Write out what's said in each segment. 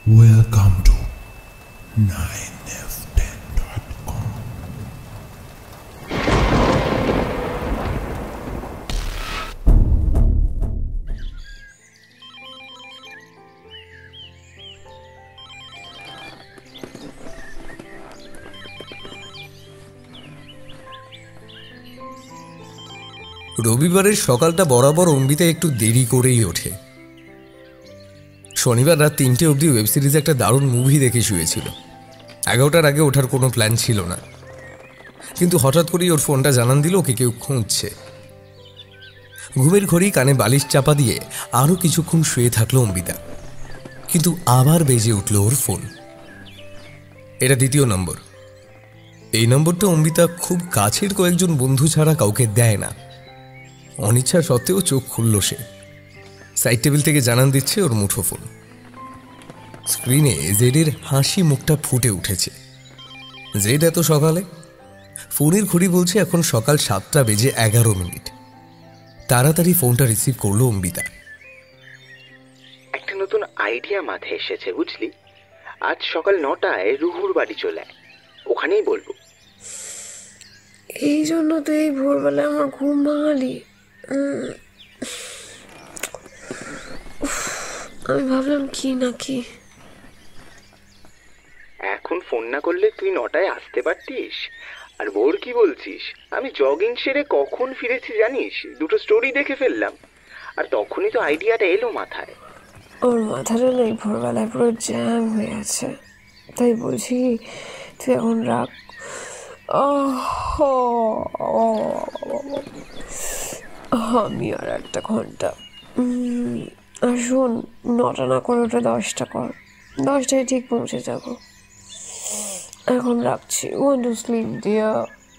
Welcome to 9f10.com. রবিবারের সকালটা বরাবর অম্বিতা একটু দেরি করেই ওঠে। শনিবার রাত 3টে অবধি ওয়েব সিরিজে একটা দারুণ মুভি দেখে শুয়েছিল। 11টার আগে ওঠার কোনো প্ল্যান ছিল না, কিন্তু হঠাৎ করেই ওর ফোনটা জানান দিল ওকে কেউ খুঁজছে। ঘুমের ঘড়ি কানে বালিশ চাপা দিয়ে আরও কিছুক্ষণ শুয়ে থাকলো অম্বিতা, কিন্তু আবার বেজে উঠল ওর ফোন। এটা দ্বিতীয় নম্বর। এই নম্বরটা অম্বিতা খুব কাছের কয়েকজন বন্ধু ছাড়া কাউকে দেয় না। অনিচ্ছা সত্ত্বেও চোখ খুলল সে। সাইড টেবিল থেকে জানান দিচ্ছে ওর মুঠোফোন। স্ক্রিনে জেডের হাসি মুখটা ফুটে উঠেছে। জেড এত সকালে? ফোনের ঘড়ি বলছে এখন সকাল 7:11। তাড়াতাড়ি ফোনটা রিসিভ করলো অম্বিতা। একটা নতুন আইডিয়া মাথায় এসেছে বুঝলি। আজ সকাল 9টায় রুহুর বাড়ি চলে আয়, ওখানেই বলবো। এই জন্য তো এই ভোরবেলায় আমার ঘুম ভাঙালি। আমি ভাবলাম কি নাকি এখন ফোন না করলে তুই 9টায় আসতে পারতিস। আর ভোর কি বলছিস? আমি জগিং সেরে কখন ফিরেছি জানিস? 2টো স্টোরি দেখে ফেললাম, আর তখনই তো আইডিয়াটা এলো মাথায়। ওর মাথাটা নেই, ভোরবেলায় পুরো জ্যাম হয়ে আছে। তাই বলছি তুই এখন রাখ। আমি আর একটা ঘন্টা। আর শোন, 9টা না করে ওটা 10টা কর। 10টায় ঠিক পৌঁছে যাব। এখন রাখছি। Want to sleep dear?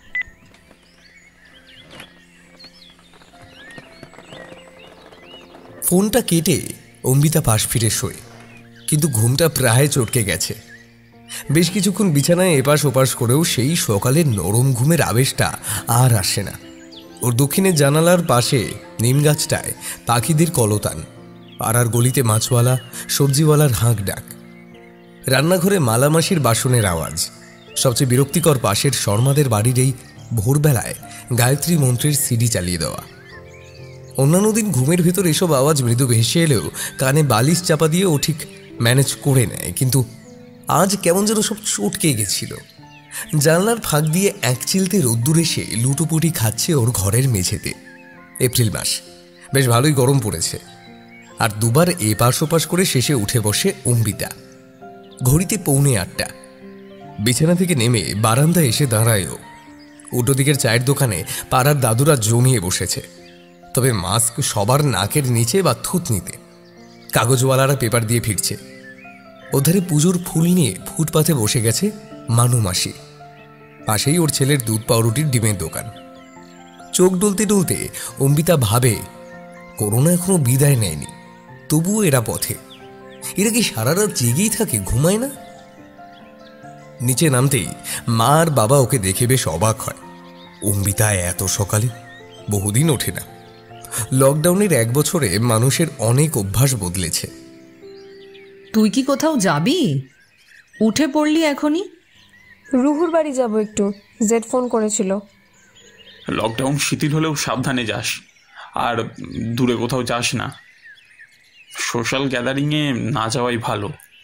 ফোনটা কেটে অম্বিতা পাশ ফিরে শোয়, কিন্তু ঘুমটা প্রায় চটকে গেছে। বেশ কিছুক্ষণ বিছানায় এপাশ ওপাশ করেও সেই সকালের নরম ঘুমের আবেশটা আর আসে না। ওর দক্ষিণের জানালার পাশে নিম গাছটায় পাখিদের কলতান, পাড়ার গলিতে মাছওয়ালা সবজিওয়ালার হাঁক ডাক, রান্নাঘরে মালামাসির বাসনের আওয়াজ। সবচেয়ে বিরক্তিকর পাশের শর্মাদের বাড়ির এই ভোরবেলায় গায়ত্রী মন্ত্রের সিডি চালিয়ে দেওয়া। অন্যান্য দিন ঘুমের ভেতর এসব আওয়াজ মৃদু ভেসে এলেও কানে বালিশ চাপা দিয়ে ও ঠিক ম্যানেজ করে নেয়, কিন্তু আজ কেমন যেন সব চটকে গেছিল। জানলার ফাঁক দিয়ে এক চিলতে রোদ্দুর এসে লুটোপুটি খাচ্ছে ওর ঘরের মেঝেতে। এপ্রিল মাস, বেশ ভালোই গরম পড়েছে। আর দুবার এপাশ ওপাশ করে শেষে উঠে বসে অম্বিতা। ঘড়িতে 7:45। বিছানা থেকে নেমে বারান্দায় এসে দাঁড়ায় ও। উল্টো দিকের চায়ের দোকানে পাড়ার দাদুরা জমিয়ে বসেছে, তবে মাস্ক সবার নাকের নিচে বা থুতনিতে। কাগজওয়ালারা পেপার দিয়ে ফিরছে। ওধারে পুজোর ফুল নিয়ে ফুটপাথে বসে গেছে মানু মাসি। পাশেই ওর ছেলের দুধ পাউরুটির ডিমের দোকান। চোখ ডলতে ডলতে অম্বিতা ভাবে, করোনা এখনো বিদায় নেয়নি, তবুও এরা পথে। এরা কি সারা রাত জেগেই থাকে, ঘুমায় না? নিচে নামতেই মা আর বাবা ওকে দেখে বেশ অবাক হয়। অম্বিতা এত সকালে? বহুদিন ওঠে না। লকডাউনের 1 বছরে মানুষের অনেক অভ্যাস বদলেছে। তুই কি কোথাও যাবি? উঠে পড়লি এখনই? রুহুর বাড়ি যাব একটু, জেড ফোন করেছিল। লকডাউন শিথিল হলেও সাবধানে যাস, আর দূরে কোথাও যাস না। সোশ্যাল গ্যাদারিংয়ে না যাওয়াই ভালো।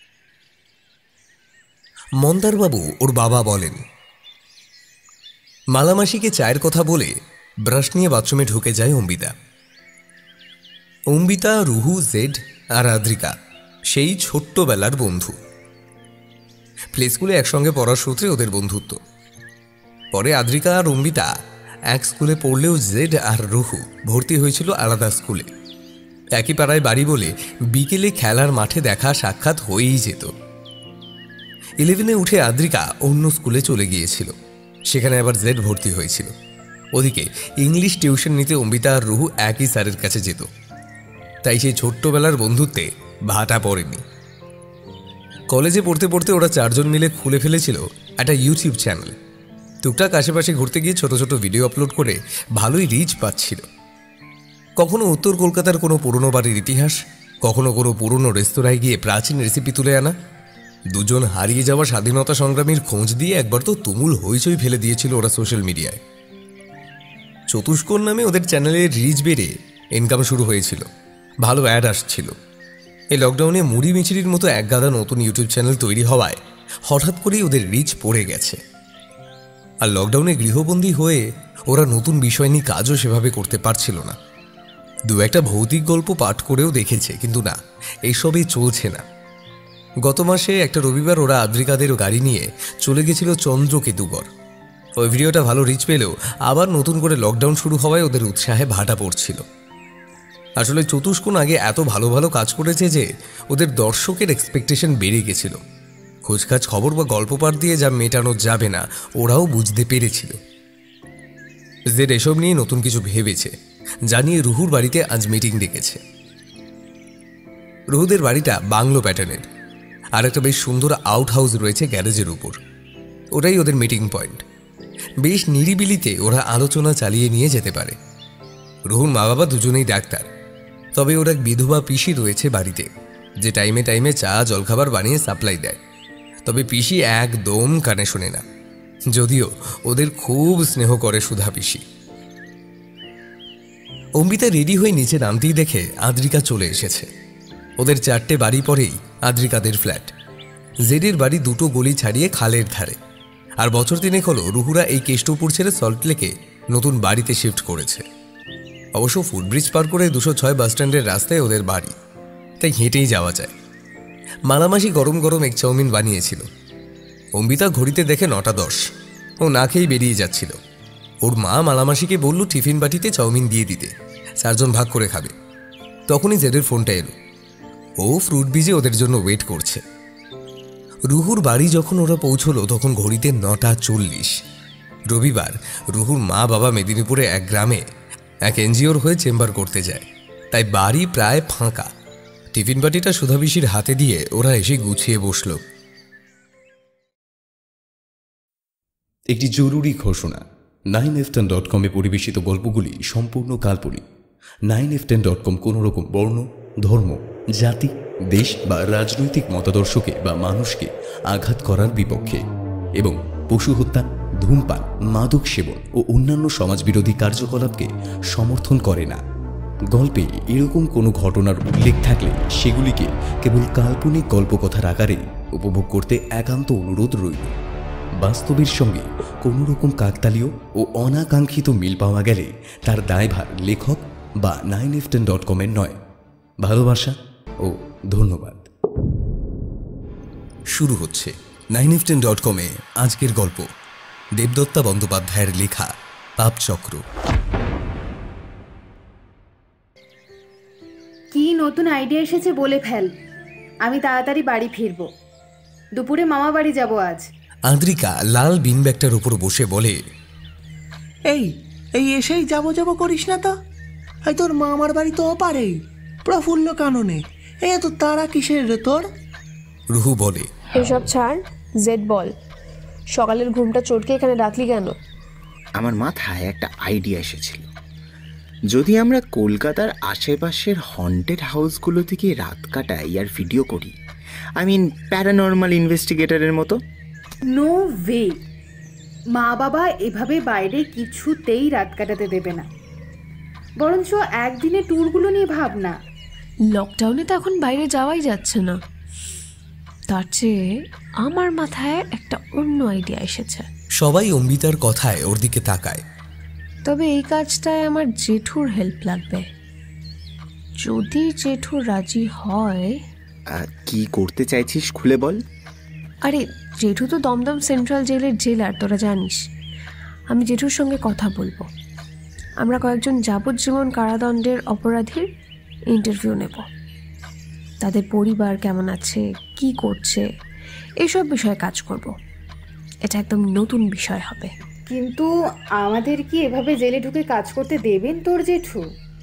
মন্দারবাবু ওর বাবা বলেন। মালামাসিকে চায়ের কথা বলে ব্রাশ নিয়ে বাথরুমে ঢুকে যায় অম্বিতা। অম্বিতা, রুহু, জেড আর আদ্রিকা সেই ছোট্টবেলার বন্ধু। প্লে স্কুলে একসঙ্গে পড়ার সূত্রে ওদের বন্ধুত্ব। পরে আদ্রিকা আর অম্বিতা এক স্কুলে পড়লেও জেড আর রুহু ভর্তি হয়েছিল আলাদা স্কুলে। একই পাড়ায় বাড়ি বলে বিকেলে খেলার মাঠে দেখা সাক্ষাৎ হয়েই যেত। 11-এ উঠে আদ্রিকা অন্য স্কুলে চলে গিয়েছিল, সেখানে আবার জেড ভর্তি হয়েছিল। ওদিকে ইংলিশ টিউশন নিতে অম্বিতা আর রুহু একই স্যারের কাছে যেত, তাই সেই ছোট্টবেলার বন্ধুত্বে ভাটা পড়েনি। কলেজে পড়তে পড়তে ওরা 4জন মিলে খুলে ফেলেছিল একটা ইউটিউব চ্যানেল। টুকটাক আশেপাশে ঘুরতে গিয়ে ছোট ছোট ভিডিও আপলোড করে ভালোই রিচ পাচ্ছিল। কখনো উত্তর কলকাতার কোনো পুরনো বাড়ির ইতিহাস, কখনো কোনো পুরনো রেস্তোরাঁয় গিয়ে প্রাচীন রেসিপি তুলে আনা, দুজন হারিয়ে যাওয়া স্বাধীনতা সংগ্রামীর খোঁজ দিয়ে একবার তো তুমুল হইচই ফেলে দিয়েছিল ওরা সোশ্যাল মিডিয়ায়। চতুষ্কোণ নামে ওদের চ্যানেলের রিচ বেড়ে ইনকাম শুরু হয়েছিল, ভালো অ্যাড আসছিল। এই লকডাউনে মুড়ি মিছিরির মতো এক গাদা নতুন ইউটিউব চ্যানেল তৈরি হওয়ায় হঠাৎ করেই ওদের রিচ পড়ে গেছে। আর লকডাউনে গৃহবন্দী হয়ে ওরা নতুন বিষয় নিয়ে কাজও সেভাবে করতে পারছিল না। দু একটা ভৌতিক গল্প পাঠ করেও দেখেছে, কিন্তু না, এইসবই চলছে না। গত মাসে একটা রবিবার ওরা আদ্রিকাদের গাড়ি নিয়ে চলে গেছিল চন্দ্রকেতুগড়। ওই ভিডিওটা ভালো রিচ পেলেও আবার নতুন করে লকডাউন শুরু হওয়ায় ওদের উৎসাহে ভাটা পড়ছিল। আসলে চতুষ্কোণ আগে এত ভালো ভালো কাজ করেছে যে ওদের দর্শকের এক্সপেকটেশন বেড়ে গেছিল। খোঁজখাজ খবর বা গল্প পাঠ দিয়ে যা মেটানো যাবে না ওরাও বুঝতে পেরেছিল। জেড এসব নিয়ে নতুন কিছু ভেবেছে, জানিয়ে রুহুর বাড়িতে আজ মিটিং ডেকেছে। রুহুদের বাড়িটা বাংলো প্যাটার্নের, আর একটা বেশ সুন্দর আউট হাউস রয়েছে গ্যারেজের উপর। ওটাই ওদের মিটিং পয়েন্ট। বেশ নিরিবিলিতে ওরা আলোচনা চালিয়ে নিয়ে যেতে পারে। রুহুর মা বাবা দুজনেই ডাক্তার, তবে ওর এক বিধবা পিসি রয়েছে বাড়িতে, যে টাইমে টাইমে চা জলখাবার বানিয়ে সাপ্লাই দেয়। তবে পিসি একদম কানে শোনে না, যদিও ওদের খুব স্নেহ করে সুধা পিসি। অম্বিতা রেডি হয়ে নিচে নামতেই দেখে আদ্রিকা চলে এসেছে। ওদের 4টে বাড়ি পরেই আদ্রিকাদের ফ্ল্যাট। জেডের বাড়ি 2টো গলি ছাড়িয়ে খালের ধারে। আর বছর 3 হলো রুহুরা এই কেষ্টপুর ছেড়ে সল্টলেকে নতুন বাড়িতে শিফট করেছে। অবশ্য ফুটব্রিজ পার করে 206 বাসস্ট্যান্ডের রাস্তায় ওদের বাড়ি, তাই হেঁটেই যাওয়া যায়। মালামাসি গরম গরম এক চাউমিন বানিয়েছিল। অম্বিতা ঘড়িতে দেখে 9:10। ও না খেয়েই বেরিয়ে যাচ্ছিল। ওর মা মালামাসিকে বলল টিফিন বাটিতে চাউমিন দিয়ে দিতে, 4 জন ভাগ করে খাবে। তখনই জেডের ফোনটা এলো। ও ফ্রুট ব্রিজে ওদের জন্য ওয়েট করছে। রুহুর বাড়ি যখন ওরা পৌঁছলো তখন ঘড়িতে 9:40। রবিবার রুহুর মা বাবা মেদিনীপুরে এক গ্রামে এক এনজিওর হয়ে চেম্বার করতে যায়, তাই বাড়ি প্রায় ফাঁকা। টিফিন বাটিটা সুধা পিসির হাতে দিয়ে ওরা এসে গুছিয়ে বসল। একটি জরুরি ঘোষণা। 9f10.com-এ পরিবেশিত গল্পগুলি সম্পূর্ণ কাল্পনিক। 9f10.com কোনো রকম বর্ণ, ধর্ম, জাতি, দেশ বা রাজনৈতিক মতাদর্শকে বা মানুষকে আঘাত করার বিপক্ষে এবং পশু হত্যা, ধূমপান, মাদক সেবন ও অন্যান্য সমাজবিরোধী কার্যকলাপকে সমর্থন করে না। গল্পে এরকম কোনো ঘটনার উল্লেখ থাকলে সেগুলিকে কেবল কাল্পনিক গল্পকথার আকারে উপভোগ করতে একান্ত অনুরোধ রইল। বাস্তবের সঙ্গে কোনো রকম কাকতালীয় ও অনাকাঙ্ক্ষিত মিল পাওয়া গেলে তার দায়ভার লেখক বা 9f10.com-এর নয়। ভালোবাসা ও ধন্যবাদ। শুরু হচ্ছে 9f10.com-এ আজকের গল্প, দেবদত্তা বন্দ্যোপাধ্যায়ের লেখা পাপচক্র। কি নতুন আইডিয়া এসেছে বলে ফেল, আমি তাড়াতাড়ি বাড়ি ফিরব। দুপুরে মামা বাড়ি যাব আজ। আদ্রিকা লাল বিন ব্যাগটার উপর বসে বলে, এই এই এসেই যাব করিস না তো। এই তোর মামার বাড়ি তো অপারেই, প্রফুল্ল কাননে। এত তারা কিসের রে তোর? রুহু বলে, এসব ছাড়, জেড বল, সকালের ঘুমটা চটকে এখানে ডাকলি কেন? আমার মাথায় একটা আইডিয়া এসেছিল। যদি আমরা কলকাতার আশেপাশের হন্টেড হাউসগুলো থেকে রাত কাটাই আর ভিডিও করি, আই মিন প্যারানর্মাল ইনভেস্টিগেটরের মতো। নো ওয়ে, মা বাবা এভাবে বাইরে কিছুতেই রাত কাটাতে দেবে না। বরঞ্চ একদিনে ট্যুরগুলো নিয়ে ভাবনা। লকডাউনে তো এখন বাইরে যাওয়াই যাচ্ছে না। তার চেয়ে আমার মাথায় একটা অন্য আইডিয়া এসেছে। সবাই অম্বিতার কথায় ওর দিকে তাকায়। তবে এই কাজটায় আমার জেঠুর হেল্প লাগবে। যদি জেঠু রাজি হয়। কি করতে চাইছিস খুলে বল। আরে জেঠু তো দমদম সেন্ট্রাল জেলের জেলার, তোরা জানিস। আমি জেঠুর সঙ্গে কথা বলবো। আমরা কয়েকজন যাবজ্জীবন কারাদণ্ডের অপরাধীর ইন্টারভিউ নেব। তাদের পরিবার কেমন আছে, কি করছে, এইসব বিষয়ে কাজ করব। এটা একদম নতুন বিষয় হবে। কিন্তু আমাদের কি এভাবে জেলে ঢুকে কাজ করতে দেবেন তোর জেঠু?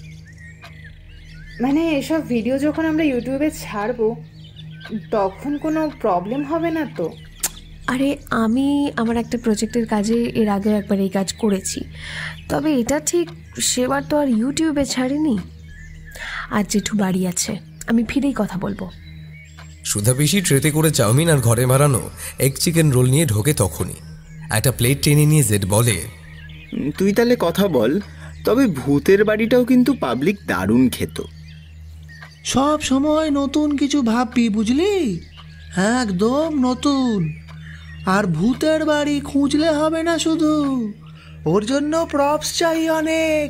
মানে এসব ভিডিও যখন আমরা ইউটিউবে ছাড়বো তখন কোনো প্রবলেম হবে না তো? আরে আমি আমার একটা প্রজেক্টের কাজে এর আগেও একবার এই কাজ করেছি, তবে এটা ঠিক সেবার তো আর ইউটিউবে ছাড়িনি। আর জেঠু বাড়ি আছে, আমি ফিরেই কথা বলবো। সুধা পিসি ট্রেতে করে চাউমিন আর ঘরে বানানো এগ চিকেন রোল নিয়ে ঢোকে তখনই। একটা প্লেট টেনে নিয়ে জেড বলে, তুই তাহলে কথা বল, তবে ভূতের বাড়িটাও কিন্তু পাবলিক দারুণ খেত। সব সময় নতুন কিছু ভাববি, বুঝলি? একদম নতুন। আর ভূতের বাড়ি খুঁজলে হবে না শুধু, ওর জন্য প্রপস চাই অনেক।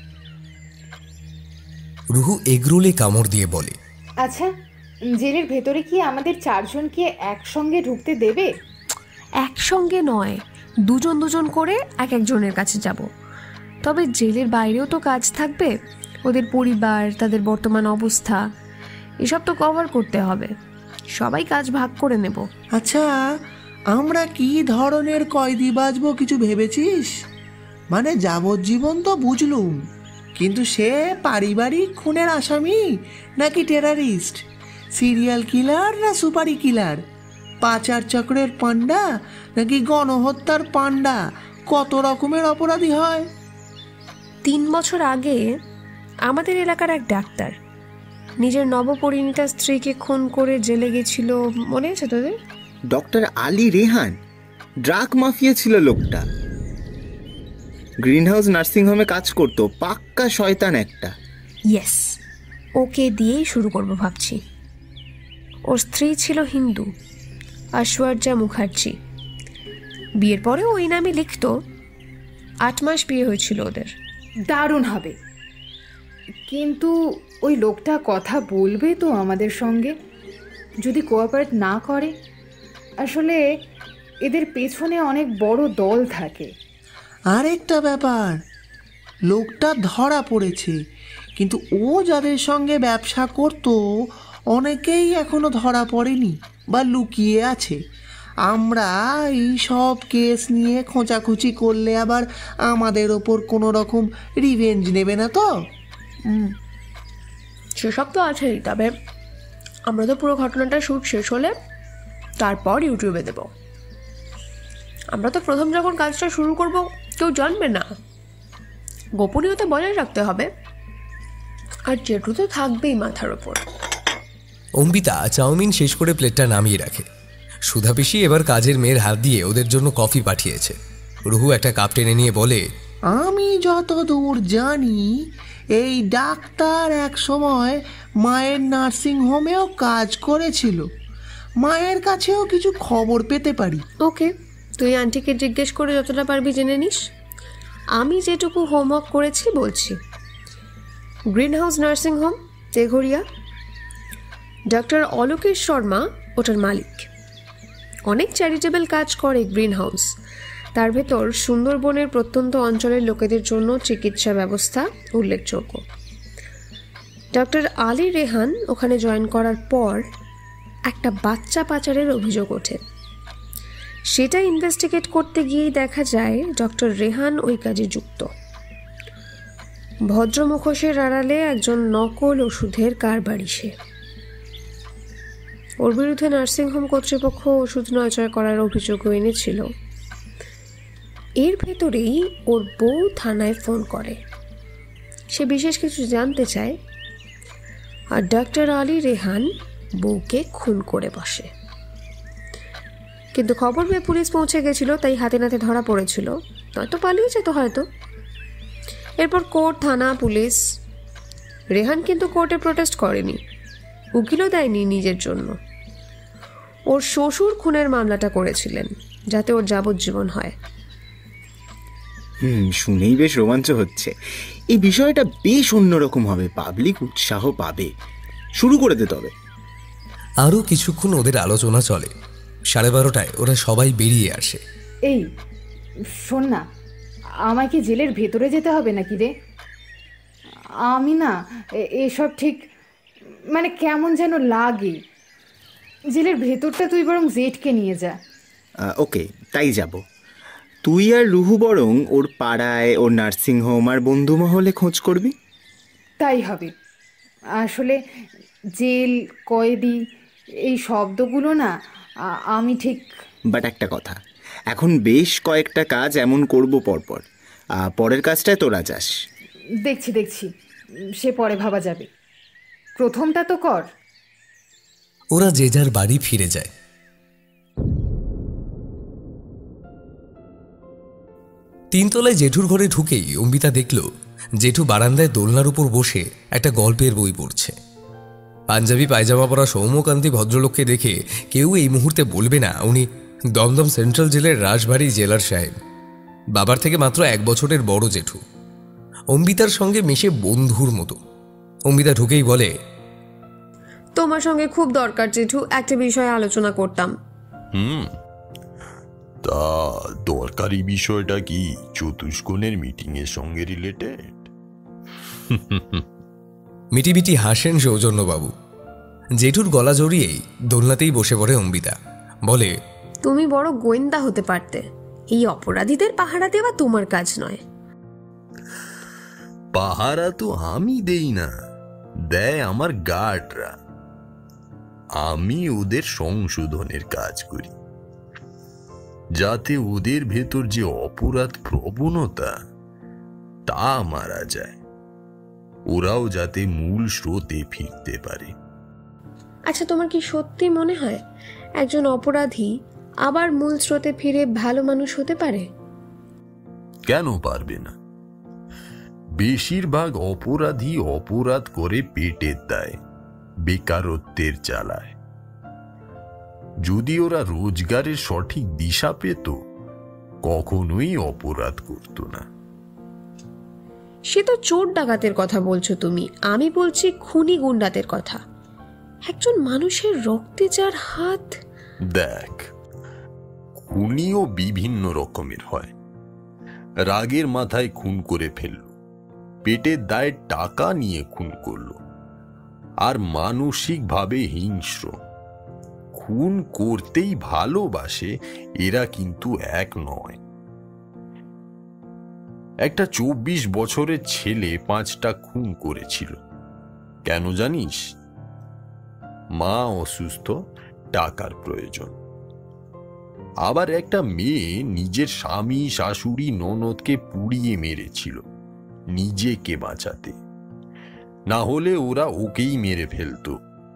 রুহু এগরোলে কামড় দিয়ে বলে, আচ্ছা, জেলের ভেতরে কি আমাদের 4 জনকে একসঙ্গে ঢুকতে দেবে? একসঙ্গে নয়, দুজন দুজন করে এক একজনের কাছে যাব। তবে জেলের বাইরেও তো কাজ থাকবে, ওদের পরিবার, তাদের বর্তমান অবস্থা, এসব তো কভার করতে হবে। সবাই কাজ ভাগ করে নেব। আচ্ছা, আমরা কি ধরনের কয়েদি বাজবো কিছু ভেবেছিস? মানে যাবজ্জীবন তো বুঝলুম, কিন্তু সে পারিবারিক খুনের আসামি নাকি টেরারিস্ট, সিরিয়াল কিলার না সুপারি কিলার, পাচার চক্রের পান্ডা নাকি গণহত্যার পান্ডা, কত রকমের অপরাধী হয়। 3 বছর আগে আমাদের এলাকার এক ডাক্তার নিজের নবপরিণীতা স্ত্রীকে খুন করে জেলে গেছিল, মনে আছে তোদের? Doctor Ali Rehan drug mafia ছিল লোকটা। গ্রিন হাউস নার্সিংহোমে কাজ করতো, পাক্কা শয়তান একটা। ইয়েস, ওকে দিয়েই শুরু করব ভাবছি। ওর স্ত্রী ছিল হিন্দু, ঐশ্বর্যা মুখার্জি। বিয়ের পরে ওই নামে লিখতো। 8 মাস বিয়ে হয়েছিল ওদের। দারুণ হবে, কিন্তু ওই লোকটা কথা বলবে তো আমাদের সঙ্গে? যদি কোঅপারেট না করে? আসলে এদের পেছনে অনেক বড় দল থাকে। আরেকটা ব্যাপার, লোকটা ধরা পড়েছে, কিন্তু ও যাদের সঙ্গে ব্যবসা করত অনেকেই এখনো ধরা পড়েনি বা লুকিয়ে আছে। আমরা এই সব কেস নিয়ে খোঁচাখুচি করলে আবার আমাদের ওপর কোনো রকম রিভেঞ্জ নেবে না তো? সেসব তো আছেই, তবে আমরা তো পুরো ঘটনাটা শুট শেষ হলে তারপর ইউটিউবে দেব। আমরা তো প্রথম যখন কাজটা শুরু করব কেউ জানবে না, গোপনীয়তা বজায় রাখতে হবে। আর জেঠু তো থাকবেই মাথার ওপর। অম্বিতা চাউমিন শেষ করে প্লেটটা নামিয়ে রাখে। সুধা পিসি এবার কাজের মেয়ের হাত দিয়ে ওদের জন্য কফি পাঠিয়েছে। রুহু একটা কাপ টেনে নিয়ে বলে, আমি যতদূর জানি এই ডাক্তার এক সময় মায়ের নার্সিং হোমেও কাজ করেছিল, মায়ের কাছেও কিছু খবর পেতে পারি। ওকে, তুই আন্টিকে জিজ্ঞেস করে যতটা পারবি জেনে নিস। আমি যেটুকু হোমওয়ার্ক করেছি বলছি। Green house nursing home, Teghoria. Doctor Alokesh Sharma ওটার মালিক। অনেক চ্যারিটেবল কাজ করে গ্রিন হাউস, তার ভেতর সুন্দরবনের প্রত্যন্ত অঞ্চলের লোকেদের জন্য চিকিৎসা ব্যবস্থা উল্লেখযোগ্য। ডক্টর আলী রেহান ওখানে জয়েন করার পর একটা বাচ্চা পাচারের অভিযোগ ওঠে। সেটা ইনভেস্টিগেট করতে গিয়েই দেখা যায় ডক্টর রেহান ওই কাজে যুক্ত। ভদ্র মুখোশের আড়ালে একজন নকল ওষুধের কারবারি সে। ওর বিরুদ্ধে নার্সিংহোম কর্তৃপক্ষ ওষুধ নয়চয় করার অভিযোগও এনেছিল। এর ভেতরেই ওর বউ থানায় ফোন করে, সে বিশেষ কিছু জানতে চায়, আর ডক্টর আলী রেহান বউকে খুন করে বসে। কিন্তু খবর পেয়ে পুলিশ পৌঁছে গেছিল, তাই হাতে নাতে ধরা পড়েছিল, নয়তো পালিয়ে যেত হয়তো। এরপর কোর্ট, থানা, পুলিশ। রেহান কিন্তু কোর্টে প্রোটেস্ট করেনি, উকিলও দেয়নি নিজের জন্য। ওর শ্বশুর খুনের মামলাটা করেছিলেন যাতে ওর যাবজ্জীবন হয়। শুনেই বেশ রোমাঞ্চ হচ্ছে। এই বিষয়টা বেশ অন্যরকম হবে, পাবলিক উৎসাহ পাবে। শুরু করে দে তবে। আরও কিছুক্ষণ ওদের আলোচনা চলে। 12:30টায় ওরা সবাই বেরিয়ে আসে। এই শোন না, আমায় কি জেলের ভেতরে যেতে হবে নাকি রে? আমি না এসব ঠিক মানে কেমন যেন লাগে। জেলের ভেতরটা তুই বরং জেটকে নিয়ে যা। ওকে, তাই যাব। তুই আর রুহু বরং ওর পাড়ায়, ওর নার্সিংহোম আর বন্ধু মহলে খোঁজ করবি। তাই হবে। আসলে জেল, কয়েদি, এই শব্দগুলো না আমি ঠিক। বাট একটা কথা, এখন বেশ কয়েকটা কাজ এমন করব পরপর, পরের কাজটায় তোরা যাস। দেখছি সে পরে ভাবা যাবে, প্রথমটা তো কর। ওরা যে যার বাড়ি ফিরে যায়। তিনতলায় জেঠুর ঘরে ঢুকেই অম্বিতা দেখল জেঠু বারান্দায় দোলনার উপর বসে একটা গল্পের বই পড়ছে। পাঞ্জাবি পায়জামা পরা সৌম্যকান্তি ভদ্রলোককে দেখে কেউ এই মুহূর্তে বলবে না উনি দমদম সেন্ট্রাল জেলের রাজবাড়ি জেলার সাহেব। বাবার থেকে মাত্র 1 বছরের বড় জেঠু, অম্বিতার সঙ্গে মিশে বন্ধুর মতো। অম্বিতা ঢুকেই বলে, তোমার সঙ্গে খুব দরকার জেঠু, একটা বিষয়ে আলোচনা করতাম। তা দরকারি বিষয়টা কি? চতুষ্কোণের মিটিং এর সঙ্গে রিলেটেড? মিটিমিটি হাসেন সৌজন্যবাবু। জেঠুর গলা জড়িয়েই দোলনাতেই বসে পড়ে অম্বিতা, বলে, তুমি বড় গোয়েন্দা হতে পারতে, এই অপরাধীদের পাহারা দেওয়া তোমার কাজ নয়। পাহারা তো আমি দেই না, দেয় আমার গার্ডরা। আমি ওদের সংশোধনের কাজ করি, যাতে ওদের ভেতর যে অপরাধ প্রবণতা তা মারা যায়, ওরাও যাতে মূল স্রোতে ফিরতে পারে। আচ্ছা, তোমার কি সত্যি মনে হয় একজন অপরাধী আবার মূল স্রোতে ফিরে ভালো মানুষ হতে পারে? কেন পারবে না? বেশিরভাগ অপরাধী অপরাধ করে পেটের দায়, বেকারত্বের জ্বালায়। যদি ওরা রোজগারের সঠিক দিশা পেত, কখনোই অপরাধ করত না। সে তো চোর ডাকাতের কথা বলছো তুমি, আমি বলছি খুনি গুন্ডাদের কথা। একজন মানুষের রক্তে যার হাত। দেখ, খুনিও বিভিন্ন রকমের হয়। রাগের মাথায় খুন করে ফেলল, পেটের দায়ে টাকা নিয়ে খুন করল, আর মানসিকভাবে হিংস্র। খুন করতেই ভালোবাসে, এরা কিন্তু এক নয়। একটা 24 বছরের ছেলে 5টা খুন করেছিল। কেন জানিস? মা অসুস্থ, টাকার প্রয়োজন। আবার একটা মেয়ে নিজের স্বামী, শাশুড়ি, ননদকে পুড়িয়ে মেরেছিল নিজেকে বাঁচাতে, না হলে ওরা ওকেই মেরে ফেলতো।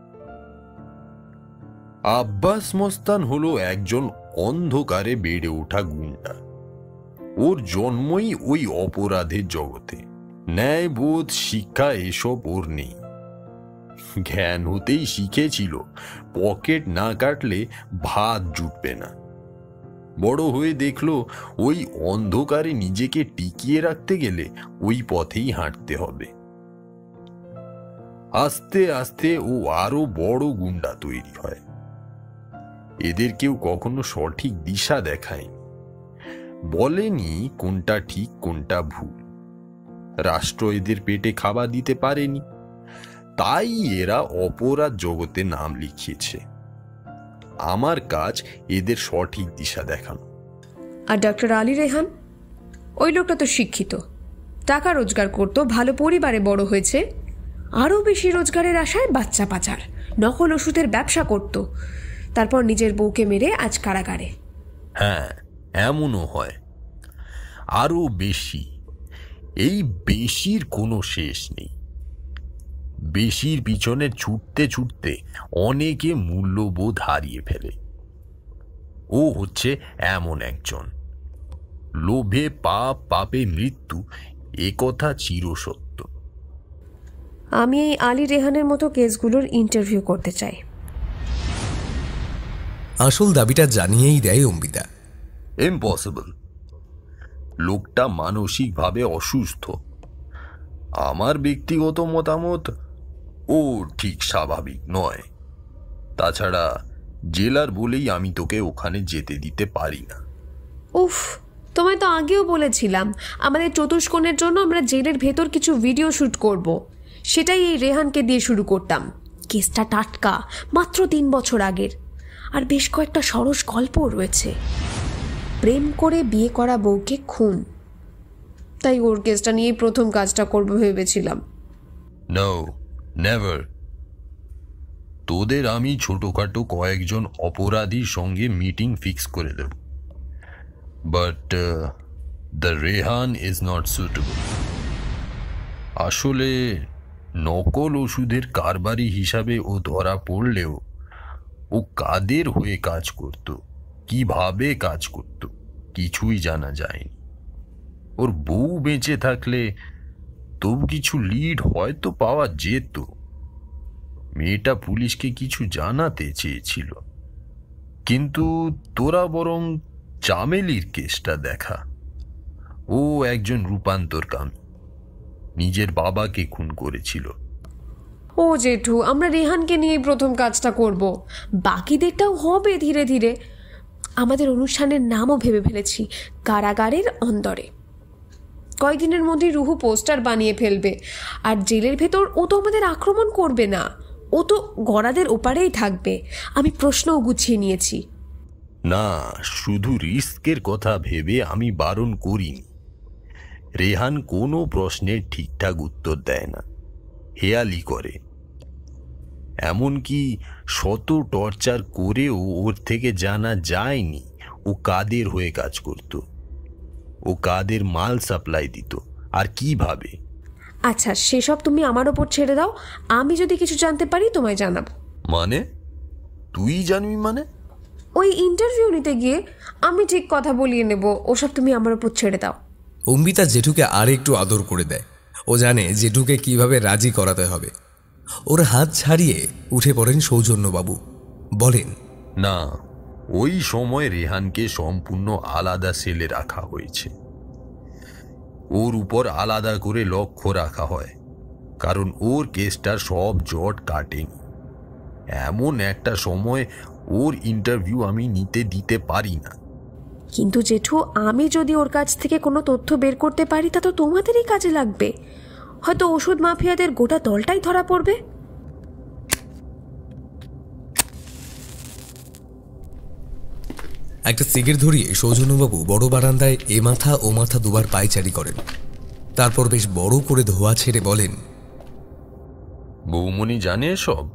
আব্বাস মস্তান হলো একজন অন্ধকারে বেড়ে ওঠা গুন্ডা। ওর জন্মই ওই অপরাধের জগতে। ন্যায়বোধ, শিক্ষা এসব ওর নেই। জ্ঞান হতেই শিখেছিল পকেট না কাটলে ভাত জুটবে না। বড় হয়ে দেখলো ওই অন্ধকারে নিজেকে টিকিয়ে রাখতে গেলে ওই পথেই হাঁটতে হবে। আস্তে আস্তে ও আরো বড় গুন্ডা তৈরি হয়। এদের কেউ কখনো সঠিক দিশা দেখায়নি, বলেনি কোনটা ঠিক কোনটা ভুল। রাষ্ট্র এদের পেটে খাবার দিতে পারেনি, তাই এরা অপরাধ জগতে নাম লিখিয়েছে। আমার কাজ এদের সঠিক দিশা দেখানো। আর ডক্টর আলী রেহান, ওই লোকটা তো শিক্ষিত, টাকা রোজগার করতো, ভালো পরিবারে বড় হয়েছে। আরও বেশি রোজগারের আশায় বাচ্চা পাচার, নকল ওষুধের ব্যবসা করত, তারপর নিজের বউকে মেরে আজ কারাগারে। হ্যাঁ, এমনও হয়। আরো বেশি। এই বেশির কোনো শেষ নেই। বেশির পিছনে ছুটতে ছুটতে অনেকে মূল্যবোধ হারিয়ে ফেলে। ও হচ্ছে এমন একজন। লোভে পাপ, পাপে মৃত্যু, একথা চিরসত্য। আমি এই আলী রেহানের মতো কেসগুলোর ইন্টারভিউ করতে চাই। আসল দাবিটা জানিয়েই দেয় অম্বিতা। ইম্পসিবল। লোকটা মানসিকভাবে অসুস্থ। আমার ব্যক্তিগত মতামত, ও ঠিক স্বাভাবিক নয়। তাছাড়া জেলার বলেই আমি তোকে ওখানে যেতে দিতে পারি না। উফ, তোমায় তো আগেও বলেছিলাম আমাদের চতুষ্কোণের জন্য আমরা জেলের ভেতর কিছু ভিডিও শ্যুট করব। সেটাই এই রেহানকে দিয়ে শুরু করতাম। কেসটা টাটকা, মাত্র 3 বছর আগের, আর বেশ কয়েকটা সরস গল্পও রয়েছে। প্রেম করে বিয়ে করা বউকে খুন, তাই ওর কেসটা নিয়েই প্রথম কাজটা করবো ভেবেছিলাম। No, never. তোদের আমি ছোটখাটো কয়েকজন অপরাধীর সঙ্গে মিটিং ফিক্স করে দেব, but the Rehan is not suitable. আসলে নকল ওষুধের কারবারি হিসাবে ও ধরা পড়লেও ও কাদের হয়ে কাজ করত, কিভাবে কাজ করত, কিছুই জানা যায়নি। ওর বউ বেঁচে থাকলে তবু কিছু লিড হয়তো পাওয়া যেত। মেয়েটা পুলিশকে কিছু জানাতে চেয়েছিল, কিন্তু তোরা বরং চামেলির কেসটা দেখা। ও একজন রূপান্তরকামী, নিজের বাবাকে খুন করেছিল। ও জেঠু, আমরা রেহানকে নিয়ে প্রথম কাজটা করব, বাকিদেরটাও হবে ধীরে ধীরে। আমাদের অনুষ্ঠানের নামও ভেবে ফেলেছি, কারাগারের অন্দরে। কয়েকদিনের মধ্যে রুহু পোস্টার বানিয়ে ফেলবে। আর জেলের ভেতর ও তো আমাদের আক্রমণ করবে না, ও তো গড়াদের ওপারেই থাকবে। আমি প্রশ্নও গুছিয়ে নিয়েছি। না, শুধু রিস্কের কথা ভেবে আমি বারণ করিনি। রেহান কোনো প্রশ্নের ঠিকঠাক উত্তর দেয় না, হেয়ালি করে। এমনকি শত টর্চার করেও ওর থেকে জানা যায়নি ও কাদের হয়ে কাজ করত, ও কাদের মাল সাপ্লাই দিত আর কিভাবে। আচ্ছা, সেসব তুমি আমার ওপর ছেড়ে দাও। আমি যদি কিছু জানতে পারি তোমায় জানাবো। মানে তুই জানবি মানে? ওই ইন্টারভিউ নিতে গিয়ে আমি ঠিক কথা বলিয়ে নেব, ওসব তুমি আমার ওপর ছেড়ে দাও। অম্বিতা জেঠুকে আর একটু আদর করে দেয়। ও জানে জেঠুকে কিভাবে রাজি করাতে হবে। ওর হাত ছাড়িয়ে উঠে পড়েন সৌজন্যবাবু, বলেন, না, ওই সময় রেহানকে সম্পূর্ণ আলাদা সেলে রাখা হয়েছে। ওর উপর আলাদা করে লক্ষ্য রাখা হয়, কারণ ওর কেসটার সব জট কাটেনি। এমন একটা সময় ওর ইন্টারভিউ আমি নিতে দিতে পারি না। কিন্তু জেঠু, আমি যদি ওর কাছ থেকে কোনো তথ্য বের করতে পারি তা তো তোমাদেরই কাজে লাগবে। হয়তো ওষুধ মাফিয়াদের গোটা দলটাই ধরা পড়বে। একটা সিগারেট ধরিয়ে সৌজন্যবাবু বড় বারান্দায় এ মাথা ও মাথা দুবার পায়চারি করেন। তারপর বেশ বড় করে ধোয়া ছেড়ে বলেন, বৌমনি জানে সব?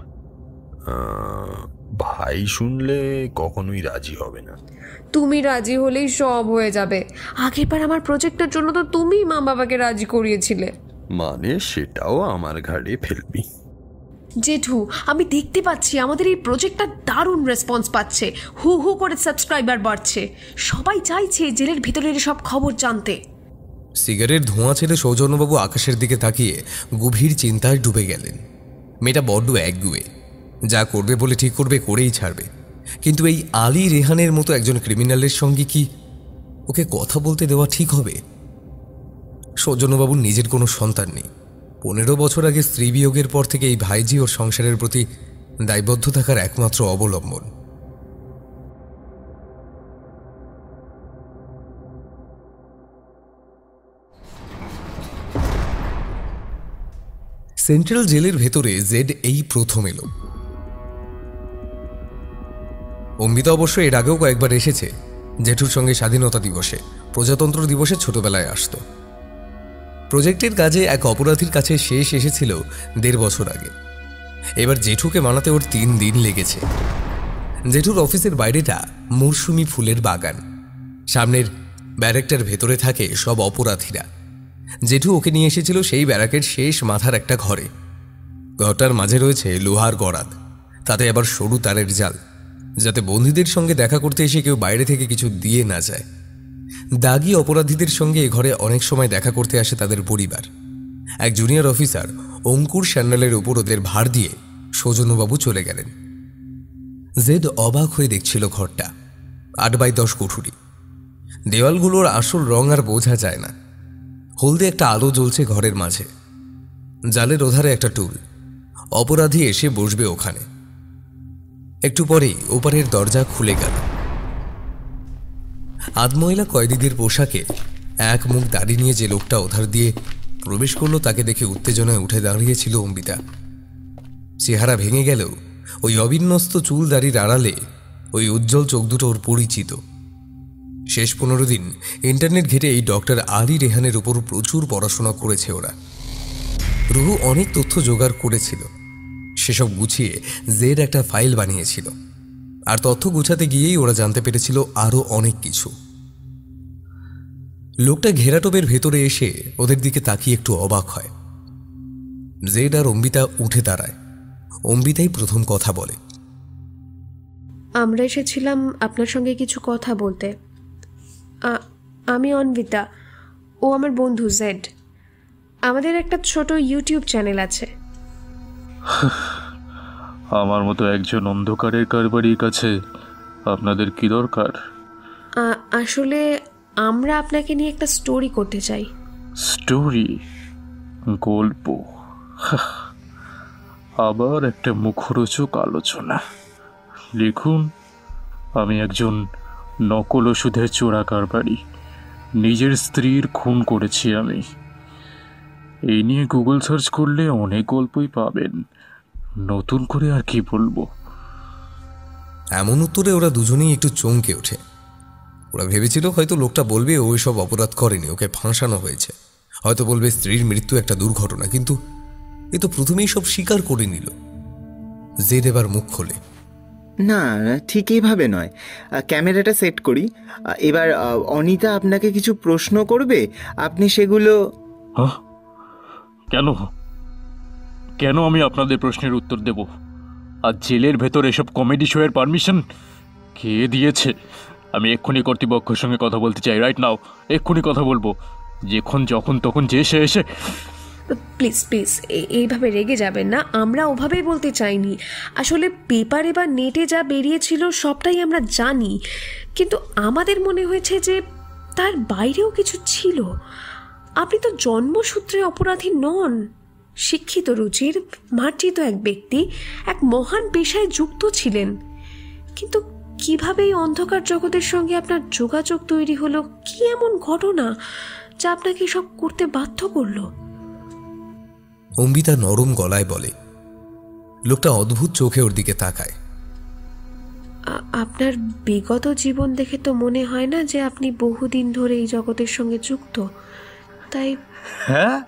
ভাই শুনলে কখনোই রাজি হবে না। তুমি রাজি হলেই সব হয়ে যাবে। আগেরবার আমার প্রজেক্টের জন্য তো তুমি মা বাবাকে রাজি করিয়েছিলে। মানে সেটাও আমার ঘাড়ে ফেলবি? জেঠু, আমি দেখতে পাচ্ছি আমাদের এই প্রজেক্টটা দারুণ রেসপন্স পাচ্ছে। হু হু করে সাবস্ক্রাইবার বাড়ছে। সবাই চাইছে জেলের ভিতরের সব খবর জানতে। সিগারেট ধোঁয়া ছেড়ে সৌজন্যবাবু আকাশের দিকে তাকিয়ে গভীর চিন্তায় ডুবে গেলেন। মেয়েটা বড্ড একগুঁয়ে, যা করবে বলে ঠিক করবে করেই ছাড়বে। কিন্তু এই আলী রেহানের মতো একজন ক্রিমিনালের সঙ্গে কি ওকে কথা বলতে দেওয়া ঠিক হবে? সৌজন্যবাবুর নিজের কোনো সন্তান নেই। 15 বছর আগে স্ত্রী বিয়োগের পর থেকে এই ভাইজি ওর সংসারের প্রতি দায়বদ্ধ থাকার একমাত্র অবলম্বন। সেন্ট্রাল জেলের ভেতরে জেড এই প্রথম এলো। অম্বিতা অবশ্য এর আগেও কয়েকবার এসেছে। জেঠুর সঙ্গে স্বাধীনতা দিবসে, প্রজাতন্ত্র দিবসে ছোটবেলায় আসত। প্রজেক্টের কাজে এক অপরাধীর কাছে শেষ এসেছিল 1.5 বছর আগে। এবার জেঠুকে মানাতে ওর 3 দিন লেগেছে। জেঠুর অফিসের বাইরেটা মরশুমি ফুলের বাগান। সামনের ব্যারাকটার ভেতরে থাকে সব অপরাধীরা। জেঠু ওকে নিয়ে এসেছিল সেই ব্যারাকের শেষ মাথার একটা ঘরে। ঘরটার মাঝে রয়েছে লোহার গরাদ, তাতে আবার সরু তারের জাল, যাতে বন্দীদের সঙ্গে দেখা করতে এসে কেউ বাইরে থেকে কিছু দিয়ে না যায়। দাগি অপরাধীদের সঙ্গে এ ঘরে অনেক সময় দেখা করতে আসে তাদের পরিবার। এক জুনিয়র অফিসার অঙ্কুর স্যান্ডালের উপর ওদের ভার দিয়ে সৌজন্যবাবু চলে গেলেন। জেড অবাক হয়ে দেখছিল ঘরটা। 8x10 কুঠুরি। দেওয়ালগুলোর আসল রং আর বোঝা যায় না। হলদে একটা আলো জ্বলছে ঘরের মাঝে। জালের ওধারে একটা টুল। অপরাধী এসে বসবে ওখানে। একটু পরেই ওপারের দরজা খুলে গেল। আধমহিলা কয়েদিদের পোশাকে এক মুখ দাড়ি নিয়ে যে লোকটা ওধার দিয়ে প্রবেশ করলো তাকে দেখে উত্তেজনায় উঠে দাঁড়িয়েছিল অম্বিতা। চেহারা ভেঙে গেলেও ওই অবিন্যস্ত চুল দাড়ির আড়ালে ওই উজ্জ্বল চোখ দুটো ওর পরিচিত। শেষ 15 দিন ইন্টারনেট ঘেটে এই ডক্টর আলী রেহানের উপর প্রচুর পড়াশোনা করেছে ওরা। রুহু অনেক তথ্য জোগাড় করেছিল। সেসব গুছিয়ে জেড একটা ফাইল বানিয়েছিল। আর তথ্য গুছাতে গিয়েই ওরা জানতে পেরেছিল আরও অনেক কিছু। লোকটা ঘেরাটোপের ভেতরে এসে ওদের দিকে তাকিয়ে একটু অবাক হয়। জেড আর অম্বিতা উঠে দাঁড়ায়। অম্বিতাই প্রথম কথা বলে। আমরা এসেছিলাম আপনার সঙ্গে কিছু কথা বলতে। আমি অন্বিতা, ও আমার বন্ধু জেড। আমাদের একটা ছোট ইউটিউব চ্যানেল আছে। আমার মতো একজন অন্ধকারের কারবারির কাছে আপনাদের কি দরকার? আসলে আমরা আপনাকে নিয়ে একটা স্টোরি করতে চাই। স্টোরি? গল্প? আবার একটা মুখরোচক আলোচনা। লিখুন, আমি একজন নকল ওষুধের চোরা কারবারি। নিজের স্ত্রীর খুন করেছি আমি। এই নিয়ে গুগল সার্চ করলে অনেক গল্পই পাবেন। নতুন করে আর কি বলবো? এমন উত্তরে ওরা দুজনেই একটু চমকে ওঠে। ওরা ভেবেছিল হয়তো লোকটা বলবে ও সব অপরাধ করেনি, ওকে ফাঁসানো হয়েছে। হয়তো বলবে স্ত্রীর মৃত্যু একটা দুর্ঘটনা, কিন্তু এ তো প্রথমেই সব স্বীকার করে নিল। জেড এবার মুখ খোলে। না, ঠিক এইভাবে নয়। ক্যামেরাটা সেট করি। এবার অনিতা আপনাকে কিছু প্রশ্ন করবে, আপনি সেগুলো। কেন কেন আমি আপনাদের প্রশ্নের উত্তর দেব? আর জেলের ভেতর এসব কমেডি শোয়ের পারমিশন কে দিয়েছে? আমি এক্ষুনি কর্তৃপক্ষের সঙ্গে কথা বলতে চাই, রাইট নাও। এক্ষুনি কথা বলবো, যখন তখন যে সে এসে। প্লিজ প্লিজ এইভাবে রেগে যাবেন না, আমরা ওভাবেই বলতে চাইনি। আসলে পেপারে বা নেটে যা বেরিয়েছিল সবটাই আমরা জানি, কিন্তু আমাদের মনে হয়েছে যে তার বাইরেও কিছু ছিল। আপনি তো জন্মসূত্রে অপরাধী নন, শিক্ষিত রুচির মার্জিত এক ব্যক্তি, এক মহান পেশায় যুক্ত ছিলেন। কিন্তু কিভাবে এই অন্ধকার জগতের সঙ্গে আপনার যোগাযোগ তৈরি হলো? কি এমন ঘটনা যা আপনাকে সব করতে বাধ্য করলো? অম্বিতা নরম গলায় বলে। লোকটা অদ্ভুত চোখে ওর দিকে তাকায়। আপনার বিগত জীবন দেখে তো মনে হয় না যে আপনি বহুদিন ধরে এই জগতের সঙ্গে যুক্ত, তাই। হ্যাঁ,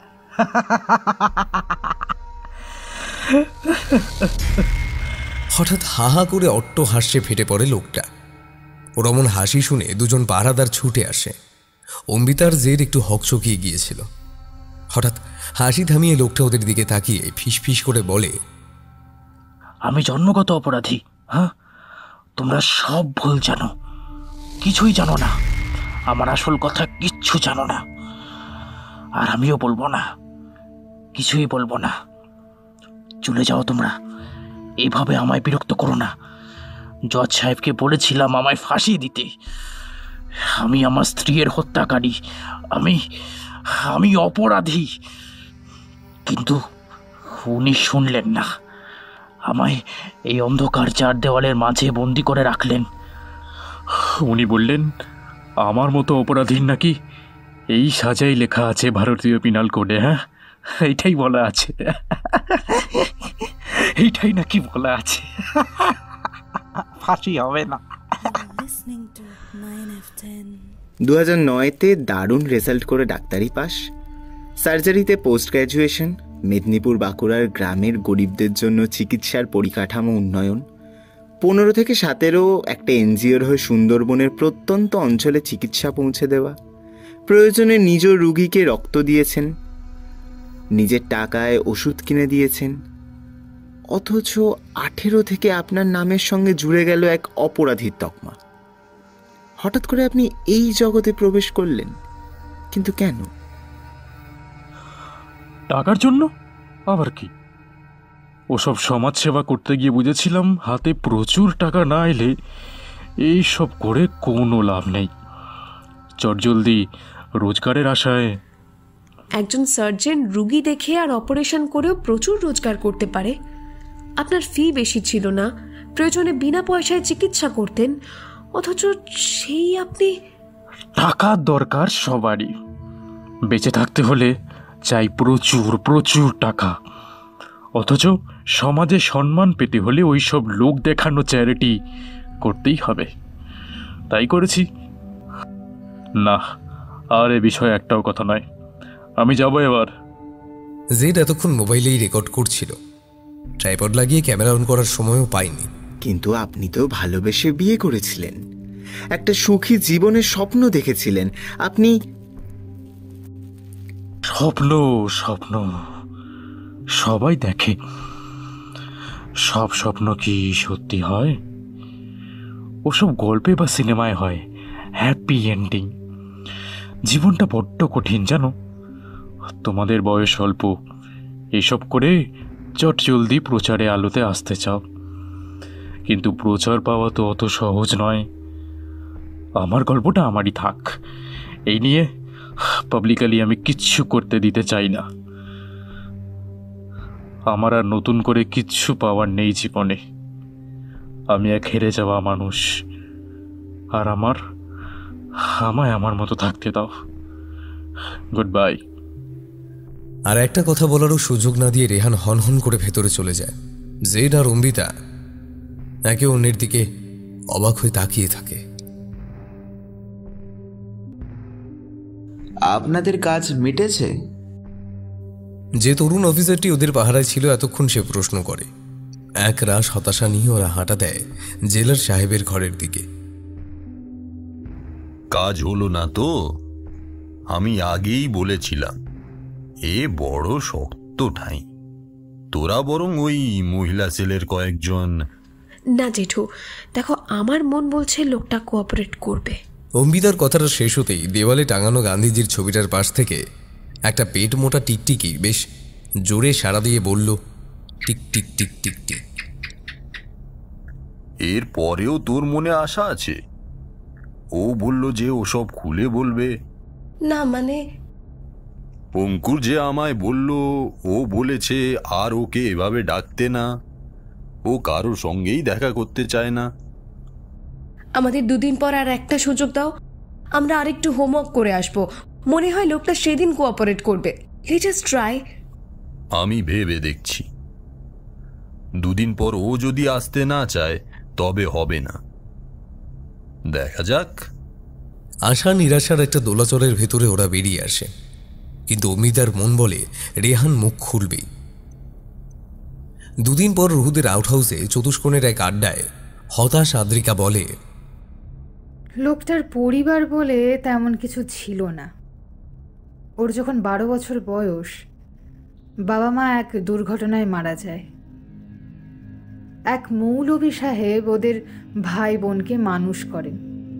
হঠাৎ হা হা করে অট্ট হাসে ফেটে পড়ে লোকটা। ওর অমন হাসি শুনে দুজন পাহারাদার ছুটে আসে। অম্বিতার জের একটু হকচকিয়ে গিয়েছিল। হঠাৎ হাসি থামিয়ে লোকটা ওদের দিকে তাকিয়ে ফিসফিস করে বলে, আমি জন্মগত অপরাধী। হ্যাঁ, তোমরা সব ভুল জানো, কিছুই জানো না। আমার আসল কথা কিচ্ছু জানো না, আর আমিও বলবো না, কিছুই বলবো না। চলে যাও তোমরা, এইভাবে আমায় বিরক্ত করো না। জজ সাহেবকে বলেছিলাম আমায় ফাঁসি দিতে। আমি আমার স্ত্রীর হত্যাকারী, আমি অপরাধী, কিন্তু উনি শুনলেন না। আমায় এই অন্ধকার চার দেওয়ালের মাঝে বন্দি করে রাখলেন। উনি বললেন আমার মতো অপরাধীর নাকি এই সাজাই লেখা আছে ভারতীয় পিনাল কোডে। হ্যাঁ, এইটাই বলা আছে, এইটাই নাকি বলা আছে, ফাঁসি হবে না। 2009-তে দারুণ রেজাল্ট করে ডাক্তারি পাস, সার্জারিতে পোস্ট গ্র্যাজুয়েশন, মেদিনীপুর বাঁকুড়ার গ্রামের গরিবদের জন্য চিকিৎসার পরিকাঠামো উন্নয়ন, 15 থেকে 17 একটা এনজিওর হয়ে সুন্দরবনের প্রত্যন্ত অঞ্চলে চিকিৎসা পৌঁছে দেওয়া, প্রয়োজনে নিজ রুগীকে রক্ত দিয়েছেন, নিজের টাকায় ওষুধ কিনে দিয়েছেন। অথচ 18 থেকে আপনার নামের সঙ্গে জুড়ে গেল এক অপরাধীর তকমা। হঠাৎ করে আপনি এই জগতে প্রবেশ করলেন, কিন্তু কেন? টাকার জন্য? আবার কি? ওসব সমাজ সেবা করতে গিয়ে বুঝেছিলাম হাতে প্রচুর টাকা না এলে এই সব করে কোনো লাভ নেই। চটজলদি রোজগারের আশায়। একজন সার্জন রুগী দেখে আর অপারেশন করেও প্রচুর রোজগার করতে পারে। আপনার ফি বেশি ছিল না, প্রয়োজনে বিনা পয়সায় চিকিৎসা করতেন, অথচ সেই আপনি। টাকার দরকার সবারই, বেঁচে থাকতে হলে চাই প্রচুর প্রচুর টাকা। অথচ সমাজে সম্মান পেতে হলে ওই সব লোক দেখানো চ্যারিটি করতেই হবে। তাই করেছি। না, আর এ বিষয়ে একটাও কথা নয়, আমি যাব এবার। জেড এতক্ষণ মোবাইলেই রেকর্ড করছিল, ট্রাইপড লাগিয়ে ক্যামেরা অন করার সময়ও পাইনি। কিন্তু আপনি তো ভালোবেসে বিয়ে করেছিলেন, একটা সুখী জীবনের স্বপ্ন দেখেছিলেন। আপনি। স্বপ্ন স্বপ্ন সবাই দেখে, সব স্বপ্ন কি সত্যি হয়? ওসব গল্পে বা সিনেমায় হয় হ্যাপি এন্ডিং। জীবনটা বড্ড কঠিন জানো। তোমাদের বয়স অল্প, এসব করে চট জলদি প্রচারে আলোতে আসতে চাও, কিন্তু প্রচার পাওয়া তো অত সহজ নয়। আমার গল্পটা আমারই থাক, এই নিয়ে পাবলিকালি আমি কিচ্ছু করতে দিতে চাই না। আমার আর নতুন করে কিচ্ছু পাওয়ার নেই জীবনে। আমি এক হেরে যাওয়া মানুষ, আর আমায় আমার মতো থাকতে দাও। Good bye. আর একটা কথা বলারও সুযোগ না দিয়ে রেহান হনহন করে ভেতরে চলে যায়। জেড আর অম্বিতা একে অন্যের দিকে অবাক হয়ে তাকিয়ে থাকে। আপনাদের কাজ মিটেছে? যে তরুণ অফিসারটি ওদের পাহারায় ছিল এতক্ষণ সে প্রশ্ন করে। এক রাশ হতাশা নিয়ে ওরা হাঁটা দেয় জেলার সাহেবের ঘরের দিকে। কাজ হলো না তো? আমি আগেই বলেছিলাম এ বড় শক্ত ঠাঁই। তোরা বরং ওই মহিলা সেলের কয়েকজন। না জেঠু, দেখো আমার মন বলছে লোকটা কোঅপারেট করবে। অম্বিতার কথাটা শেষ হতেই দেওয়ালে টাঙানো গান্ধীজির ছবিটার পাশ থেকে একটা পেট মোটা টিকটিকি বেশ জোরে সাড়া দিয়ে বলল, tick tick tick tick tick. এর পরেও তোর মনে আশা আছে? ও বলল যে ওসব খুলে বলবে। না মানে অঙ্কুর যে আমায় বলল, ও বলেছে আর ওকে এভাবে ডাকতে না, ও কারোর সঙ্গেই দেখা করতে চায় না। আমাদের দুদিন পর আর একটা সুযোগ দাও, আমরা আরেকটু হোমওয়ার্ক করে আসবো। মনে হয় লোকটা সেদিন কোঅপারেট করবে। Let us try. আমি ভেবে দেখছি। দুদিন পর ও যদি আসতে না চায় তবে হবে না, দেখা যাক। আশা নিরাশার একটা দোলাচলের ভেতরে ওরা বেরিয়ে আসে, কিন্তু অমিতার মন বলে রেহান মুখ খুলবেই। দুদিন পর রুহুদের আউটহাউসে চতুষ্কোণের এক আড্ডায় হতাশ আদ্রিকা বলে, লোকটার পরিবার বলে তেমন কিছু ছিল না। ওর যখন 12 বছর বয়স, বাবা মা এক দুর্ঘটনায় মারা যায়। এক মৌলভী সাহেব ওদের ভাই বোনকে মানুষ করেন।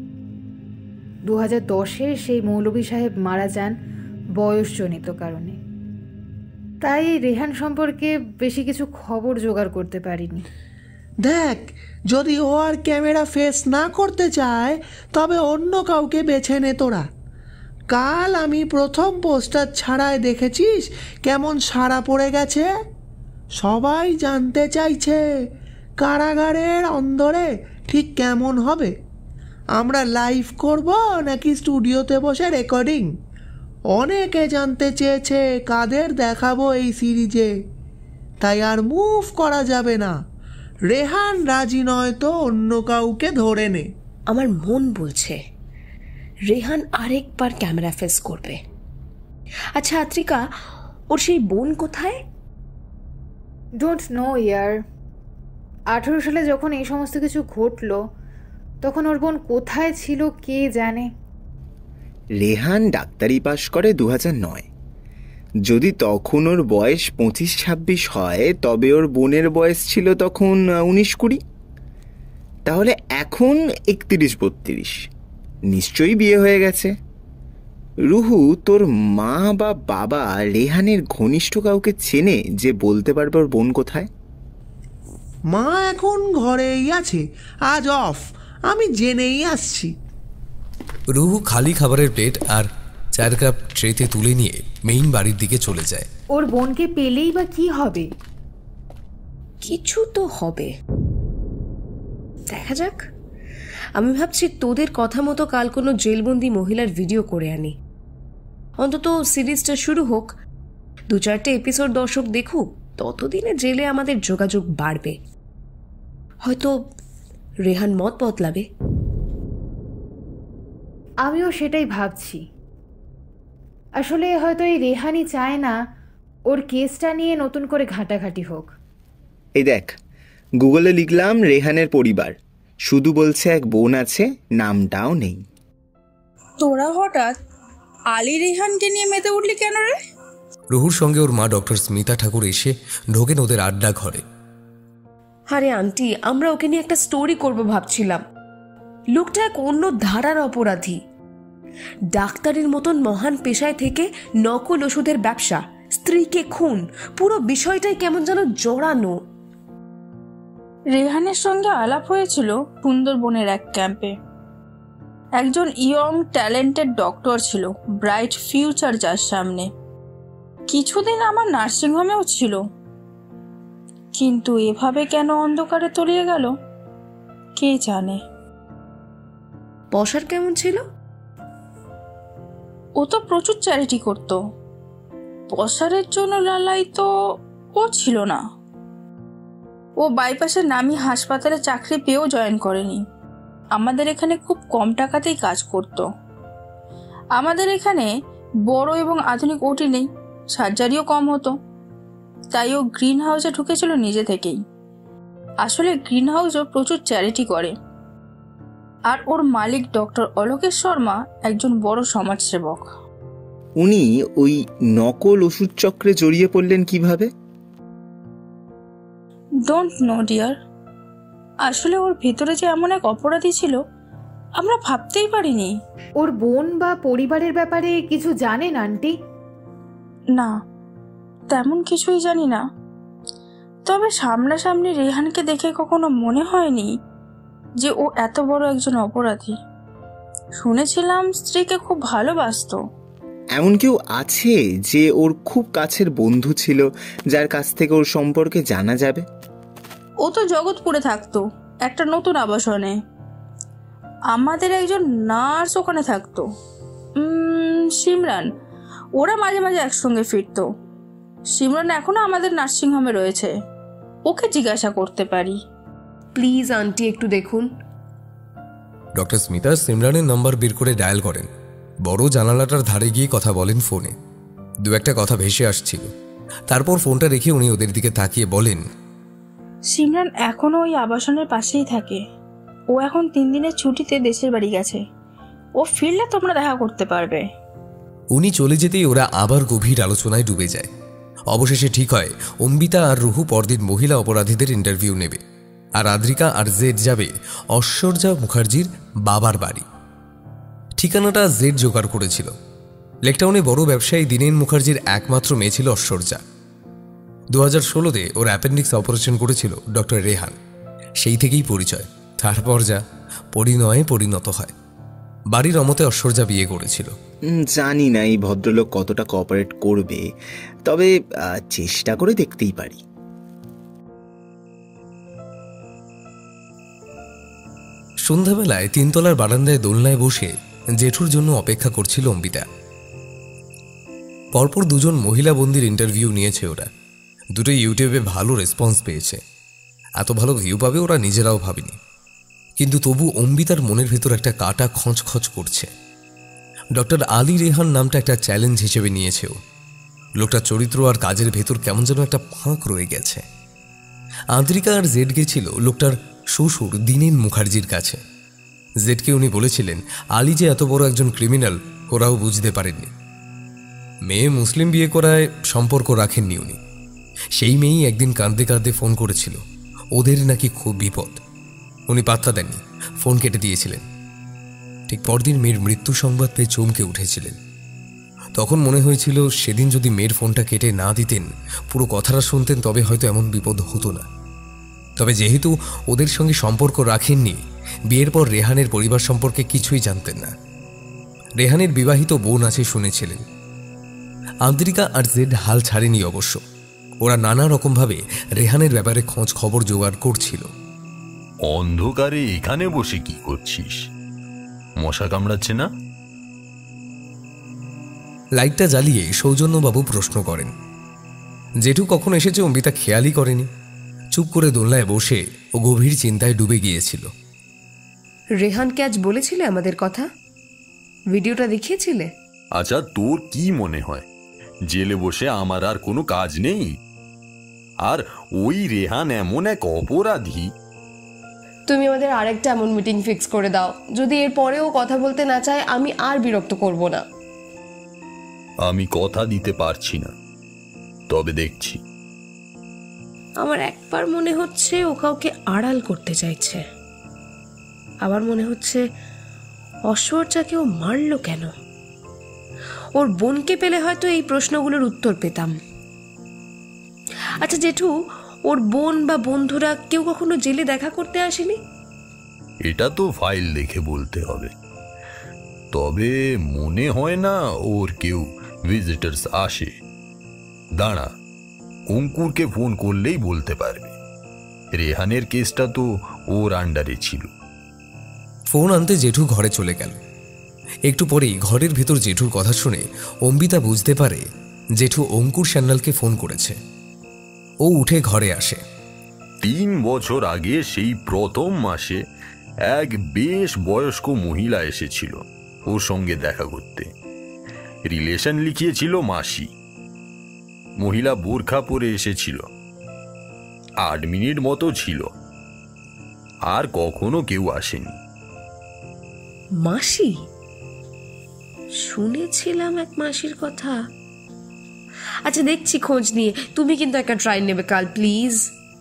2010-এ সেই মৌলভী সাহেব মারা যান বয়সজনিত কারণে। তাই রেহান সম্পর্কে বেশি কিছু খবর জোগাড় করতে পারিনি। দেখ, যদি ও আর ক্যামেরা ফেস না করতে চায় তবে অন্য কাউকে বেছে নে তোরা। কাল আমি প্রথম পোস্টার ছাড়ায় দেখেছিস কেমন সাড়া পড়ে গেছে। সবাই জানতে চাইছে কারাগারের অন্দরে ঠিক কেমন হবে। আমরা লাইভ করব নাকি স্টুডিওতে বসে রেকর্ডিং। অনেকে জানতে চেয়েছে কাদের দেখাবো এই সিরিজে, তাই আর মুভ করা যাবে না। রেহান রাজি নয় তো অন্য কাউকে ধরে নে। আমার মন বলছে রেহান আরেকবার ক্যামেরা ফেস করবে। আচ্ছা আত্রিকা, ওর সেই বোন কোথায়? ডোন্ট নো ইয়ার। 18 সালে যখন এই সমস্ত কিছু ঘটলো তখন ওর বোন কোথায় ছিল কে জানে। রেহান ডাক্তারি পাশ করে 2009। যদি তখন ওর বয়স 25-26 হয় তবে ওর বোনের বয়স ছিল তখন 19-20। তাহলে এখন 31-32। নিশ্চয়ই বিয়ে হয়ে গেছে। রুহু, তোর মা বা বাবা রেহানের ঘনিষ্ঠ কাউকে চেনে যে বলতে পারবে ওর বোন কোথায়? মা এখন ঘরেই আছে, আজ অফ। আমি জেনেই আসছি। রুহু খালি খাবারের প্লেট আর 4 কাপ ট্রেতে তুলে নিয়ে মেইন বাড়ির দিকে চলে যায়। ওর বোনকে পেলেই বা কি হবে? কিছু তো হবে, দেখা যাক। আমি ভাবছি তোদের কথা মতো কাল কোনো জেলবন্দি মহিলার ভিডিও করে আনি। অন্তত সিরিজটা শুরু হোক, 2-4টে এপিসোড দর্শক দেখুক, ততদিনে জেলে আমাদের যোগাযোগ বাড়বে। হয়তো রেহান মত বদলাবে। আমিও সেটাই ভাবছি। আসলে হয়তো এই রেহানই চায় না ওর কেসটা নিয়ে নতুন করে ঘাটাঘাটি হোক। এই দেখ, গুগলে লিখলাম রেহানের পরিবার, শুধু বলছে এক বোন আছে, নামটাও নেই। তোরা হঠাৎ আলী রেহানকে নিয়ে মেতে উঠলি কেন রে? রুহুর সঙ্গে ওর মা ডক্টর স্মিতা ঠাকুর এসে ঢোকেন ওদের আড্ডা ঘরে। আরে আন্টি, আমরা ওকে নিয়ে একটা স্টোরি করব ভাবছিলাম। লোকটা এক অন্য ধারার অপরাধী। ডাক্তারের মতন মহান পেশায় থেকে নকল ওষুধের ব্যবসা, স্ত্রীকে খুন, পুরো বিষয়টাই কেমন যেন জড়ানো। রেহানের সঙ্গে আলাপ হয়েছিল সুন্দরবনের এক ক্যাম্পে। একজন ইয়ং ট্যালেন্টেড ডক্টর ছিল, ব্রাইট ফিউচার যার সামনে। কিছুদিন আমার নার্সিংহোমেও ছিল, কিন্তু এভাবে কেন অন্ধকারে তলিয়ে গেল কে জানে। পসার কেমন ছিল? ও তো প্রচুর চ্যারিটি করত। পসারের জন্য লালাই তো ও ছিল না। ও বাইপাসের নামি হাসপাতালে চাকরি পেয়েও জয়েন করেনি। আমাদের এখানে খুব কম টাকাতেই কাজ করত। আমাদের এখানে বড় এবং আধুনিক ওটি নেই, সার্জারিও কম হতো, তাই ও গ্রিন হাউসে ঢুকেছিল নিজে থেকেই। আসলে গ্রিন হাউসও প্রচুর চ্যারিটি করে। আর ওর মালিক ডক্টর অলোকেশ শর্মা একজন বড় সমাজসেবক। উনি ওই নকল ওষুধ চক্রে জড়িয়ে পড়লেন কিভাবে? Don't know dear. আসলে ওর ভেতরে যে এমন এক অপরাধী ছিল আমরা ভাবতেই পারিনি। ওর বোন বা পরিবারের ব্যাপারে কিছু জানেন আন্টি? না, তেমন কিছুই জানি না। তবে সামনাসামনি রেহানকে দেখে কখনো মনে হয়নি যে ও এত বড় একজন অপরাধী। শুনেছিলাম স্ত্রীকে খুব ভালোবাসতো। এমন কেউ আছে যে ওর খুব কাছের বন্ধু ছিল, যার কাছ থেকে ওর সম্পর্কে জানা যাবে? ও তো জগৎপুরে থাকতো একটা নতুন আবাসনে। আমাদের একজন নার্স ওখানে থাকতো, সিমরান। ওরা মাঝে মাঝে একসঙ্গে ফিরতো। সিমরান এখনো আমাদের নার্সিংহোমে রয়েছে, ওকে জিজ্ঞাসা করতে পারি। প্লিজ আন্টি একটু দেখুন। ডক্টর স্মিতা সিমরানের নাম্বার বের করে ডায়াল করেন। বড় জানালাটার ধারে গিয়ে কথা বলেন ফোনে। দু একটা কথা ভেসে আসছিল। তারপর ফোনটা রেখে উনি ওদের দিকে তাকিয়ে বলেন, সিমরান এখনো ওই আবাসনের পাশেই থাকে। ও এখন 3 দিনের ছুটিতে দেশের বাড়ি গেছে। ও ফিরলে তোমরা দেখা করতে পারবে। উনি চলে যেতেই ওরা আবার গভীর আলোচনায় ডুবে যায়। অবশেষে ঠিক হয় অম্বিতা আর রুহু পরদিন মহিলা অপরাধীদের ইন্টারভিউ নেবে, আর আদ্রিকা আর জেড যাবে ঐশ্বর্যা মুখার্জির বাবার বাড়ি। ঠিকানাটা জেড জোগাড় করেছিল। লেকটাউনে বড় ব্যবসায়ী দীনেন মুখার্জির একমাত্র মেয়ে ছিল ঐশ্বর্যা। 2016-তে ওর অ্যাপেন্ডিক্স অপারেশন করেছিল ডক্টর রেহান। সেই থেকেই পরিচয়। তারপর যা পরিণয়ে পরিণত হয়। বাড়ির অমতে ঐশ্বর্যা বিয়ে করেছিল। জানি না এই ভদ্রলোক কতটা কোঅপারেট করবে, তবে চেষ্টা করে দেখতেই পারি। সন্ধ্যাবেলায় 3তলার বারান্দায় দোলনায় বসে জেঠুর জন্য অপেক্ষা করছিল অম্বিতা। পরপর 2জন মহিলা বন্দির ইন্টারভিউ নিয়েছে ওরা। দুটোই ইউটিউবে ভালো রেসপন্স পেয়েছে। এত ভালো ভিউ পাবে ওরা নিজেরাও ভাবেনি। কিন্তু তবু অম্বিতার মনের ভেতর একটা কাটা খচখচ করছে। ডক্টর আলী রেহান নামটা একটা চ্যালেঞ্জ হিসেবে নিয়েছে ও। লোকটার চরিত্র আর কাজের ভেতর কেমন যেন একটা ফাঁক রয়ে গেছে। আদ্রিকা আর জেড গেছিল লোকটার শ্বশুর দীনেন মুখার্জির কাছে। জেডকে উনি বলেছিলেন আলী যে এত বড় একজন ক্রিমিনাল ওরাও বুঝতে পারেননি। মেয়ে মুসলিম বিয়ে করায় সম্পর্ক রাখেননি উনি। সেই মেয়েই একদিন কাঁদতে কাঁদতে ফোন করেছিল, ওদের নাকি খুব বিপদ। উনি পাত্তা দেননি, ফোন কেটে দিয়েছিলেন। ঠিক পরদিন মেয়ের মৃত্যু সংবাদ পেয়ে চমকে উঠেছিলেন। তখন মনে হয়েছিল সেদিন যদি মেয়ের ফোনটা কেটে না দিতেন, পুরো কথাটা শুনতেন, তবে হয়তো এমন বিপদ হতো না। তবে যেহেতু ওদের সঙ্গে সম্পর্ক রাখেননি, বিয়ের পর রেহানের পরিবার সম্পর্কে কিছুই জানতেন না। রেহানের বিবাহিত বোন আছে শুনেছিলেন। আদ্রিকা আর জেড হাল ছাড়েনি অবশ্য। ওরা নানা রকমভাবে রেহানের ব্যাপারে খোঁজ খবর জোগাড় করছিল। অন্ধকারে এখানে বসে কি করছিস? মশা কামড়াচ্ছে না? লাইটটা জ্বালিয়ে সৌজন্যবাবু প্রশ্ন করেন। জেঠু কখন এসেছে অম্বিতা খেয়ালই করেনি। চুপ করে দোলনায় বসে ও গভীর চিন্তায় ডুবে গিয়েছিল। রেহানকে আজ বলেছিলে আমাদের কথা? ভিডিওটা দেখিয়েছিলে? আচ্ছা, তোর কি মনে হয় জেলে বসে আমার আর কোনো কাজ নেই? আর ওই রেহান এমন এক অপরাধী। তুমি আমাদের আরেকটা এমন মিটিং ফিক্স করে দাও, যদি এর পরেও কথা বলতে না চায় আমি আর বিরক্ত করব না। আমি কথা দিতে পারছি না, তবে দেখছি। আমার একবার মনে হচ্ছে ও কাউকে আড়াল করতে চাইছে। আবার মনে হচ্ছে ঐশ্বর্যাকে ও মারল কেন। ওর বোনকে পেলে হয়তো এই প্রশ্নগুলোর উত্তর পেতাম। আচ্ছা জেঠু, ওর বোন বা বন্ধুরা কেউ কখনো জেলে দেখা করতে আসেনি? এটা তো ফাইল দেখে বলতে হবে, তবে মনে হয় না ওর কেউ ভিজিটার্স আসে। দাঁড়া, অঙ্কুরকে ফোন করলেই বলতে পারবে। রেহানের কেসটা তো ওর আন্ডারে ছিল। ফোন আনতে জেঠু ঘরে চলে গেল। একটু পরেই ঘরের ভেতর জেঠুর কথা শুনে অম্বিতা বুঝতে পারে জেঠু অঙ্কুর সান্যালকে ফোন করেছে। ও উঠে ঘরে আসে। 3 বছর আগে সেই প্রথম মাসে এক বেশ বয়স্ক মহিলা এসেছিল ওর সঙ্গে দেখা করতে। রিলেশন লিখিয়েছিল মাসি। মহিলা বোরখা পরে এসেছিল। 8 মিনিট মতো ছিল, আর কখনো কেউ আসেনি। মাসি? শুনেছিলাম এক মাসির কথা। আচ্ছা দেখছি খোঁজ নিয়ে। তুমি কিন্তু একটা ট্রাই নেবে কাল, প্লিজ।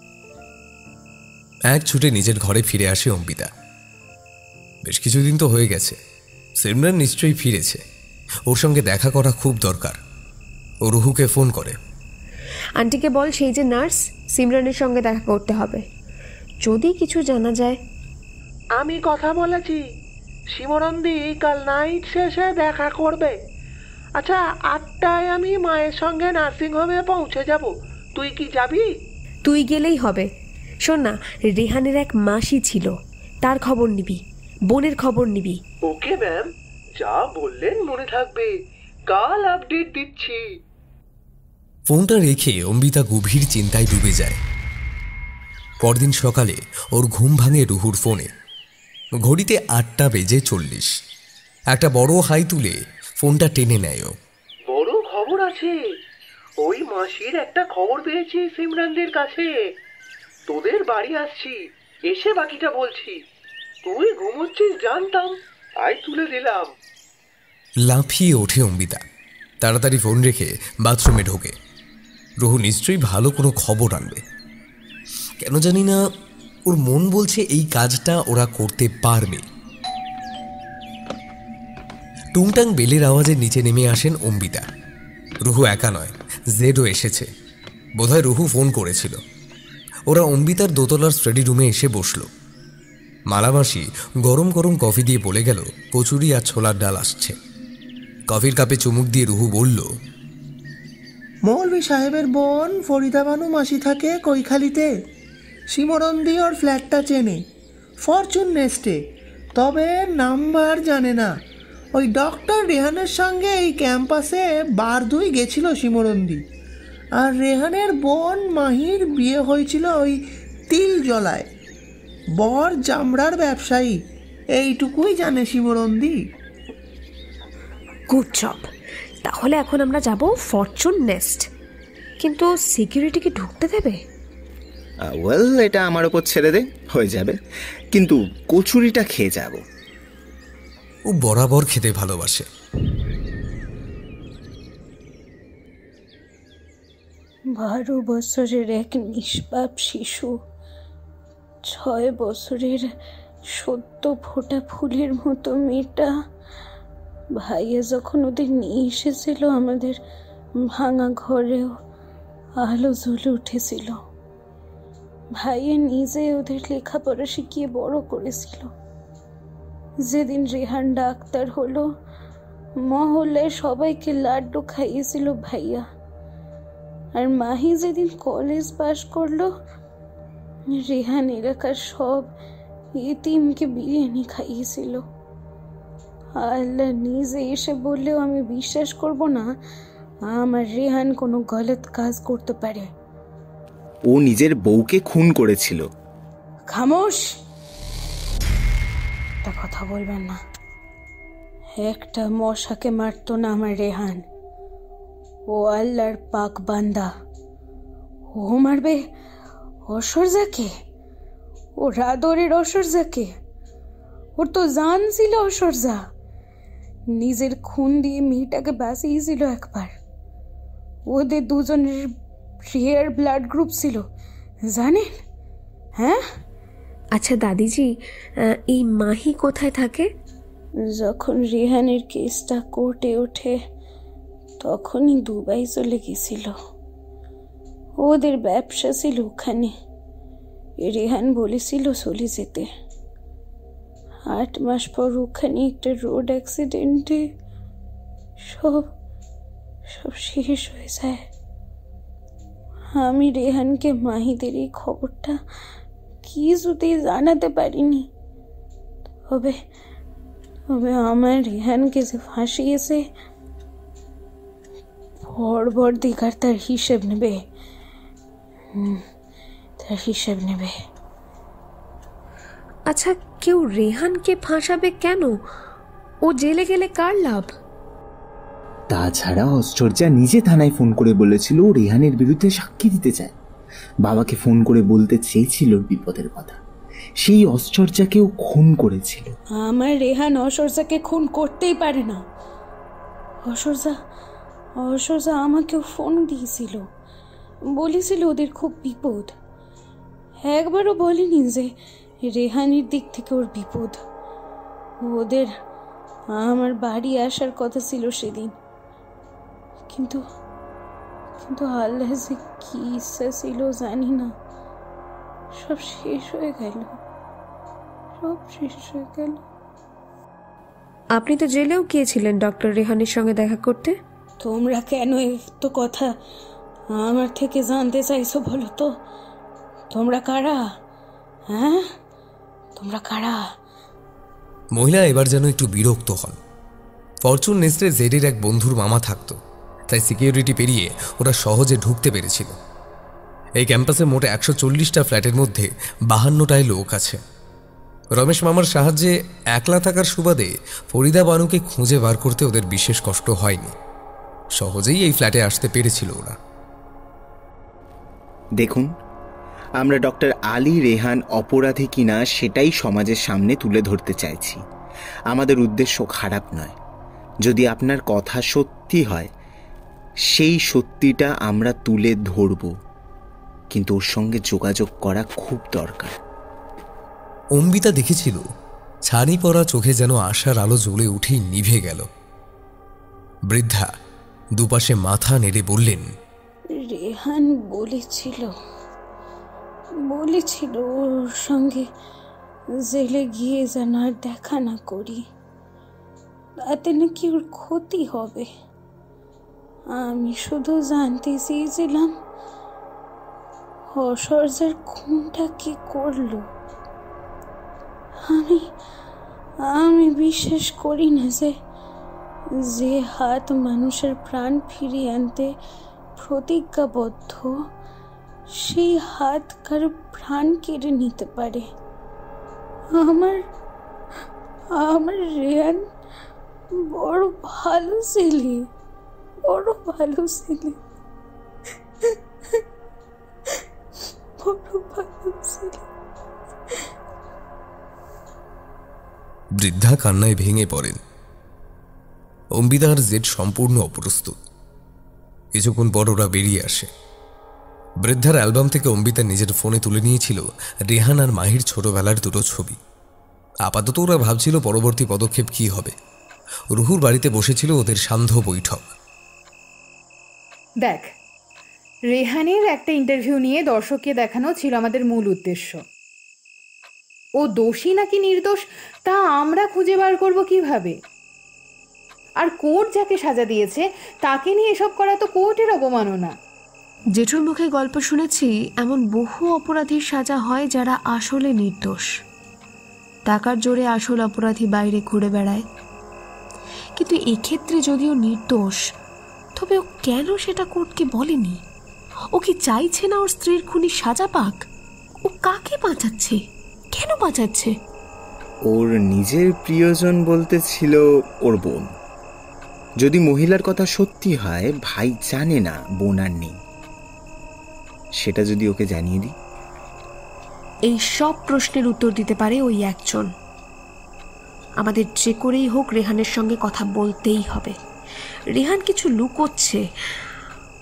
এক ছুটে নিজের ঘরে ফিরে আসে অম্বিতা। বেশ কিছুদিন তো হয়ে গেছে, সিমরান নিশ্চয়ই ফিরেছে। ওর সঙ্গে দেখা করা খুব দরকার। ও রুহুকে ফোন করে। আন্টিকে বল সেই যে নার্স, সিমরানের সঙ্গে দেখা করতে হবে, যদি কিছু জানা যায়। আমি কথা বলেছি, শিমরন্দি কাল নাইট শেষে দেখা করবে। আচ্ছা 8টায় আমি মায়ের সঙ্গে নার্সিংহোমে পৌঁছে যাব, তুই কি যাবি? তুই গেলেই হবে। শোন না, রেহানের এক মাসি ছিল, তার খবর নিবি, বোনের খবর নিবি। ওকে ম্যাম, যা বললেন মনে থাকবে, কাল আপডেট দিচ্ছি। ফোনটা রেখে অম্বিতা গভীর চিন্তায় ডুবে যায়। পরদিন সকালে ওর ঘুম ভাঙে রুহুর ফোনে। ঘড়িতে 8:40। একটা বড় হাই তুলে ফোনটা টেনে নেয়। বড় খবর আছে, ওই মাসির একটা খবর পেয়েছি সিমরানদের কাছে। তোদের বাড়ি আসছি, এসে বাকিটা বলছি। তুই ঘুমোচ্ছিস জানতাম, তাই তুলে দিলাম। লাফিয়ে ওঠে অম্বিতা, তাড়াতাড়ি ফোন রেখে বাথরুমে ঢোকে। রুহু নিশ্চয়ই ভালো কোনো খবর আনবে। কেন জানি না ওর মন বলছে এই কাজটা ওরা করতে পারবে। টুংটাং বেলের আওয়াজে নিচে নেমে আসেন অম্বিতা। রুহু একা নয়, জেডও এসেছে। বোধহয় রুহু ফোন করেছিল। ওরা অম্বিতার দোতলার স্টাডি রুমে এসে বসল। মালামাসি গরম গরম কফি দিয়ে বলে গেল কচুরি আর ছোলার ডাল আসছে। কফির কাপে চুমুক দিয়ে রুহু বলল, মৌলভী সাহেবের বোন ফরিদা বানু মাসি থাকে কৈখালিতে। শিমরন্দি ওর ফ্ল্যাটটা চেনে, ফরচুন নেস্টে, তবে নাম্বার জানে না। ওই ডক্টর রেহানের সঙ্গে এই ক্যাম্পাসে 2 গেছিল শিমরন্দি। আর রেহানের বোন মাহির বিয়ে হয়েছিল ওই তিলজলায়। বর চামড়ার ব্যবসায়ী, এইটুকুই জানে শিমরন্দি। Good job. তাহলে এখন আমরা যাব ফরচুন নেস্ট, কিন্তু সিকিউরিটি কি ঢুকতে দেবে? ওয়েল, এটা আমার ওপর ছেড়ে দে, হয়ে যাবে। কিন্তু কচুরিটা খেয়ে যাব। ও বরাবর খেতে ভালোবাসে। 12 বছরের এক নিষ্পাপ শিশু, 6 বছরের সদ্য ফোটা ফুলের মতো মেয়েটা। ভাইয়া যখন ওদের নিয়ে এসেছিল আমাদের ভাঙা ঘরেও আলো জ্বলে উঠেছিল। ভাইয়া নিজে ওদের লেখাপড়া শিখিয়ে বড় করেছিল। যেদিন রেহান ডাক্তার হলো, মহল্লায় সবাইকে লাড্ডু খাইয়েছিল ভাইয়া। আর মাহি যেদিন কলেজ পাশ করলো, রেহান এলাকার সব এতিমকে বিরিয়ানি খাইয়েছিল। আল্লাহ নিজে এসে বললেও আমি বিশ্বাস করব না আমার রেহান কোনো গলত কাজ করতে পারে। ও নিজের বউকে খুন করেছিল। খামোশ, একটা কথা বলবেন না। একটা মশাকে মারতো না আমার রেহান। ও আল্লাহর পাক বান্দা, ও মারবে ঐশ্বর্যাকে? ও রাদরের ঐশ্বর্যাকে? ওর তো জান ছিল ঐশ্বর্যা। নিজের খুন দিয়ে মেয়েটাকে বাঁচিয়েছিল একবার। ওদের দুজনের রেয়ার ব্লাড গ্রুপ ছিল, জানেন? হ্যাঁ, আচ্ছা দাদিজি, এই মাহি কোথায় থাকে? যখন রেহানের কেসটা কোর্টে ওঠে তখনই দুবাই চলে গেছিল। ওদের ব্যবসা ছিল ওখানে। রেহান বলেছিল চলে যেতে। 8 মাস পর ওখানে একটা রোড অ্যাক্সিডেন্টে সব শেষ হয়ে যায়। আমি রেহানকে মাহিদের এই খবরটা কিছুতেই জানাতে পারিনি। তবে আমার রেহানকে যে ফাঁসিয়েছে পরবর্তীকার তার হিসেব নেবে। আচ্ছা, কেউ রেহানকে ফাঁসাবে কেন? ও জেলে গেলে কার লাভ? তাছাড়া অশ্চর্যা নিজে থানায় ফোন করে বলেছিল ও রেহানের বিরুদ্ধে সাক্ষী দিতে চায়। বাবাকে ফোন করে বলতে চেয়েছিল বিপদের কথা। সেই অশ্চর্যাকেও খুন করেছিল। আমার রেহান অশ্চর্যাকে খুন করতেই পারে না। অশ্চর্যা আমাকেও ফোন দিয়েছিল, বলেছিল ওদের খুব বিপদ। একবারও বলেনি যে রেহানের দিক থেকে ওর বিপদ। ওদের আমার বাড়ি আসার কথা ছিল সেদিন, কিন্তু আল্লাহ যে কি ইচ্ছা ছিল জানি না, সব শেষ হয়ে গেল। আপনি তো জেলেও গিয়েছিলেন ডক্টর রেহানের সঙ্গে দেখা করতে। তোমরা কেন এত কথা আমার থেকে জানতে চাইছো বলো তো? তোমরা কারা? হ্যাঁ, তোমরা কারা? মহিলা এবার যেন একটু বিরক্ত হন। ফরচুন নেস্টে জেডের এক বন্ধুর মামা থাকতো, তাই সিকিউরিটি পেরিয়ে ওরা সহজে ঢুকতে পেরেছিল। এই ক্যাম্পাসে মোট 140টা ফ্ল্যাটের মধ্যে 52টায় লোক আছে। রমেশ মামার সাহায্যে একলা থাকার সুবাদে ফরিদা বানুকে খুঁজে বার করতে ওদের বিশেষ কষ্ট হয়নি। সহজেই এই ফ্ল্যাটে আসতে পেরেছিল ওরা। দেখুন, আমরা ডক্টর আলী রেহান অপরাধী কিনা সেটাই সমাজের সামনে তুলে ধরতে চাইছি। আমাদের উদ্দেশ্য খারাপ নয়। যদি আপনার কথা সত্যি হয়, সেই সত্যিটা আমরা তুলে ধরব, কিন্তু ওর সঙ্গে যোগাযোগ করা খুব দরকার। অম্বিতা দেখেছিল ছানি পড়া চোখে যেন আশার আলো জ্বলে উঠেই নিভে গেল। বৃদ্ধা দুপাশে মাথা নেড়ে বললেন, রেহান বলেছিল ওর সঙ্গে জেলে গিয়ে যেন আর দেখা না করি, তাতে নাকি ওর ক্ষতি হবে। আমি শুধু জানতে চেয়েছিলাম অসর্জার খুনটা কি করলো। আমি বিশ্বাস করি না যে হাত মানুষের প্রাণ ফিরিয়ে আনতে প্রতিজ্ঞাবদ্ধ, সেই হাত কারো প্রাণ কেড়ে নিতে পারে। আমার রেহান বড় ভালো ছেলে। বৃদ্ধা কান্নায় ভেঙে পড়েন। অম্বিতার জেড সম্পূর্ণ অপ্রস্তুত। কিছুক্ষণ পর ওরা বেরিয়ে আসে। বৃদ্ধার অ্যালবাম থেকে অম্বিতা নিজের ফোনে তুলে নিয়েছিল রেহান আর মাহির ছোটবেলার দুটো ছবি। আপাতত ওরা ভাবছিল পরবর্তী পদক্ষেপ কি হবে। রুহুর বাড়িতে বসেছিল ওদের সান্ধ্য বৈঠক। দেখ, রেহানের একটা ইন্টারভিউ নিয়ে দর্শককে দেখানো ছিল আমাদের মূল উদ্দেশ্য। ও দোষী নাকি নির্দোষ তা আমরা খুঁজে বার করব কিভাবে? আর কোর্ট যাকে সাজা দিয়েছে তাকে নিয়ে এসব করা তো কোর্টের অবমাননা। জেঠুর মুখে গল্প শুনেছি এমন বহু অপরাধীর সাজা হয় যারা আসলে নির্দোষ। টাকার জোরে আসল অপরাধী বাইরে ঘুরে বেড়ায়, কিন্তু এক্ষেত্রে যদিও নির্দোষ, তবে ও কেন সেটা কোর্টকে বলেনি? ও কি চাইছে না ওর স্ত্রীর খুনি সাজা পাক? ও কাকে বাঁচাচ্ছে? কেন বাঁচাচ্ছে? ওর নিজের প্রিয়জন বলতে ছিল ওর বোন। যদি মহিলার কথা সত্যি হয়, ভাই জানে না বোন আর নেই, সেটা যদি ওকে জানিয়ে দিই। এই সব প্রশ্নের উত্তর দিতে পারে ওই একজন। আমাদের যে করেই হোক রেহানের সঙ্গে কথা বলতেই হবে। রেহান কিছু লুকোচ্ছে,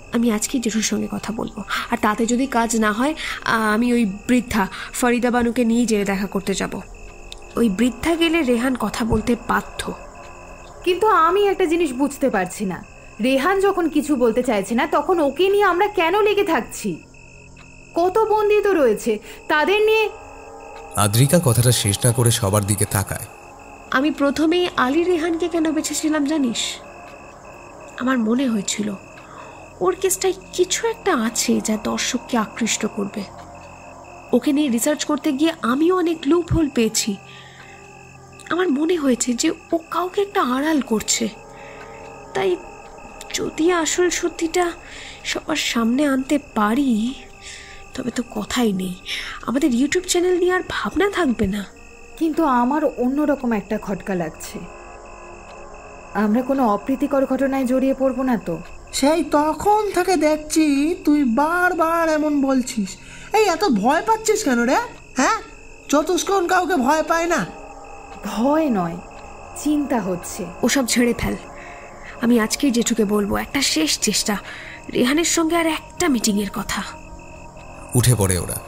আমি আজকেই জেঠুর সঙ্গে কথা বলবো, আর তাতে যদি কাজ না হয় আমি ওই বৃদ্ধা ফরিদা বানুকে নিয়ে জেলে দেখা করতে যাব। ওই বৃদ্ধা গেলে রেহান কথা বলতে বাধ্য। কিন্তু আমি একটা জিনিস বুঝতে পারছি না, রেহান যখন কিছু বলতে চাইছে না তখন ওকে নিয়ে আমরা কেন লেগে থাকছি? কত বন্দী তো রয়েছে, তাদের নিয়ে। আদ্রিকা কথাটা শেষ না করে সবার দিকে তাকায়। আমি প্রথমেই আলী রেহানকে কেন বেছেছিলাম জানিস? আমার মনে হয়েছিল ওর কেসটায় কিছু একটা আছে যা দর্শককে আকৃষ্ট করবে। ওকে নিয়ে রিসার্চ করতে গিয়ে আমিও অনেক লুপ হোল পেয়েছি। আমার মনে হয়েছে যে ও কাউকে একটা আড়াল করছে। তাই যদি আসল সত্যিটা সবার সামনে আনতে পারি তবে তো কথাই নেই, আমাদের ইউটিউব চ্যানেল নিয়ে আর ভাবনা থাকবে না। কিন্তু আমার অন্যরকম একটা খটকা লাগছে, আমরা কোনো অপ্রীতিকর ঘটনায় জড়িয়ে পড়বো না তো? সেই তখন থেকে দেখছি তুই বারবার এমন বলছিস। এই এত ভয় পাচ্ছিস কেন রে? হ্যাঁ, চতুষ্কোণ কাউকে ভয় পায় না। ভয় নয়, চিন্তা হচ্ছে। ওসব ছেড়ে ফেল। আমি আজকেই জেঠুকে বলবো, একটা শেষ চেষ্টা, রেহানের সঙ্গে আর একটা মিটিংয়ের কথা। উঠে পড়ে ওরা।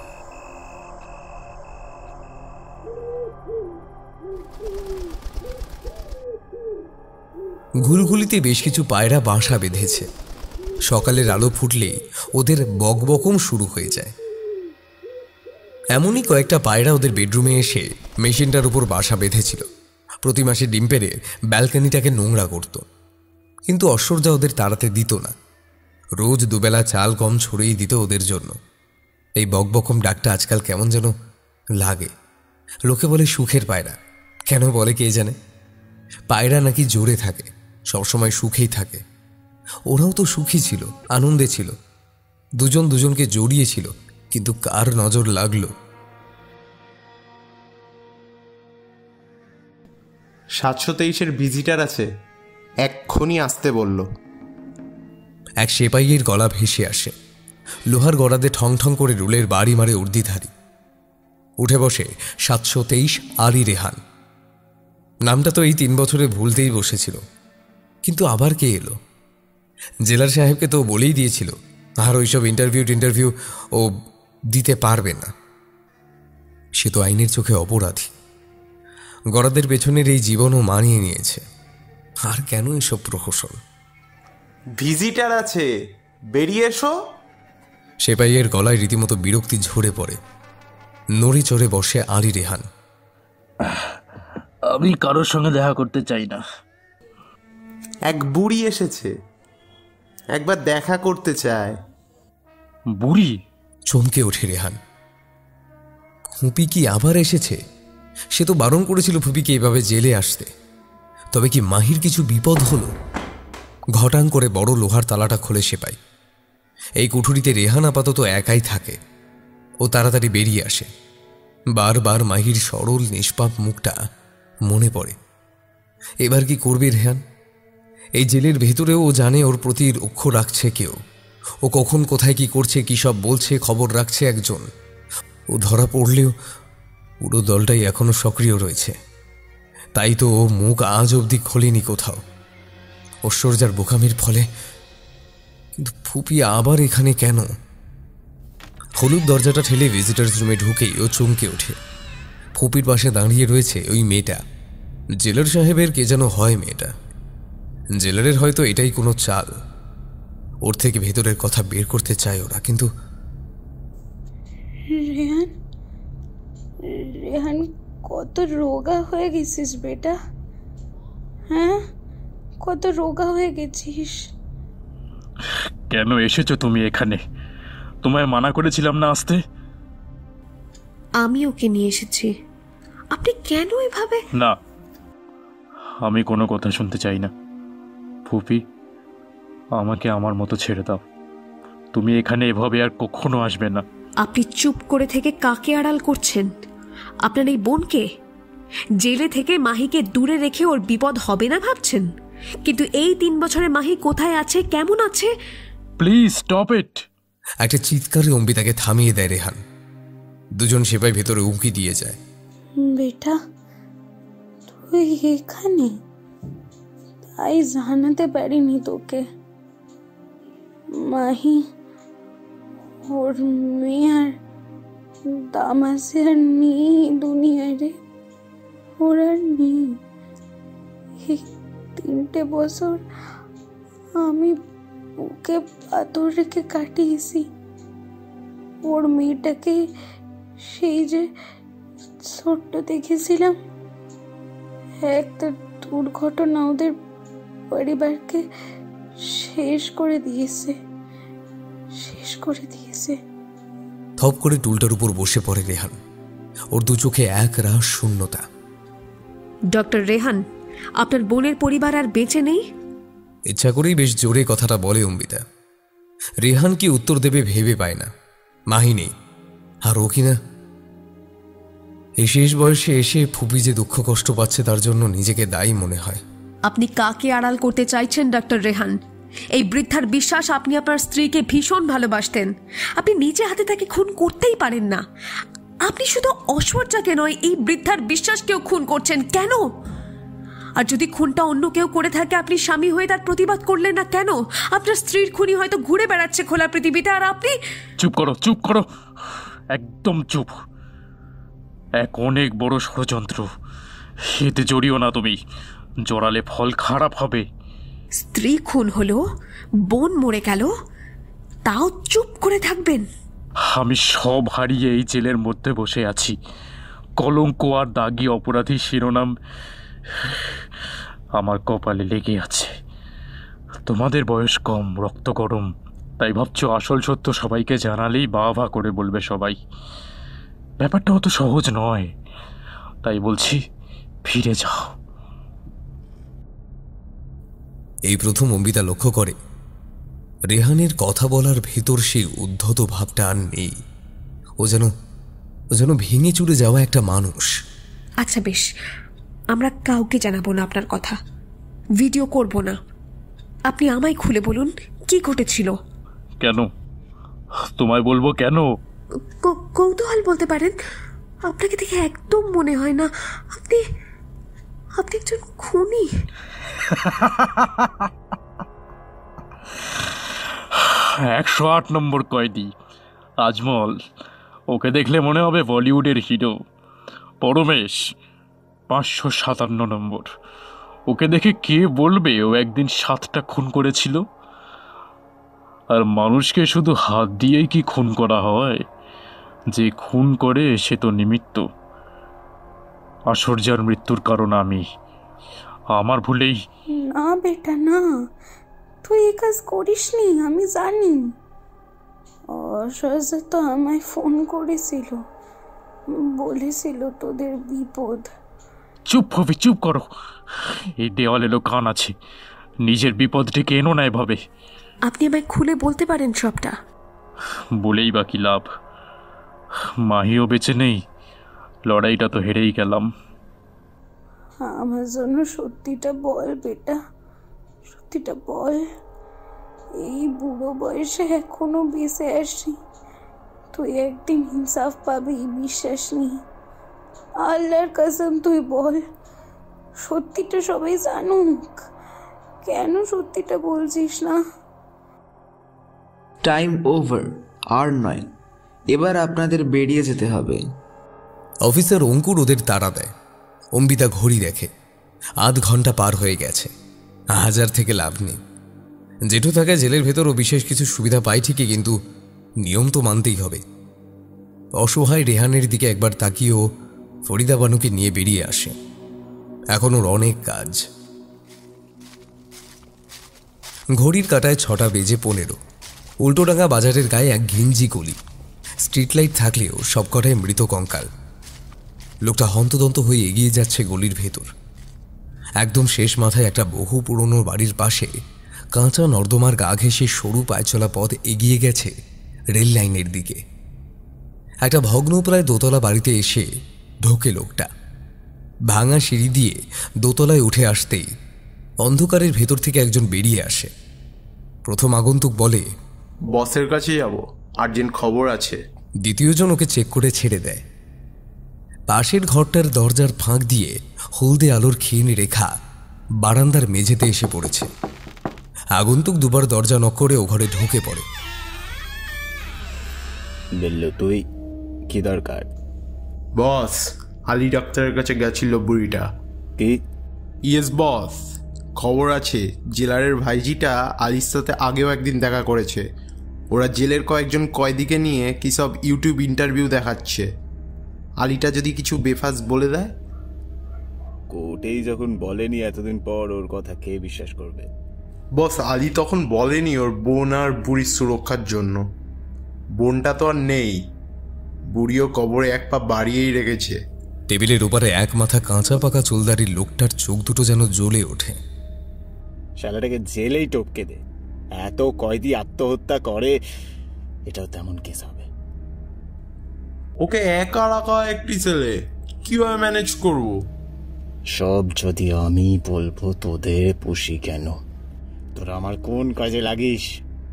ঘুলঘুলিতে বেশ কিছু পায়রা বাসা বেঁধেছে। সকালের আলো ফুটলেই ওদের বকবকম শুরু হয়ে যায়। এমনই কয়েকটা পায়রা ওদের বেডরুমে এসে মেশিনটার উপর বাসা বেঁধেছিল। প্রতি মাসে ডিম পেড়ে ব্যালকনিটাকে নোংরা করত, কিন্তু ঐশ্বর্যা ওদের তাড়াতে দিত না। রোজ দুবেলা চাল কম ছড়িয়ে দিত ওদের জন্য। এই বকবকম ডাকটা আজকাল কেমন যেন লাগে। লোকে বলে সুখের পায়রা, কেন বলে কে জানে। পায়রা নাকি জোরে থাকে, সবসময় সুখেই থাকে। ওরাও তো সুখী ছিল, আনন্দে ছিল, দুজন দুজনকে জড়িয়েছিল, কিন্তু কার নজর লাগলো? 723-এর ভিজিটার আছে, এক্ষুনি আসতে বলল। এক সেপাইয়ের গলা ভেসে আসে। লোহার গড়াতে ঠং ঠং করে রুলের বাড়ি মারে উর্দিধারী। উঠে বসে 723 আলী রেহান। নামটা তো এই 3 বছরে ভুলতেই বসেছিল, কিন্তু আবার কে এলো? জেলার সাহেবকে তো বলেই দিয়েছিল আর ওইসব ইন্টারভিউ ও দিতে পারবে না। সে তো আইনের চোখে অপরাধী। গড়াদের পেছনের এই জীবনও মানিয়ে নিয়েছে। আর কেন এসব প্রহসন? ভিজিটার আছে, বেরিয়ে এসো। সেপাইয়ের গলায় রীতিমতো বিরক্তি ঝরে পড়ে। নড়ে চড়ে বসে আলী রেহান। আমি কারোর সঙ্গে দেখা করতে চাই না। এক বুড়ি এসেছে, একবার দেখা করতে চায়। বুড়ি? চমকে ওঠে রেহান। ফুপি কি আবার এসেছে? সে তো বারণ করেছিল ফুপিকে এভাবে জেলে আসতে। তবে কি মাহির কিছু বিপদ হলো? ঘটাং করে বড় লোহার তালাটা খোলে সেপাই। এই কুঠুরিতে রেহান আপাতত একাই থাকে। ও তাড়াতাড়ি বেরিয়ে আসে। বারবার মাহির সরল নিষ্পাপ মুখটা মনে পড়ে। এবার কি করবে রেহান? এই জেলের ভেতরেও ও জানে ওর প্রতি লক্ষ্য রাখছে কেউ। ও কখন কোথায় কি করছে, কি সব বলছে, খবর রাখছে একজন। ও ধরা পড়লেও পুরো দলটাই এখনো সক্রিয় রয়েছে। তাই তো ও মুখ আজ অবধি খোলেনি কোথাও। ঐশ্বর্যার বোকামির ফলে। কিন্তু ফুপি আবার এখানে কেন? হলুদ দরজাটা ঠেলে ভিজিটার্স রুমে ঢুকেই ও চমকে ওঠে। ফুপির পাশে দাঁড়িয়ে রয়েছে ওই মেয়েটা। জেলার সাহেবের কে যেন হয় মেয়েটা। জেলারের হয়তো এটাই কোনো চাল। ওর থেকে ভেতরের কথা বের করতে চায় ওরা, কিন্তু রেহান কত রোগা হয়ে গেছিস বেটা। হ্যাঁ, কত রোগা হয়ে গেছিস। কেন এসেছো তুমি এখানে? তোমায় মানা করেছিলাম না আসতে? আমি ওকে নিয়ে এসেছি। আপনি কেন এভাবে? না, আমি কোনো কথা শুনতে চাই না। ফুপি, আমাকে আমার মতো ছেড়ে দাও। তুমি এখানে এভাবে আর কখনো আসবে না। আপনি চুপ করে থেকে কাকে আড়াল করছেন? আপনার এই বোনকে? জেলে থেকে মাহিকে দূরে রেখে ওর বিপদ হবে না ভাবছেন? কিন্তু এই 3 বছরে মাহি কোথায় আছে, কেমন আছে? Please stop it. একটা চিৎকারে অম্বিতাকে থামিয়ে দেয় রেহান। দুজন সেপাই ভেতরে উঁকি দিয়ে যায়। বেটা, তুই এখানে? তাই জানাতে পারিনি তোকে। মাহি ওর মেয়ে আর দামাসে আর নেই দুনিয়ায় রে, ওর আর নেই। এই 3টে বছর আমি বুকে পাথর রেখে কাটিয়েছি। ওর মেয়েটাকে সেই যে ছোট্ট দেখেছিলাম, একটা দুর্ঘটনা ওদের পরিবারকে শেষ করে দিয়েছে। থপ করে টুলটার উপর বসে পড়ে রেহান। ওর দু চোখে এক রাস শূন্যতা। ডক্টর রেহান, আপনার বোনের পরিবার আর বেঁচে নেই? ইচ্ছা করেই বেশ জোরে কথাটা বলে অম্বিতা। রেহান কি উত্তর দেবে ভেবে পায় না। মাহি নেই, আর ও কিনা এই শেষ বয়সে এসে ফুপি যে দুঃখ কষ্ট পাচ্ছে তার জন্য নিজেকে দায়ী মনে হয়। আপনি কাকে আড়াল করতে চাইছেন ডক্টর রেহান? এই বৃদ্ধার বিশ্বাস আপনি আপনার স্ত্রীকে ভীষণ ভালোবাসতেন। আপনি নিজে হাতে তাকে খুন করতেই পারেন না। আপনি শুধু ঐশ্বর্যাকে নয়, এই বৃদ্ধার বিশ্বাসকেও খুন করছেন। কেন? আর যদি খুনটা অন্য কেউ করে থাকে, আপনি স্বামী হয়ে তার প্রতিবাদ করলেন না কেন? আপনার স্ত্রীর খুনি হয়তো ঘুরে বেড়াচ্ছে খোলা পৃথিবীতে, আর আপনি... চুপ করো, একদম চুপ। এক অনেক বড় ষড়যন্ত্র, এতে জড়িও না তুমি। জড়ালে ফল খারাপ হবে। স্ত্রী খুন হলো, বোন মরে গেল, তাও চুপ করে থাকবেন? আমি সব হারিয়ে এই জেলের মধ্যে বসে আছি। কলঙ্ক আর দাগি অপরাধী শিরোনাম আমার কপালে লেগে আছে। তোমাদের বয়স কম, রক্ত গরম, তাই ভাবছো আসল সত্য সবাইকে জানালেই বাবা করে বলবে সবাই। ব্যাপারটা অত সহজ নয়, তাই বলছি ফিরে যাও। এই প্রথম অম্বিতা লক্ষ্য করে রেহানের কথা বলার ভেতর সেই উদ্ধত ভাবটা আর নেই। ও যেন ভেঙে চুরে যাওয়া একটা মানুষ। আচ্ছা বেশ, আমরা কাউকে জানাবো না আপনার কথা, ভিডিও করব না। আপনি আমায় খুলে বলুন কি ঘটেছিল। কেন? তোমায় বলবো কেন? কৌতূহল বলতে পারেন। আপনাকে দেখে একদম মনে হয় না আপনি একজন খুনি। 108 নম্বর কয়েদি আজমল। ওকে দেখলে মনে হবে বলিউডের হিরো। পরমেশ 557 নম্বর। ওকে দেখে কে বলবে ও একদিন 7টা খুন করেছিল? আর মানুষকে শুধু হাত দিয়েই কি খুন করা হয়? যে খুন করে সে তো নিমিত্ত। ঐশ্বর্যার মৃত্যুর কারণ আমি, আমার ভুলেই। না বেটা না, তুই এই কাজ করিসনি, আমি জানি। ঐশ্বর্য তো আমায় ফোন করেছিল, বলেছিল তোদের বিপদ। চুপ হবে, চুপ করো। এই দেওয়ালে লোক কান আছে, নিজের বিপদ ডেকে এনো না এভাবে। আপনি আমায় খুলে বলতে পারেন সবটা? বলেই বা কি লাভ? মাহিও বেঁচে নেই, লড়াইটা তো হেরেই গেলাম। আমার জন্য সত্যিটা বল বেটা, সত্যিটা বল। এই বুড়ো বয়সে এখনো বেঁচে আসি, তুই একদিন ইনসাফ পাবি বিশ্বাস নেই। আল্লাহর কসম তুই বল, সত্যিটা সবাই জানুক। কেন সত্যিটা বলছিস না? টাইম ওভার, আর নয়, এবার আপনাদের বেরিয়ে যেতে হবে। অফিসার অঙ্কুর ওদের তাড়া দেয়। অম্বিতা ঘড়ি দেখে, 8 ঘন্টা পার হয়ে গেছে। হাজার থেকে লাভ নেই। জেঠু থাকা জেলের ভেতরও বিশেষ কিছু সুবিধা পায় ঠিকই, কিন্তু নিয়ম তো মানতেই হবে। অসহায় রেহানের দিকে একবার তাকিয়েও ফরিদা বানুকে নিয়ে বেরিয়ে আসে। এখন ওর অনেক কাজ। ঘড়ির কাঁটায় 6টা বেজে 15। উল্টোডাঙ্গা বাজারের গায়ে এক ঘিঞ্জি গলি। স্ট্রিট লাইট থাকলেও সবকটাই মৃত কঙ্কাল। লোকটা হন্তদন্ত হয়ে এগিয়ে যাচ্ছে গলির ভেতর। একদম শেষ মাথায় একটা বহু পুরনো বাড়ির পাশে কাঁচা নর্দমার গা ঘেঁষে সরু পায়চলা পথ এগিয়ে গেছে রেল লাইনের দিকে। একটা ভগ্নপ্রায় দোতলা বাড়িতে এসে ঢোকে লোকটা। ভাঙা সিঁড়ি দিয়ে দোতলায় উঠে আসতেই অন্ধকারের ভেতর থেকে একজন বেরিয়ে আসে। প্রথম আগন্তুক বলে, বসের কাছে যাব, আর্জেন্ট খবর আছে। দ্বিতীয়জন ওকে চেক করে ছেড়ে দেয়। পাশের ঘরটার দরজার ফাঁক দিয়ে হলদে আলোর ক্ষীণ রেখা বারান্দার মেঝেতে এসে পড়েছে। আগন্তুক দুবার দরজা নক করে ও ঘরে ঢুকে পড়ে। বিল্লু, তুই কি দরকার? বস, আলী ডাক্তারের কাছে গেছিল বুড়িটা। কি? ইয়েস বস, খবর আছে জেলারের ভাইজিটা আলীর সাথে আগেও একদিন দেখা করেছে। ওরা জেলের কয়েকজন কয়েদিকে নিয়ে কি সব ইউটিউব ইন্টারভিউ দেখাচ্ছে। আলীটা যদি কিছু বেফাস বলে দেয়। কোর্টেই যখন বলেনি এতদিন পর, ওর কথা কে বিশ্বাস করবে? বস, আলী তখন বলেনি ওর বোন আর বুড়ির সুরক্ষার জন্য। বোনটা তো আর নেই, বুড়িও কবরে এক পা বাড়িয়েই রেখেছে। টেবিলের ওপারে এক মাথা কাঁচা পাকা চুলদারির লোকটার চোখ দুটো যেন জ্বলে ওঠে। শালাটাকে জেলেই টপকে দে। এত কয়েদি আত্মহত্যা করে, এটাও তেমন কেস হবে। ওকে একা রাখা একটি ছেলে, কিভাবে ম্যানেজ করব? সব যদি আমি বলবো, তোদের পুষি কেন? তোরা আমার কোন কাজে লাগিস?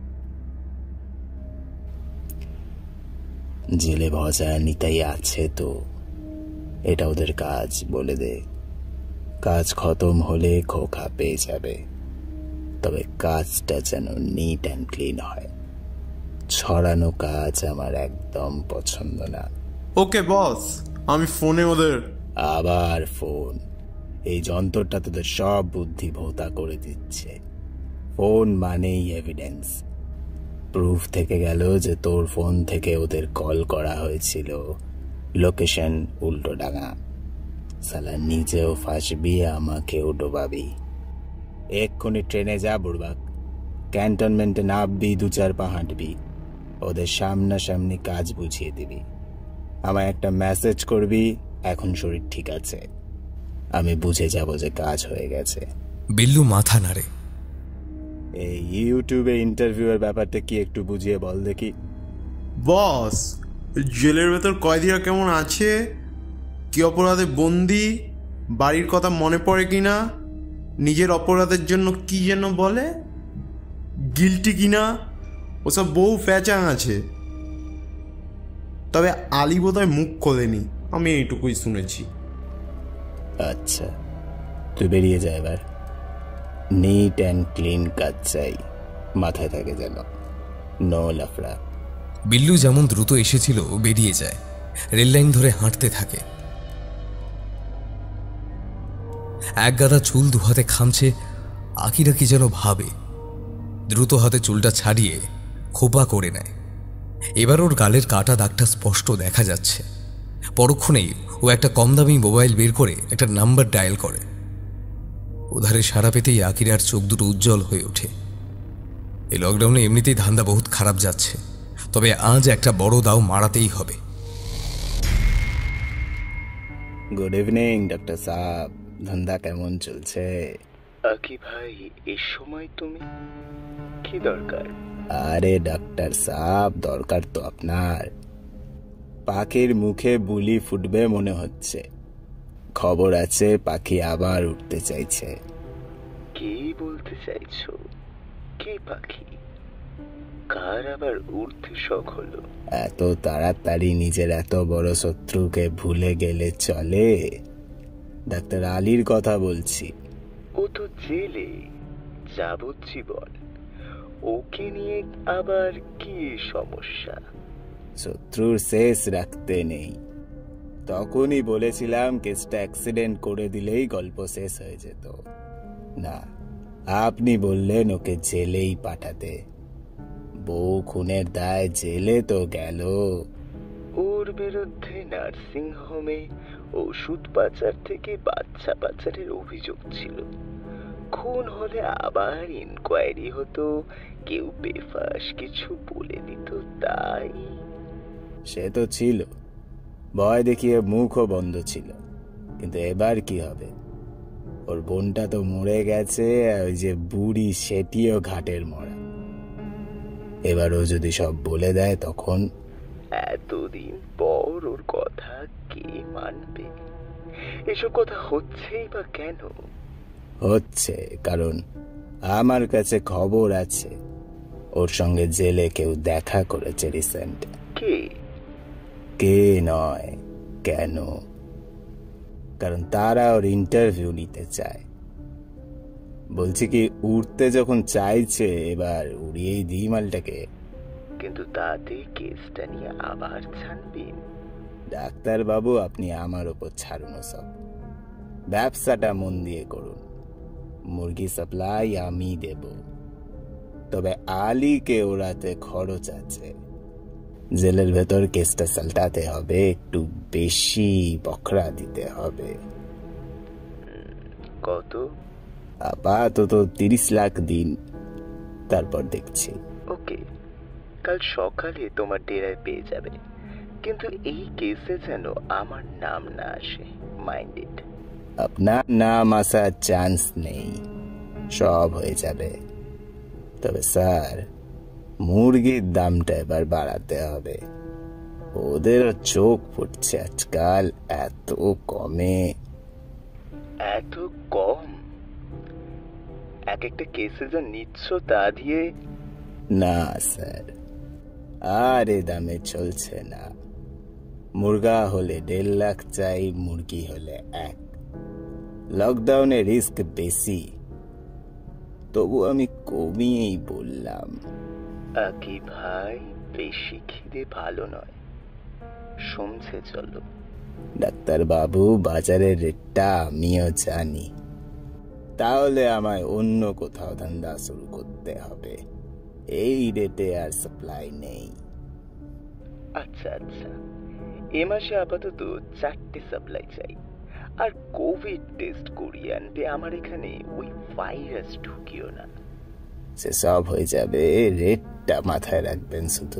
জেলে ভজা নিতাই আছে তো, এটা ওদের কাজ, বলে দে। কাজ খতম হলে খোকা পেয়ে যাবে, তবে কাজটা যেন নিট অ্যান্ড ক্লিন হয়। ছড়ানো কাজ আমার একদম পছন্দ না। ওকে বস, আমি ফোনে ওদের। আবার ফোন? এই যন্ত্রটা তোদের সব বুদ্ধি ভোতা করে দিচ্ছে। ফোন মানেই এভিডেন্স। প্রুফ থেকে গেল যে তোর ফোন থেকে ওদের কল করা হয়েছিল। লোকেশন উল্টো ডাঙা। সালা নিজেও ফাঁসবি, আমাকেও ডোবাবি। এক্ষুনি ট্রেনে যা বুড়বাক, ক্যান্টনমেন্টে নামবি, 2-4 পা হাঁটবি, ওদের সামনাসামনি কাজ বুঝিয়ে দিবি। আমায় একটা মেসেজ করবি, এখন শরীর ঠিক আছে, আমি বুঝে যাব যে কাজ হয়ে গেছে। বিল্লু মাথা নাড়ে। এই ইউটিউবে ইন্টারভিউয়ের ব্যাপারটা কি একটু বুঝিয়ে বল দেখি। বস, জেলের ভেতর কয়েদিরা কেমন আছে, কি অপরাধে বন্দি, বাড়ির কথা মনে পড়ে কিনা, নিজের অপরাধের জন্য কি যেন বলে, গিল্টি কিনা, ওসব বহু প্যাচাং আছে। তবে আলী বোধহয় মুখ খোলেনি, আমি এইটুকুই শুনেছি। আচ্ছা, তুই বেরিয়ে যা এবার। নিট অ্যান্ড ক্লিন কাজ চাই, মাথায় থাকে যেন, নো লাফড়া। বিল্লু যেমন দ্রুত এসেছিল বেরিয়ে যায়, রেল লাইন ধরে হাঁটতে থাকে। এক গাদা চুল দুহাতে খামছে, আকিরা কি যেন ভাবে। দ্রুত হাতে চুলটা ছাড়িয়ে খোপা করে নেয়। এবার ওর গালের কাটা দাগটা স্পষ্ট দেখা যাচ্ছে। পরক্ষণেই ও একটা কম দামি মোবাইল বের করে একটা নাম্বার ডায়াল করে। ওধারে সারা পেতেই আকিরার চোখ দুটো উজ্জ্বল হয়ে ওঠে। এই লকডাউনে এমনিতেই ধান্দা বহুত খারাপ যাচ্ছে, তবে আজ একটা বড় দাও মারাতেই হবে। গুড ইভিনিং ডাক্তার সাহেব, ধান্দা কেমন চলছে? আকি ভাই, এই সময় তুমি কি দরকার? আরে ডাক্তার সাহেব, দরকার তো আপনার। পাখির মুখে বুলি ফুটবে মনে হচ্ছে। খবর আছে পাখি আবার উঠতে চাইছে। কি বলতে চাইছো? কি পাখি? কার আবার উঠতে শখ হলো? এত তাড়াতাড়ি নিজের এত বড় শত্রুকে ভুলে গেলে চলে? ডাক্তার আলীর কথা বলছি। ও তো জেলে যাবজ্জীবন, ওকে নিয়ে আবার কি সমস্যা? শত্রুর শেষ রাখতে নেই। তখনই বলেছিলাম কেসটা অ্যাক্সিডেন্ট করে দিলেই গল্প শেষ হয়ে যেত। না, আপনি বললেন ওকে জেলেই পাঠাতে। বউ খুনের দায় জেলে তো গেল। ওর বিরুদ্ধে নার্সিং হোমে ওষুধ পাচার থেকে বাচ্চা পাচারের অভিযোগ ছিল। খুন হলে আবার ইনকোয়ারি হতো, কেউ বেফাস কিছু বলে দিত, তাই। সে তো ছিল, ভয় দেখিয়ে মুখও বন্ধ ছিল, কিন্তু এবার কি হবে? ওর বোনটা তো মরে গেছে, ওই যে বুড়ি সেটিও ঘাটের মরা। এবার ও যদি সব বলে দেয় তখন? এতদিন পর ওর কথা কে মানবে? এসব কথা হচ্ছেই বা কেন? হচ্ছে কারণ আমার কাছে খবর আছে ওর সঙ্গে জেলে কেউ দেখা করেছে রিসেন্ট। কে নয়, কেন? কারণ তারা ওর ইন্টারভিউ নিতে চায়। বলছি কি উঠতে যখন চাইছে এবার উড়িয়েই দিই মালটাকে। কিন্তু তাতে কেসটা নিয়ে আবার ছানবিন। ডাক্তার বাবু, আপনি আমার ওপর ছাড়ুন সব, ব্যবসাটা মন দিয়ে করুন। মুরগি সাপ্লাই আমি দেব, তবে আলীকে ওড়াতে খরচ আছে। জেলের ভেতর কেসটা সালটাতে হবে, একটু বেশি বকরা দিতে হবে। কত? আপাতত 30 লাখ দিন, তারপর দেখছি। ওকে, কাল সকালে তোমার ডেরায় পেয়ে যাবে, কিন্তু এই কেসে যেন আমার নাম না আসে, মাইন্ডেড। আপনার নাম আসার চান্স নেই, সব হয়ে যাবে। তবে স্যার, মুরগির দামটা এবার বাড়াতে হবে। ওদেরও চোখ ফুটছে আজকাল, এত কমে। এত কম? এক একটা কেসে যা নিচ্ছ তা দিয়ে। না স্যার, আর এ দামে চলছে না। মুরগা হলে 1.5 লাখ চাই, মুরগি হলে 1। লকডাউনে রিস্ক বেশি, তবু আমি কমিয়েই বললাম। আকি ভাই, বেশি খিদে ভালো নয়, সমঝে চলো। ডাক্তার বাবু, বাজারের রেটটা আমিও জানি, তাহলে আমায় অন্য কোথাও ধান্দা শুরু করতে হবে। এই রেটে আর সাপ্লাই নেই। আচ্ছা আচ্ছা, এ মাসে আপাতত 4টে সাপ্লাই চাই। আর কোভিড টেস্ট করিয়ে আনতে আমার এখানে ওই ভাইরাস ঢুকিও না। সেসব হয়ে যাবে, রেটটা মাথায় রাখবেন শুধু।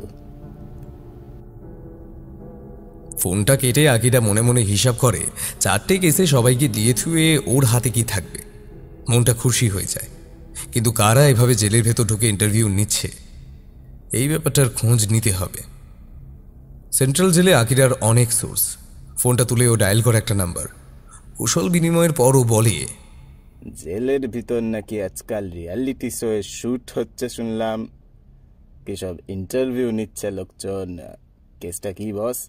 ফোনটা কেটে আকিরা মনে মনে হিসাব করে 4টে কেসে সবাইকে দিয়ে থুয়ে ওর হাতে কি থাকবে। মনটা খুশি হয়ে যায়, কিন্তু কারা এভাবে জেলের ভেতর ঢুকে ইন্টারভিউ নিচ্ছে, এই ব্যাপারটার খোঁজ নিতে হবে। সেন্ট্রাল জেলে আকিরার অনেক সোর্স। ফোনটা তুলে ও ডায়াল করে একটা নাম্বার। কুশল বিনিময়ের পর ও বলে, জেলের ভিতর নাকি আজকাল রিয়ালিটি শোয়ে শুট হচ্ছে শুনলাম, কি সব ইন্টারভিউ নিচ্ছে লোকজন। কেসটা কি বস?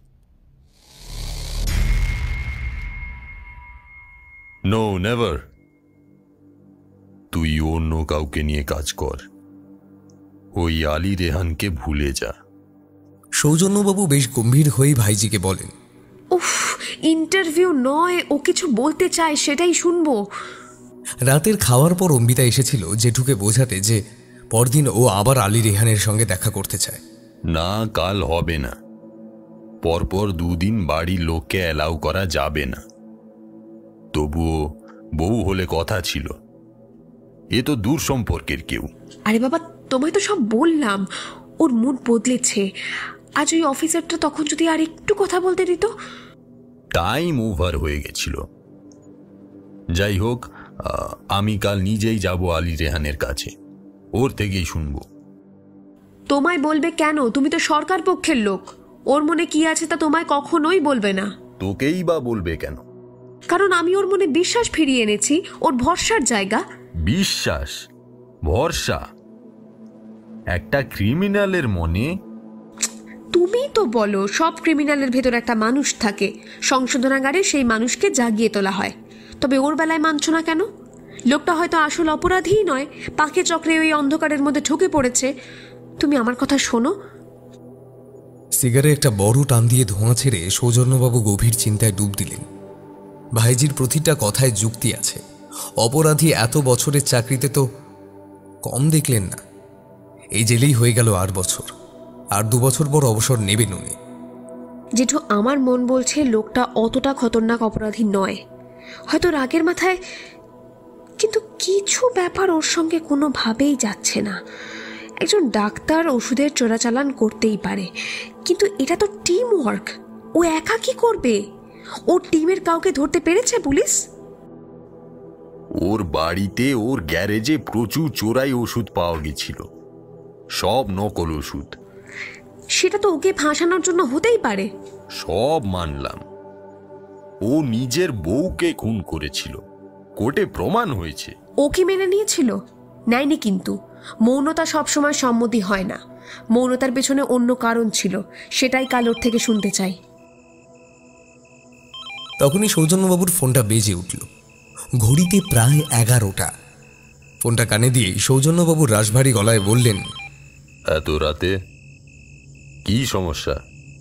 No, never. তুই অন্য কাউকে নিয়ে কাজ কর, ওই আলী রেহানকে ভুলে যা। সৌজন্যবাবু বেশ গম্ভীর হয়ে ভাইজিকে বলেন, উফ, ইন্টারভিউ নয়, ও কিছু বলতে চায় সেটাই শুনবো। রাতের খাওয়ার পর অম্বিতা এসেছিল জেঠুকে বোঝাতে যে পরদিন ও আবার আলী রেহানের সঙ্গে দেখা করতে চায়। না, কাল হবে না। পরপর 2 দিন বাড়ির লোককে অ্যালাউ করা যাবে না। তবুও বউ হলে কথা ছিল, এ তো দূর সম্পর্কের কেউ। আরে বাবা, তোমায় তো সব বললাম, ওর মুড বদলেছে। আজ ওই অফিসারটা তখন যদি আর একটু কথা বলতে দিত। টাইম ওভার হয়ে গেছিল। যাই হোক, আমি কাল নিজেই যাব আলী রেহানের কাছে, ওর থেকেই শুনবো। তোমায় বলবে কেন? তুমি তো সরকার পক্ষের লোক। ওর মনে কি আছে তা তোমায় কখনোই বলবে না। তোকেই বা বলবে কেন? কারণ আমি ওর মনে বিশ্বাস ফিরিয়ে এনেছি, ওর ভরসার জায়গা। বিশ্বাস, ভরসা একটা ক্রিমিনালের মনে? তুমি তো বলো সব ক্রিমিনালের ভেতর একটা মানুষ থাকে, সংশোধনাগারে সেই মানুষকে জাগিয়ে তোলা হয়। তবে ওর বেলায় মানছো না কেন? লোকটা হয়তো আসল অপরাধীই নয়, পাকে চক্রে ওই অন্ধকারের মধ্যে ঢুকে পড়েছে। তুমি আমার কথা শোনো। সিগারে একটা বড় টান দিয়ে ধোঁয়া ছেড়ে সৌজন্যবাবু গভীর চিন্তায় ডুব দিলেন। ভাইজির প্রতিটা কথায় যুক্তি আছে। অপরাধী এত বছরের চাকরিতে তো কম দেখলেন না। এই জেলেই হয়ে গেল 8 বছর, আর 2 বছর পর অবসর নেবেন উনি। জেঠু, আমার মন বলছে লোকটা অতটা খতরনাক অপরাধী নয়, হয়তো রাগের মাথায়। কিন্তু কিছু ব্যাপার ওর সঙ্গে কোনোভাবেই যাচ্ছে না। একজন ডাক্তার ওষুধের চোরাচালান করতেই পারে, কিন্তু এটা তো টিম ওয়ার্ক। ও একা কি করবে? ওর টিমের কাউকে ধরতে পেরেছে পুলিশ? ওর বাড়িতে, ওর গ্যারেজে প্রচুর চোরাই ওষুধ পাওয়া গেছিল, সব নকল ওষুধ। সেটা তো ওকে ফাঁসানোর জন্য হতেই পারে। সব মানলাম, ও নিজের বউকে খুন করেছিল, কোর্টে প্রমাণ হয়েছে। ও কি মেনে নিয়েছিল? নেয়নি। কিন্তু মৌনতা সবসময় সম্মতি হয় না। মৌনতার পেছনে অন্য কারণ ছিল, সেটাই কাল ওর থেকে শুনতে চাই। তখনই সৌজন্যবাবুর ফোনটা বেজে উঠল। ঘড়িতে প্রায় 11টা। ফোনটা কানে দিয়ে সৌজন্যবাবু রাশভারী গলায় বললেন, এত রাতে কি সমস্যা?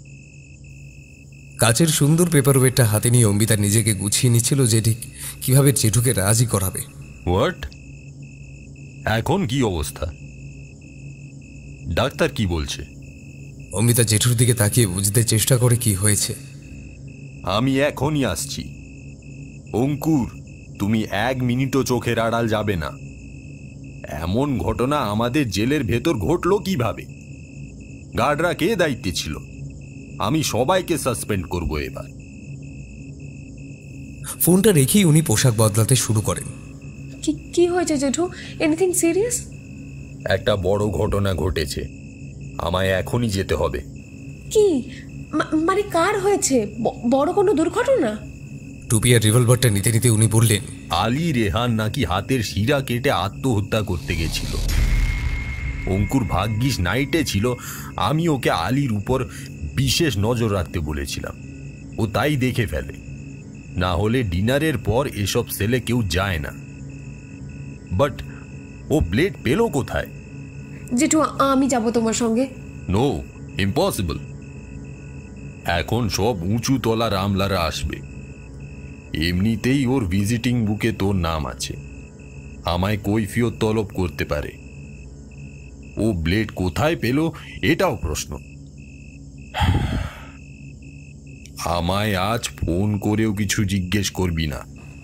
কাচের সুন্দর পেপার ওয়েটটা হাতে নিয়ে অম্বিতা নিজেকে গুছিয়ে নিচ্ছিল যে ঠিক কিভাবে জেঠুকে রাজি করাবে। হোয়াট? এখন কি অবস্থা? ডাক্তার কি বলছে? অম্বিতা জেঠুর দিকে তাকিয়ে বুঝতে চেষ্টা করে কি হয়েছে। আমি এখনই আসছি। অঙ্কুর, তুমি 1 মিনিটও চোখের আড়াল যাবে না। এমন ঘটনা আমাদের জেলের ভেতর ঘটলো কিভাবে? গার্ডরা কে দায়িত্বে ছিল? আমি সবাইকে সাসপেন্ড করব এবার। ফোনটা রেখেই উনি পোশাক বদলাতে শুরু করেন। কি হয়েছে জেঠু? Anything serious? একটা বড় ঘটনা ঘটেছে, আমায় এখনই যেতে হবে। কি মানে কার হয়েছে? বড় কোনো দুর্ঘটনা? টুপি আর রিভলভারটা নিতে নিতে উনি বললেন, আলী রেহান নাকি হাতের শিরা কেটে আত্মহত্যা করতে গেছিল। অঙ্কুর ভাগ্যিস নাইটে ছিল, আমি ওকে আলীর উপর বিশেষ নজর রাখতে বলেছিলাম। ও তাই দেখে ফেলে, না হলে ডিনারের পর এসব সেলে কেউ যায় না। বাট ও ব্লেড পেল কোথায়? জেঠু, আমি যাব তোমার সঙ্গে। No, impossible. এখন সব উঁচু তলা রামলারা আসবে। এমনিতেই ওর ভিজিটিং বুকে তোর নাম আছে, আমায় কৈফিয়ত তলব করতে পারে। ও ব্লেড কোথায় পেল এটাও প্রশ্ন। আমায় আজ ফোন করেও কিছু জিজ্ঞেস করবি না।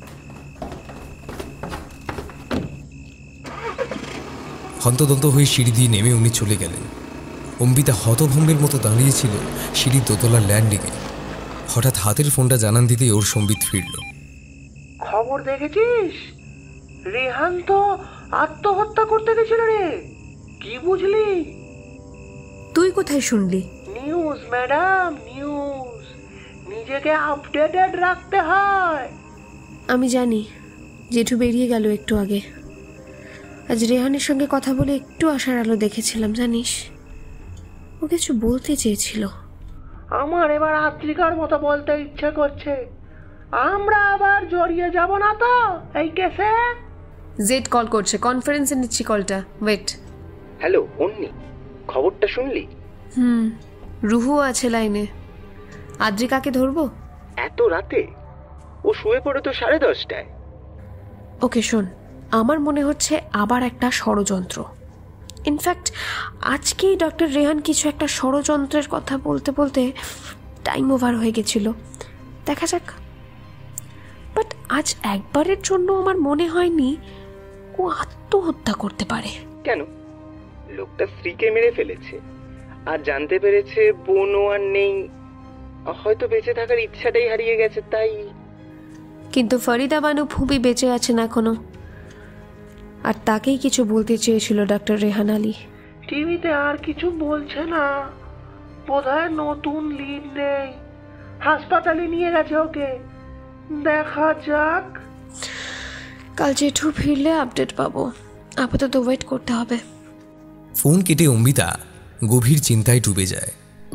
হন্তদন্ত হয়ে সিঁড়ি দিয়ে নেমে উনি চলে গেলেন। অম্বিতা হতভম্বের মতো দাঁড়িয়েছিল সিঁড়ির দোতলার ল্যান্ডিংয়ে। হঠাৎ হাতের ফোনটা জানান দিতেই ওর সম্বিত ফিরল। খবর দেখেছিস? রেহান তো আত্মহত্যা করতে গেছিল রে। কি বুঝলি? তুই কোথায় শুনলি? News madam, news. নিজেকে আপডেটেড রাখতে হয়। আমি জানি, জেঠু বেরিয়ে গেল একটু আগে। আজ রেহানের সঙ্গে কথা বলে একটু আশার আলো দেখেছিলাম, জানিস। ও কিছু বলতে চেয়েছিল। আমার এবার আত্রিকার মতো বলতে ইচ্ছে করছে, আমরা আবার জড়িয়ে যাব না তো এই কেসে? জেড কল করছে, কনফারেন্সে নিচ্ছি কলটা। ওয়েট। হ্যালো অন্নি, খবরটা শুনলি? রুহু আছে লাইনে। আদ্রিকাকে ধরবো? এত রাতে? ও শুয়ে পড়ে তো 10:30টায়। ওকে শোন, আমার মনে হচ্ছে আবার একটা ষড়যন্ত্র। ইনফ্যাক্ট আজকেই ডক্টর রেহান কিছু একটা ষড়যন্ত্রের কথা বলতে বলতে টাইম ওভার হয়ে গেছিল। দেখা যাক। বাট আজ একবারের জন্য আমার মনে হয়নি ও আত্মহত্যা করতে পারে। কেন? লোকটা স্ত্রীকে মেরে ফেলেছে, আর জানতে পেরেছে বোনও আর নেই। হয়তো বেঁচে থাকার ইচ্ছাটাই হারিয়ে গেছে, তাই। কিন্তু ফরিদা বানু ফুবি বেঁচে আছেন এখনো, আর তাকেই কিছু বলতে চেয়েছিল ডক্টর রেহান আলী। টিভিতে আর কিছু বলছে না, বোধহয় নতুন লিড নেই। হাসপাতালে নিয়ে গেছে ওকে। দেখা যাক। কাল জেঠু ফিরলে আপডেট পাবো। আপাতত ওয়েট করতে হবে। ফোন কেটে অম্বিতা গভীর চিন্তায় ডুবে যায়।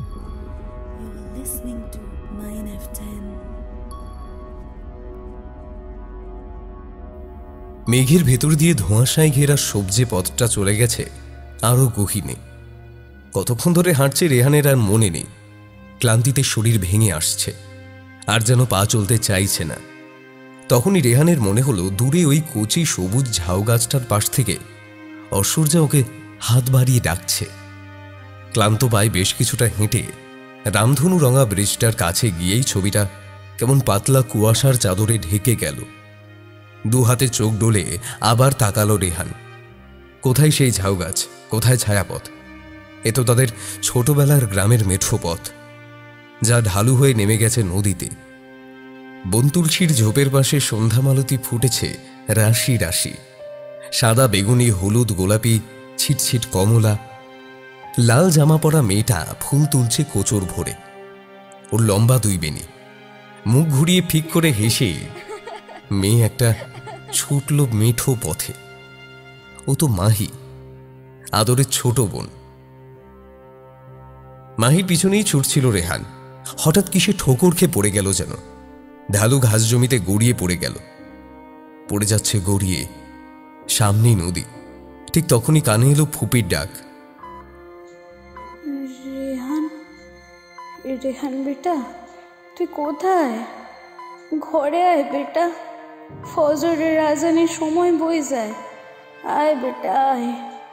মেঘের ভেতর দিয়ে ধোঁয়াশায় ঘেরা সবজি পথটা চলে গেছে আরো গহীনে। কতক্ষণ ধরে হাঁটছে রেহানের আর মনে নেই। ক্লান্তিতে শরীর ভেঙে আসছে, আর যেন পা চলতে চাইছে না। তখনই রেহানের মনে হলো দূরে ওই কচি সবুজ ঝাউ গাছটার পাশ থেকে ঐশ্বর্যা ওকে হাত বাড়িয়ে ডাকছে। ক্লান্ত পায়ে বেশ কিছুটা হেঁটে রামধনু রঙা ব্রিজটার কাছে গিয়েই ছবিটা কেমন পাতলা কুয়াশার চাদরে ঢেকে গেল। দু হাতে চোখ ডোলে আবার তাকালো রেহান। কোথায় সেই ঝাউ গাছ, কোথায় ছায়াপথ? এ তো তাদের ছোটবেলার গ্রামের মেঠো পথ, যা ঢালু হয়ে নেমে গেছে নদীতে। বনতুলসীর ঝোপের পাশে সন্ধ্যামালতি ফুটেছে রাশি রাশি। সাদা, বেগুনি, হলুদ, গোলাপি, ছিটছিট কমলা। লাল জামা পরা মেয়েটা ফুল তুলছে কোচর ভরে। ওর লম্বা 2 বেনি। মুখ ঘুরিয়ে ফিক করে হেসে মেয়ে একটা ছুটল মেঠো পথে। ও তো মাহি, আদরের ছোট বোন। মাহির পিছনেই ছুটছিল রেহান। হঠাৎ কিসে ঠোকর খেয়ে পড়ে গেল যেন। ঢালু ঘাস জমিতে গড়িয়ে পড়ে গেল। পড়ে যাচ্ছে গড়িয়ে, সামনেই নদী। ঠিক তখনই কানে এলো ফুপির ডাক। রেহান, রেহান বেটা, তুই কোথায়? ঘরে আয় বেটা, ফজরের আজানের সময় বই যায়। আয় বেটা আয়।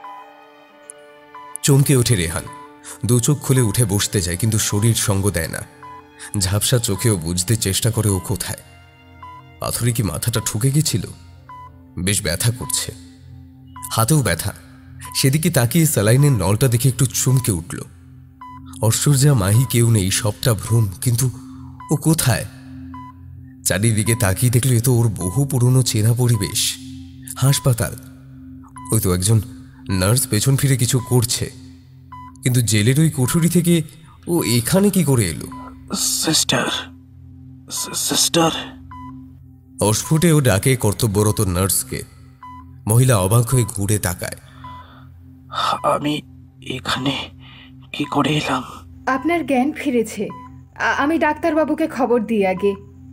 চমকে ওঠে রেহান, দু চোখ খুলে উঠে বসতে যায়, কিন্তু শরীর সঙ্গ দেয় না। ঝাপসা চোখেও বুঝতে চেষ্টা করে ও কোথায়। পাথরে কি মাথাটা ঠুকে গেছিল? বেশ ব্যথা করছে, হাতেও ব্যথা। সেদিকে তাকিয়ে স্যালাইনের নলটা দেখে একটু চমকে উঠল। ঐশ্বর্যা, মাহি কেউ নেই, সবটা ভ্রম। কিন্তু ও কোথায়? চারিদিকে তাকিয়ে দেখল এ তো ওর বহু পুরনো চেনা পরিবেশ, হাসপাতাল। ওই তো একজন নার্স পেছন ফিরে কিছু করছে, কিন্তু জেলের ওই কুঠুরি থেকে ও এখানে কি করে এলো? Sister, sister. অস্ফুটে ও ডাকে কর্তব্যরত নার্সকে। মহিলা অবাক হয়ে ঘুরে তাকায়। আমি এখানে কি করে এলাম? আপনার জ্ঞান ফিরেছে। আমি ডাক্তারবাবুকে খবর দিই আগে।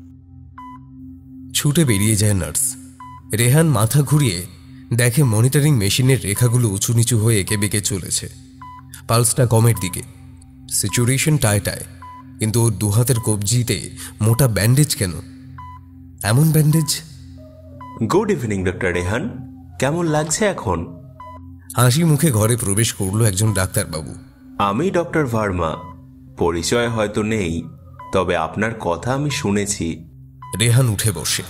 ছুটে বেরিয়ে যায় নার্স। রেহান মাথা ঘুরিয়ে দেখে মনিটরিং মেশিনের রেখাগুলো উঁচু নিচু হয়ে এঁকে বেঁকে চলেছে। পালসটা কমের দিকে, স্যাচুরেশন টায়, কিন্তু ওর দুহাতের কবজিতে মোটা ব্যান্ডেজ কেন? এমন bandage? Good evening doctor Rehan, কেমন লাগছে এখন? হাসি মুখে ঘরে প্রবেশ করলো একজন ডাক্তারবাবু। আমি ডক্টর ভার্মা। পরিচয় হয়তো নেই, তবে আপনার কথা আমি শুনেছি। রেহান উঠে বসে।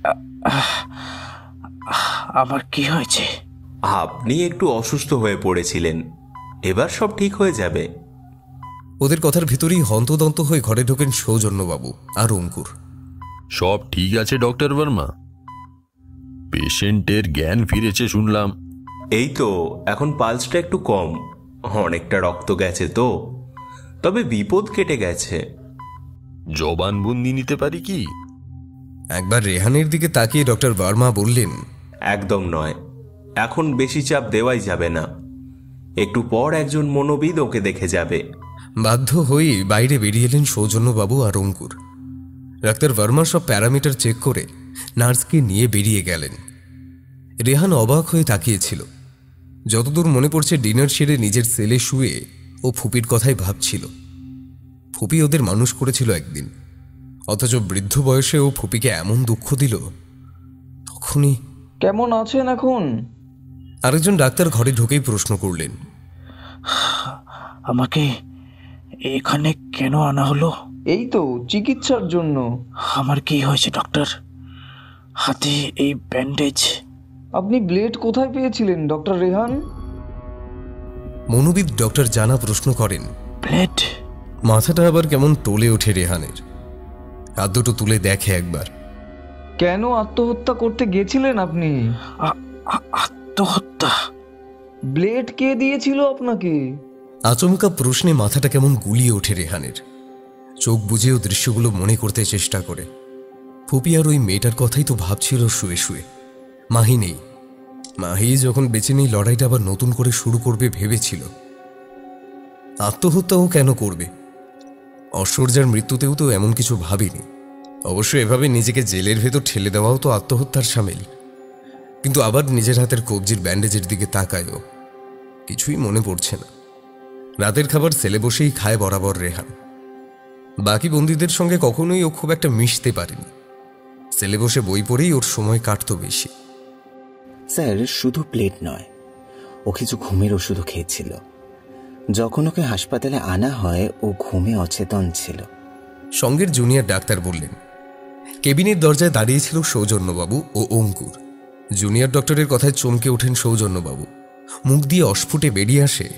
আমার কি হয়েছে? আপনি একটু অসুস্থ হয়ে পড়েছিলেন, এবার সব ঠিক হয়ে যাবে। ওদের কথার ভিতরেই হন্তদন্ত হয়ে ঘরে ঢোকেন সৌজন্যবাবু আর অঙ্কুর। সব ঠিক আছে ডক্টর ভার্মা? পেশেন্টের জ্ঞান ফিরেছে শুনলাম। এই তো এখন পালসটা একটু কম, অনেকটা রক্ত গেছে তো, তবে বিপদ কেটে গেছে। জবানবন্দি নিতে পারি কি? একবার রেহানের দিকে তাকিয়ে ডক্টর ভার্মা বললেন, একদম নয়, এখন বেশি চাপ দেওয়াই যাবে না। একটু পর একজন মনোবিদ ওকে দেখে যাবে। বাধ্য হয়ে বাইরে বেরিয়ে এলেন সৌজন্যবাবু আর অঙ্কুর। ডাক্তার ভার্মা সব প্যারামিটার চেক করে নার্সকে নিয়ে বেরিয়ে গেলেন। রেহান অবাক হয়ে তাকিয়েছিল। যতদূর মনে পড়ছে ডিনার সেরে নিজের সেলে শুয়ে ও ফুপির কথাই ভাবছিল। ফুপি ওদের মানুষ করেছিল একদিন, অথচ বৃদ্ধ বয়সে ও ফুপিকে এমন দুঃখ দিল। তখনই কেমন আছেন এখন? আরেকজন ডাক্তার ঘরে ঢুকেই প্রশ্ন করলেন, আমাকে এখানে কেন আনা হলো? এই তো চিকিৎসার জন্য। আমার কি হয়েছে ডক্টর? হাতে এই ব্যান্ডেজ। আপনি ব্লেড কোথায় পেয়েছিলেন ডক্টর রেহান? মনোবিদ ডক্টর জানা প্রশ্ন করেন। ব্লেড? মাথাটা আবার কেমন টলে ওঠে রেহানের। হাত দুটো তুলে দেখে একবার। কেন আত্মহত্যা করতে গেছিলেন আপনি? আত্মহত্যা? ব্লেড কে দিয়েছিল আপনাকে? আচমকা প্রশ্নে মাথাটা কেমন গুলিয়ে ওঠে রেহানের। চোখ বুঝেও দৃশ্যগুলো মনে করতে চেষ্টা করে। ফুপি আর ওই মেয়েটার কথাই তো ভাবছিল শুয়ে শুয়ে। মাহি নেই। মাহি যখন বেঁচে নেই, লড়াইটা আবার নতুন করে শুরু করবে ভেবেছিল। আত্মহত্যাও কেন করবে? ঐশ্বর্যার মৃত্যুতেও তো এমন কিছু ভাবেনি। অবশ্য এভাবে নিজেকে জেলের ভেতর ঠেলে দেওয়াও তো আত্মহত্যার সামিল। কিন্তু আবার নিজের হাতের কবজির ব্যান্ডেজের দিকে তাকায়ও। কিছুই মনে পড়ছে না। রাতের খাবার সেলে বসেই খায় বরাবর রেহান। বাকি বন্দীদের সঙ্গে কখনোই ও খুব একটা মিশতে পারেনি। সেলে বসে বই পড়েই ওর সময় কাটতো বেশি। স্যার, শুধু প্লেট নয়, ও কিছু ঘুমের ওষুধও খেয়েছিল। যখন ওকে হাসপাতালে আনা হয় ও ঘুমে অচেতন ছিল। সঙ্গের জুনিয়র ডাক্তার বললেন। কেবিনের দরজায় দাঁড়িয়েছিল সৌজন্যবাবু ও অঙ্কুর। জুনিয়র ডক্টরের কথায় চমকে ওঠেন সৌজন্যবাবু। মুখ দিয়ে অস্ফুটে বেরিয়ে আসে,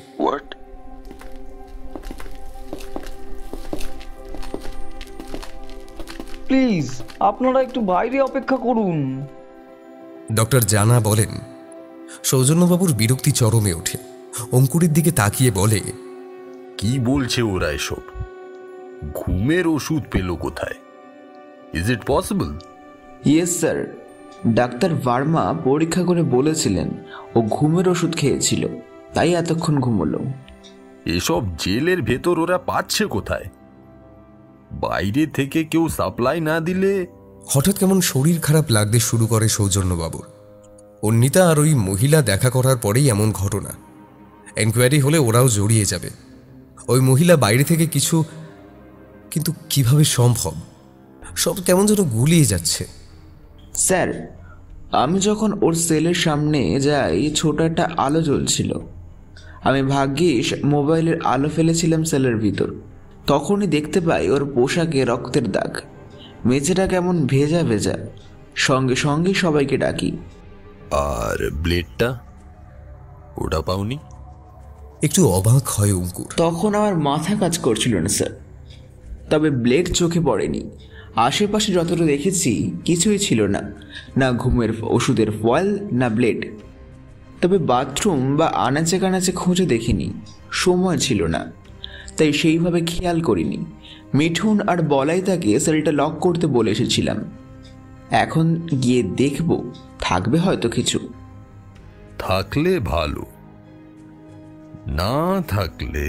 প্লিজ আপনারা একটু বাইরে অপেক্ষা করুন। ডক্টর জানা বলেন। সৌজন্যবাবুর বিরক্তি চরমে ওঠে। অঙ্কুরের দিকে তাকিয়ে বলে, কি বলছে ওরা এসব? ঘুমের ওষুধ পেল কোথায়? Is it possible? Yes sir, ডাক্তার ভার্মা পরীক্ষা করে বলেছিলেন ও ঘুমের ওষুধ খেয়েছিল, তাই এতক্ষণ ঘুমোলো। এসব জেলের ভেতর ওরা পাচ্ছে কোথায়? বাইরে থেকে কেউ সাপ্লাই না দিলে? হঠাৎ কেমন শরীর খারাপ লাগতে শুরু করে সৌজন্যবাবুর। অন্বিতা আর ওই মহিলা দেখা করার পরেই এমন ঘটনা। এনকোয়ারি হলে ওরাও জড়িয়ে যাবে। ওই মহিলা বাইরে থেকে কিছু, কিন্তু কিভাবে সম্ভব? সব কেমন যেন গুলিয়ে যাচ্ছে। স্যার, আমি যখন ওর সেলের সামনে যাই ছোট একটা আলো জ্বলছিল। আমি ভাগ্যিস মোবাইলের আলো ফেলেছিলাম সেলের ভিতর। তখনই দেখতে পাই ওর পোশাকে রক্তের দাগ, মেঝেটা কেমন ভেজা ভেজা। সঙ্গে সঙ্গে সবাইকে ডাকি। আর ব্লেডটা ওটা পাওনি? একটু অবাক হয় অঙ্কুর। তখন আমার মাথা কাজ করছিল না স্যার, তবে ব্লেড চোখে পড়েনি। আশেপাশে যতটা দেখেছি কিছুই ছিল না, না ঘুমের ওষুধের ফয়েল, না ব্লেড। তবে বাথরুম বা আনাচে কানাচে খুঁজে দেখিনি, সময় ছিল না, তাই সেইভাবে খেয়াল করিনি। মিঠুন আর বলাইদাকে সেলটা লক করতে বলে এসেছিলাম। এখন গিয়ে দেখব থাকবে হয়তো কিছু। থাকলে ভালো, না থাকলে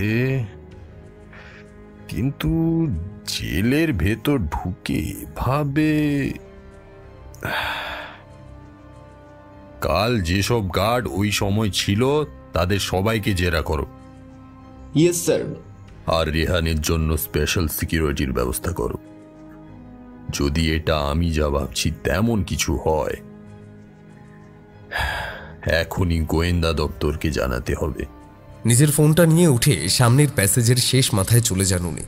কিন্তু জেলের ভেতর ঢুকে ভাবে। কাল যেসব গার্ড ওই সময় ছিল তাদের সবাইকে জেরা করো। Yes sir. আর রেহানের জন্য স্পেশাল সিকিউরিটির ব্যবস্থা করো। যদি এটা আমি যা ভাবছি তেমন কিছু হয়, এখনই গোয়েন্দা দপ্তরকে জানাতে হবে। নিজের ফোনটা নিয়ে উঠে সামনের প্যাসেজের শেষ মাথায় চলে যান উনি।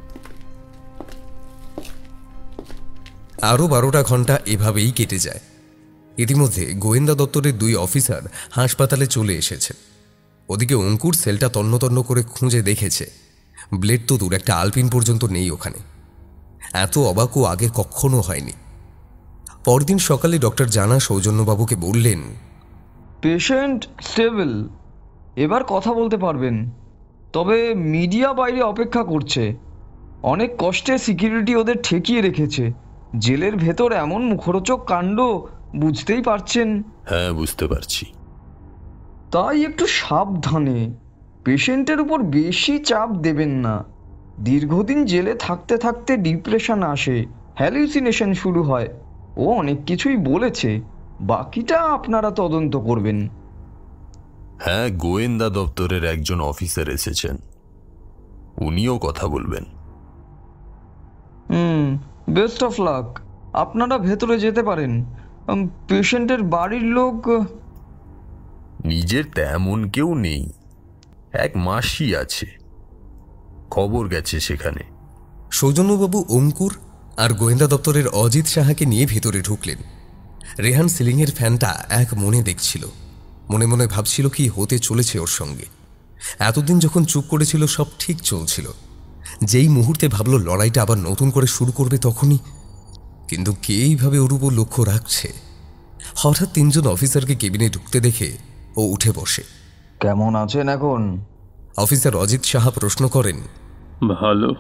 আরও 12টা ঘন্টা এভাবেই কেটে যায়। ইতিমধ্যে গোয়েন্দা দপ্তরের 2 অফিসার হাসপাতালে চলে এসেছে। ওদিকে অঙ্কুর সেলটা তন্ন করে খুঁজে দেখেছে, ব্লেড তো দূর, একটা আলপিন পর্যন্ত নেই ওখানে। এত অবাকও আগে কখনো হয়নি। পরদিন সকালে ডক্টর জানা সৌজন্যবাবুকে বললেন, পেশেন্ট স্টেবল, এবার কথা বলতে পারবেন। তবে মিডিয়া বাইরে অপেক্ষা করছে। অনেক কষ্টে সিকিউরিটি ওদের ঠেকিয়ে রেখেছে। জেলের ভেতর এমন মুখরোচক কাণ্ড, বুঝতেই পারছেন। হ্যাঁ, বুঝতে পারছি। তাই একটু সাবধানে, পেশেন্টের উপর বেশি চাপ দেবেন না। দীর্ঘদিন জেলে থাকতে থাকতে ডিপ্রেশন আসে, হ্যালুসিনেশন শুরু হয়। ও অনেক কিছুই বলেছে, বাকিটা আপনারা তদন্ত করবেন। হ্যাঁ, গোয়েন্দা দপ্তরের একজন অফিসার এসেছেন, উনিও কথা বলবেন। Best of luck. আপনারা ভেতরে যেতে পারেন। পেশেন্টের বাড়ির লোক? নিজের তেমন কেউ নেই, এক মাসি আছে, খবর গেছে সেখানে। সৌজন্যবাবু অঙ্কুর আর গোয়েন্দা দপ্তরের অজিত সাহাকে নিয়ে ভেতরে ঢুকলেন। রেহান সিলিংয়ের ফ্যানটা এক মনে দেখছিল, মনে মনে ভাবছিল কি হতে চলেছে ওর সঙ্গে। এতদিন যখন চুপ করেছিল সব ঠিক চলছিল, যেই মুহূর্তে ভাবল লড়াইটা আবার নতুন করে শুরু করবে তখনই। কিন্তু কে এইভাবে ওর উপর লক্ষ্য রাখছে? হঠাৎ 3 জন অফিসারকে কেবিনে ঢুকতে দেখে ও উঠে বসে। কেমন আছেন এখন? অফিসার অজিত সাহা প্রশ্ন করেন। ভালো।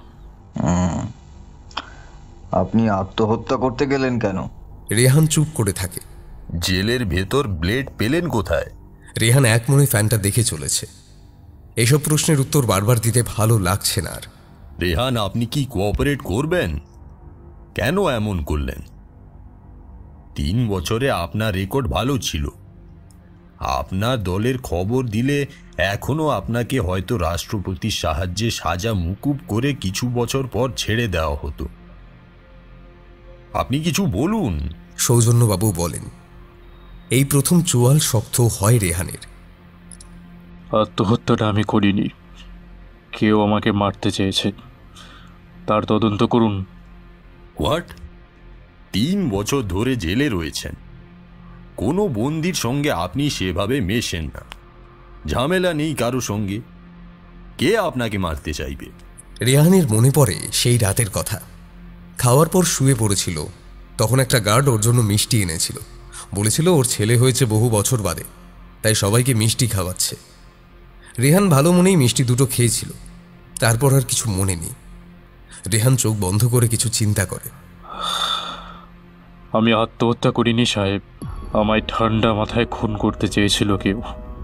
আপনি আত্মহত্যা করতে গেলেন কেন? রেহান চুপ করে থাকে। জেলের ভেতর ব্লেড পেলেন কোথায়? রেহান এক মনে ফ্যানটা দেখে চলেছে। এসব প্রশ্নের উত্তর বারবার দিতে ভালো লাগছে না আর। রেহান, আপনি কি কোঅপারেট করবেন? কেন এমন করলেন? 3 বছরে আপনার রেকর্ড ভালো ছিল। আপনার দলের খবর দিলে এখনো আপনাকে হয়তো রাষ্ট্রপতির সাহায্যে সাজা মুকুব করে কিছু বছর পর ছেড়ে দেওয়া হতো। আপনি কিছু বলুন। সৌজন্যবাবু বলেন, এই প্রথম চোয়াল শক্ত হয় রেহানের। আত্মহত্যাটা আমি করিনি, কেউ আমাকে মারতে চেয়েছে, তার তদন্ত করুন। হোয়াট? 3 বছর ধরে জেলে রয়েছেন, কোনো বন্দির সঙ্গে আপনি সেভাবে মেশেন না, ঝামেলা নেই কারো সঙ্গে, কে আপনাকে মারতে চাইবে? রেহানের মনে পড়ে সেই রাতের কথা। খাওয়ার পর শুয়ে পড়েছিল, তখন একটা গার্ড ওর জন্য মিষ্টি এনেছিল। বলেছিল ওর ছেলে হয়েছে বহু বছর বাদে, তাই সবাইকে মিষ্টি খাওয়াচ্ছে। রেহান ভালো মনেই মিষ্টি 2টো খেয়েছিল, তারপর আর কিছু মনে নেই। রেহান চোখ বন্ধ করে কিছু চিন্তা করে। আমি আত্মহত্যা করিনি সাহেব, আমায় ঠান্ডা মাথায় খুন করতে চেয়েছিল কেউ।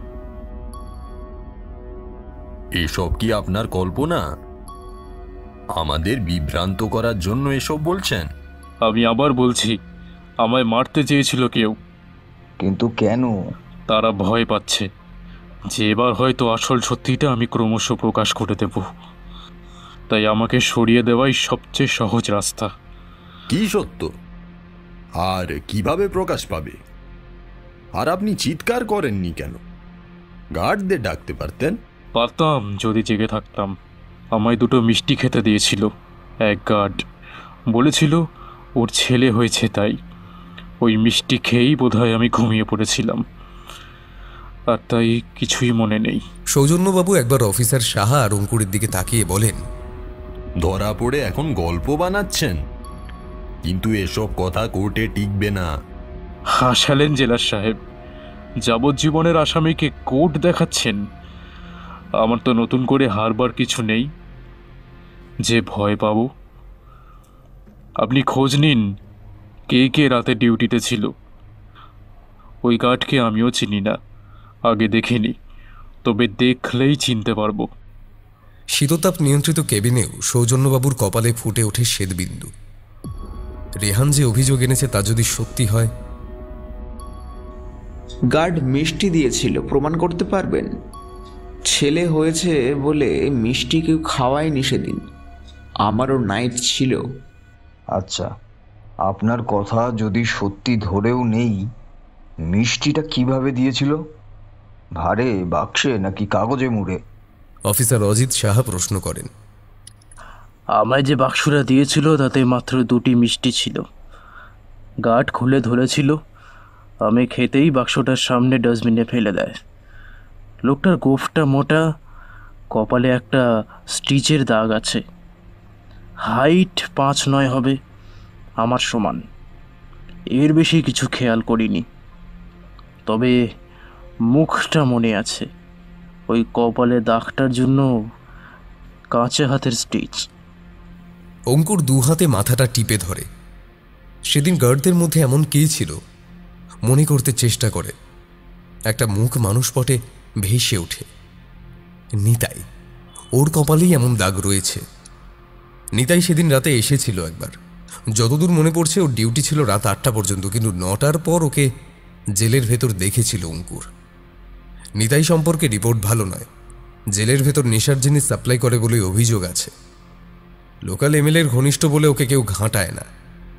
এসব কি আপনার কল্পনা? আমাদের বিভ্রান্ত করার জন্য এসব বলছেন? আমি আবার বলছি, আমায় মারতে চেয়েছিল কেউ। কিন্তু কেন? তারা ভয় পাচ্ছে যে এবার হয়তো আসল সত্যিটা আমি ক্রমশ প্রকাশ করে দেব, তাই আমাকে সরিয়ে দেওয়াই সবচেয়ে সহজ রাস্তা। কি সত্য আর কিভাবে প্রকাশ পাবে? আর আপনি চিৎকার করেননি কেন? গার্ডদের ডাকতে পারতেন। পারতাম যদি জেগে থাকতাম। আমায় দুটো মিষ্টি খেতে দিয়েছিল এক গার্ড, বলেছিল ওর ছেলে হয়েছে, তাই ওই মিষ্টি খেয়েই বোধহয় আমি ঘুমিয়ে পড়েছিলাম, আর তাই কিছুই মনে নেই। সৌজন্যবাবু একবার অফিসার সাহা আর অঙ্কুরের দিকে তাকিয়ে বলেন, ধরা পড়ে এখন গল্প বানাচ্ছেন, কিন্তু এসব কথা কোর্টে টিকবে না। হাসালেন জেলার সাহেব, যাবজ্জীবনের আসামিকে কোর্ট দেখাচ্ছেন? আমার তো নতুন করে হারবার কিছু নেই যে ভয় পাবো। আপনি খোঁজ নিন কে কে রাতে ডিউটিতে ছিল। ওই গার্ডকে আমিও চিনি না, আগে দেখিনি, তবে দেখলেই চিনতে পারবো। শীততাপ নিয়ন্ত্রিত কেবিনেও সৌজন্যবাবুর কপালে ফুটে ওঠে শ্বেতবিন্দু। রেহান যে অভিযোগ এনেছে তা যদি সত্যি হয়। গার্ড মিষ্টি দিয়েছিল, প্রমাণ করতে পারবেন? ছেলে হয়েছে বলে মিষ্টি কেউ খাওয়ায়নি সেদিন, আমারও নাইট ছিল। আচ্ছা, আপনার কথা যদি সত্যি ধরেও নেই, মিষ্টিটা কিভাবে দিয়েছিল? ভারে, বাক্সে নাকি কাগজে মুড়ে? অফিসার অজিত সাহা প্রশ্ন করেন। আমায় যে বাক্সটা দিয়েছিল তাতে মাত্র 2টি মিষ্টি ছিল। গার্ড খুলে ধরেছিল, আমি খেতেই বাক্সটার সামনে ডাস্টবিনে ফেলে দেয়। লোকটার গোফটা মোটা, কপালে একটা স্টিচের দাগ আছে। হাইট 5'9" হবে, আমার সমান। এর বেশি কিছু খেয়াল করিনি, তবে মুখটা মনে আছে। ওই কপালে দাগটার জন্য কাঁচা হাতের স্টিচ। অঙ্কুর 2 হাতে মাথাটা টিপে ধরে। সেদিন গার্ডদের মধ্যে এমন কে ছিল মনে করতে চেষ্টা করে। একটা মুখ মানুষ পটে ভেসে ওঠে। নিতাই, ওর কপালেই এমন দাগ রয়েছে। নিতাই সেদিন রাতে এসেছিল একবার। যতদূর মনে পড়ছে ওর ডিউটি ছিল রাত 8টা পর্যন্ত, কিন্তু 9টার পর ওকে জেলের ভেতর দেখেছিল অঙ্কুর। নিতাই সম্পর্কে রিপোর্ট ভালো নয়। জেলের ভেতর নেশার জিনিস সাপ্লাই করে বলে অভিযোগ আছে। লোকাল এমএলএর ঘনিষ্ঠ বলে ওকে কেউ ঘাঁটায় না।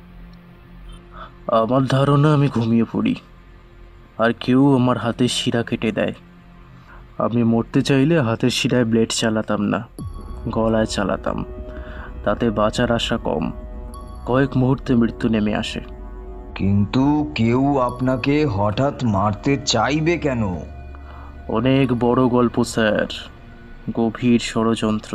আমার ধারণা আমি ঘুমিয়ে পড়ি, আর কেউ আমার হাতের শিরা কেটে দেয়। আমি মরতে চাইলে হাতের শিরায় ব্লেড চালাতাম না, গলায় চালাতাম। তাতে বাঁচার আশা কম, কয়েক মুহূর্তে মৃত্যু নেমে আসে। কিন্তু কেউ আপনাকে হঠাৎ মারতে চাইবে কেন? অনেক বড় গল্প স্যার, গভীর ষড়যন্ত্র।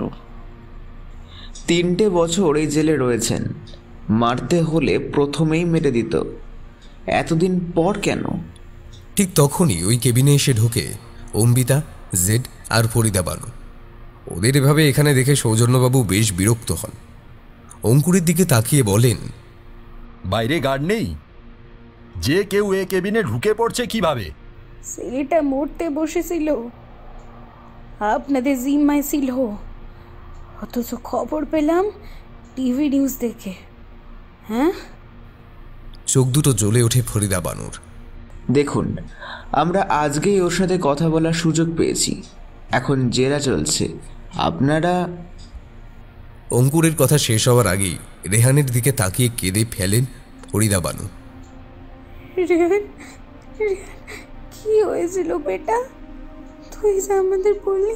3টে বছর এই জেলে রয়েছেন, মারতে হলে প্রথমেই মেরে দিত, এতদিন পর কেন? ঠিক তখনই ওই কেবিনে এসে ঢোকে অম্বিতা, জেড আর ফরিদা বানু। ওদের এভাবে এখানে দেখে সৌজন্যবাবু বেশ বিরক্ত হন। অঙ্কুরের দিকে তাকিয়ে বলেন, বাইরে গার্ড নেই? যে কেউ এ কেবিনে ঢুকে পড়ছে কিভাবে? ছেলেটা মরতে বসেছিল, আপনাদের জিম্মায় ছিল, অথচ খবর পেলাম টিভি নিউজ দেখে। হ্যাঁ, চোখ দুটো জ্বলে ওঠে ফরিদা বানুর। দেখুন, আমরা আজকেই ওর সাথে কথা বলার সুযোগ পেয়েছি, এখন জেরা চলছে। আপনারা... অঙ্কুরের কথা শেষ হওয়ার আগেই রেহানের দিকে তাকিয়ে কেঁদে ফেলেন ফরিদা বানু। রেহান, কি হয়েছিল বেটা? তুই যে আমাদের বললি।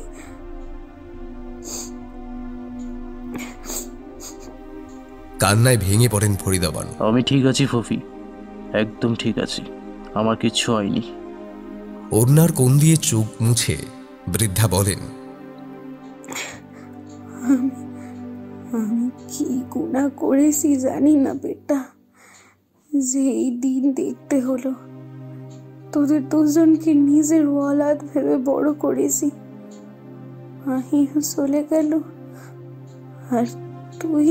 কান্নায় ভেঙে পড়েন ফরিদা বানু। আমি ঠিক আছি ফফি, একদম ঠিক আছি, আমার কিচ্ছু হয়নি। ওড়নার কোণ দিয়ে চোখ মুছে বৃদ্ধা বলেন, আমি কি গুনাহ করেছি জানি না বেটা, যে এই দিন দেখতে হলো। তোদের দুজনকে নিজের ওয়ালাদ ভেবে বড় করেছি, আহিও চলে গেল, আর তুই...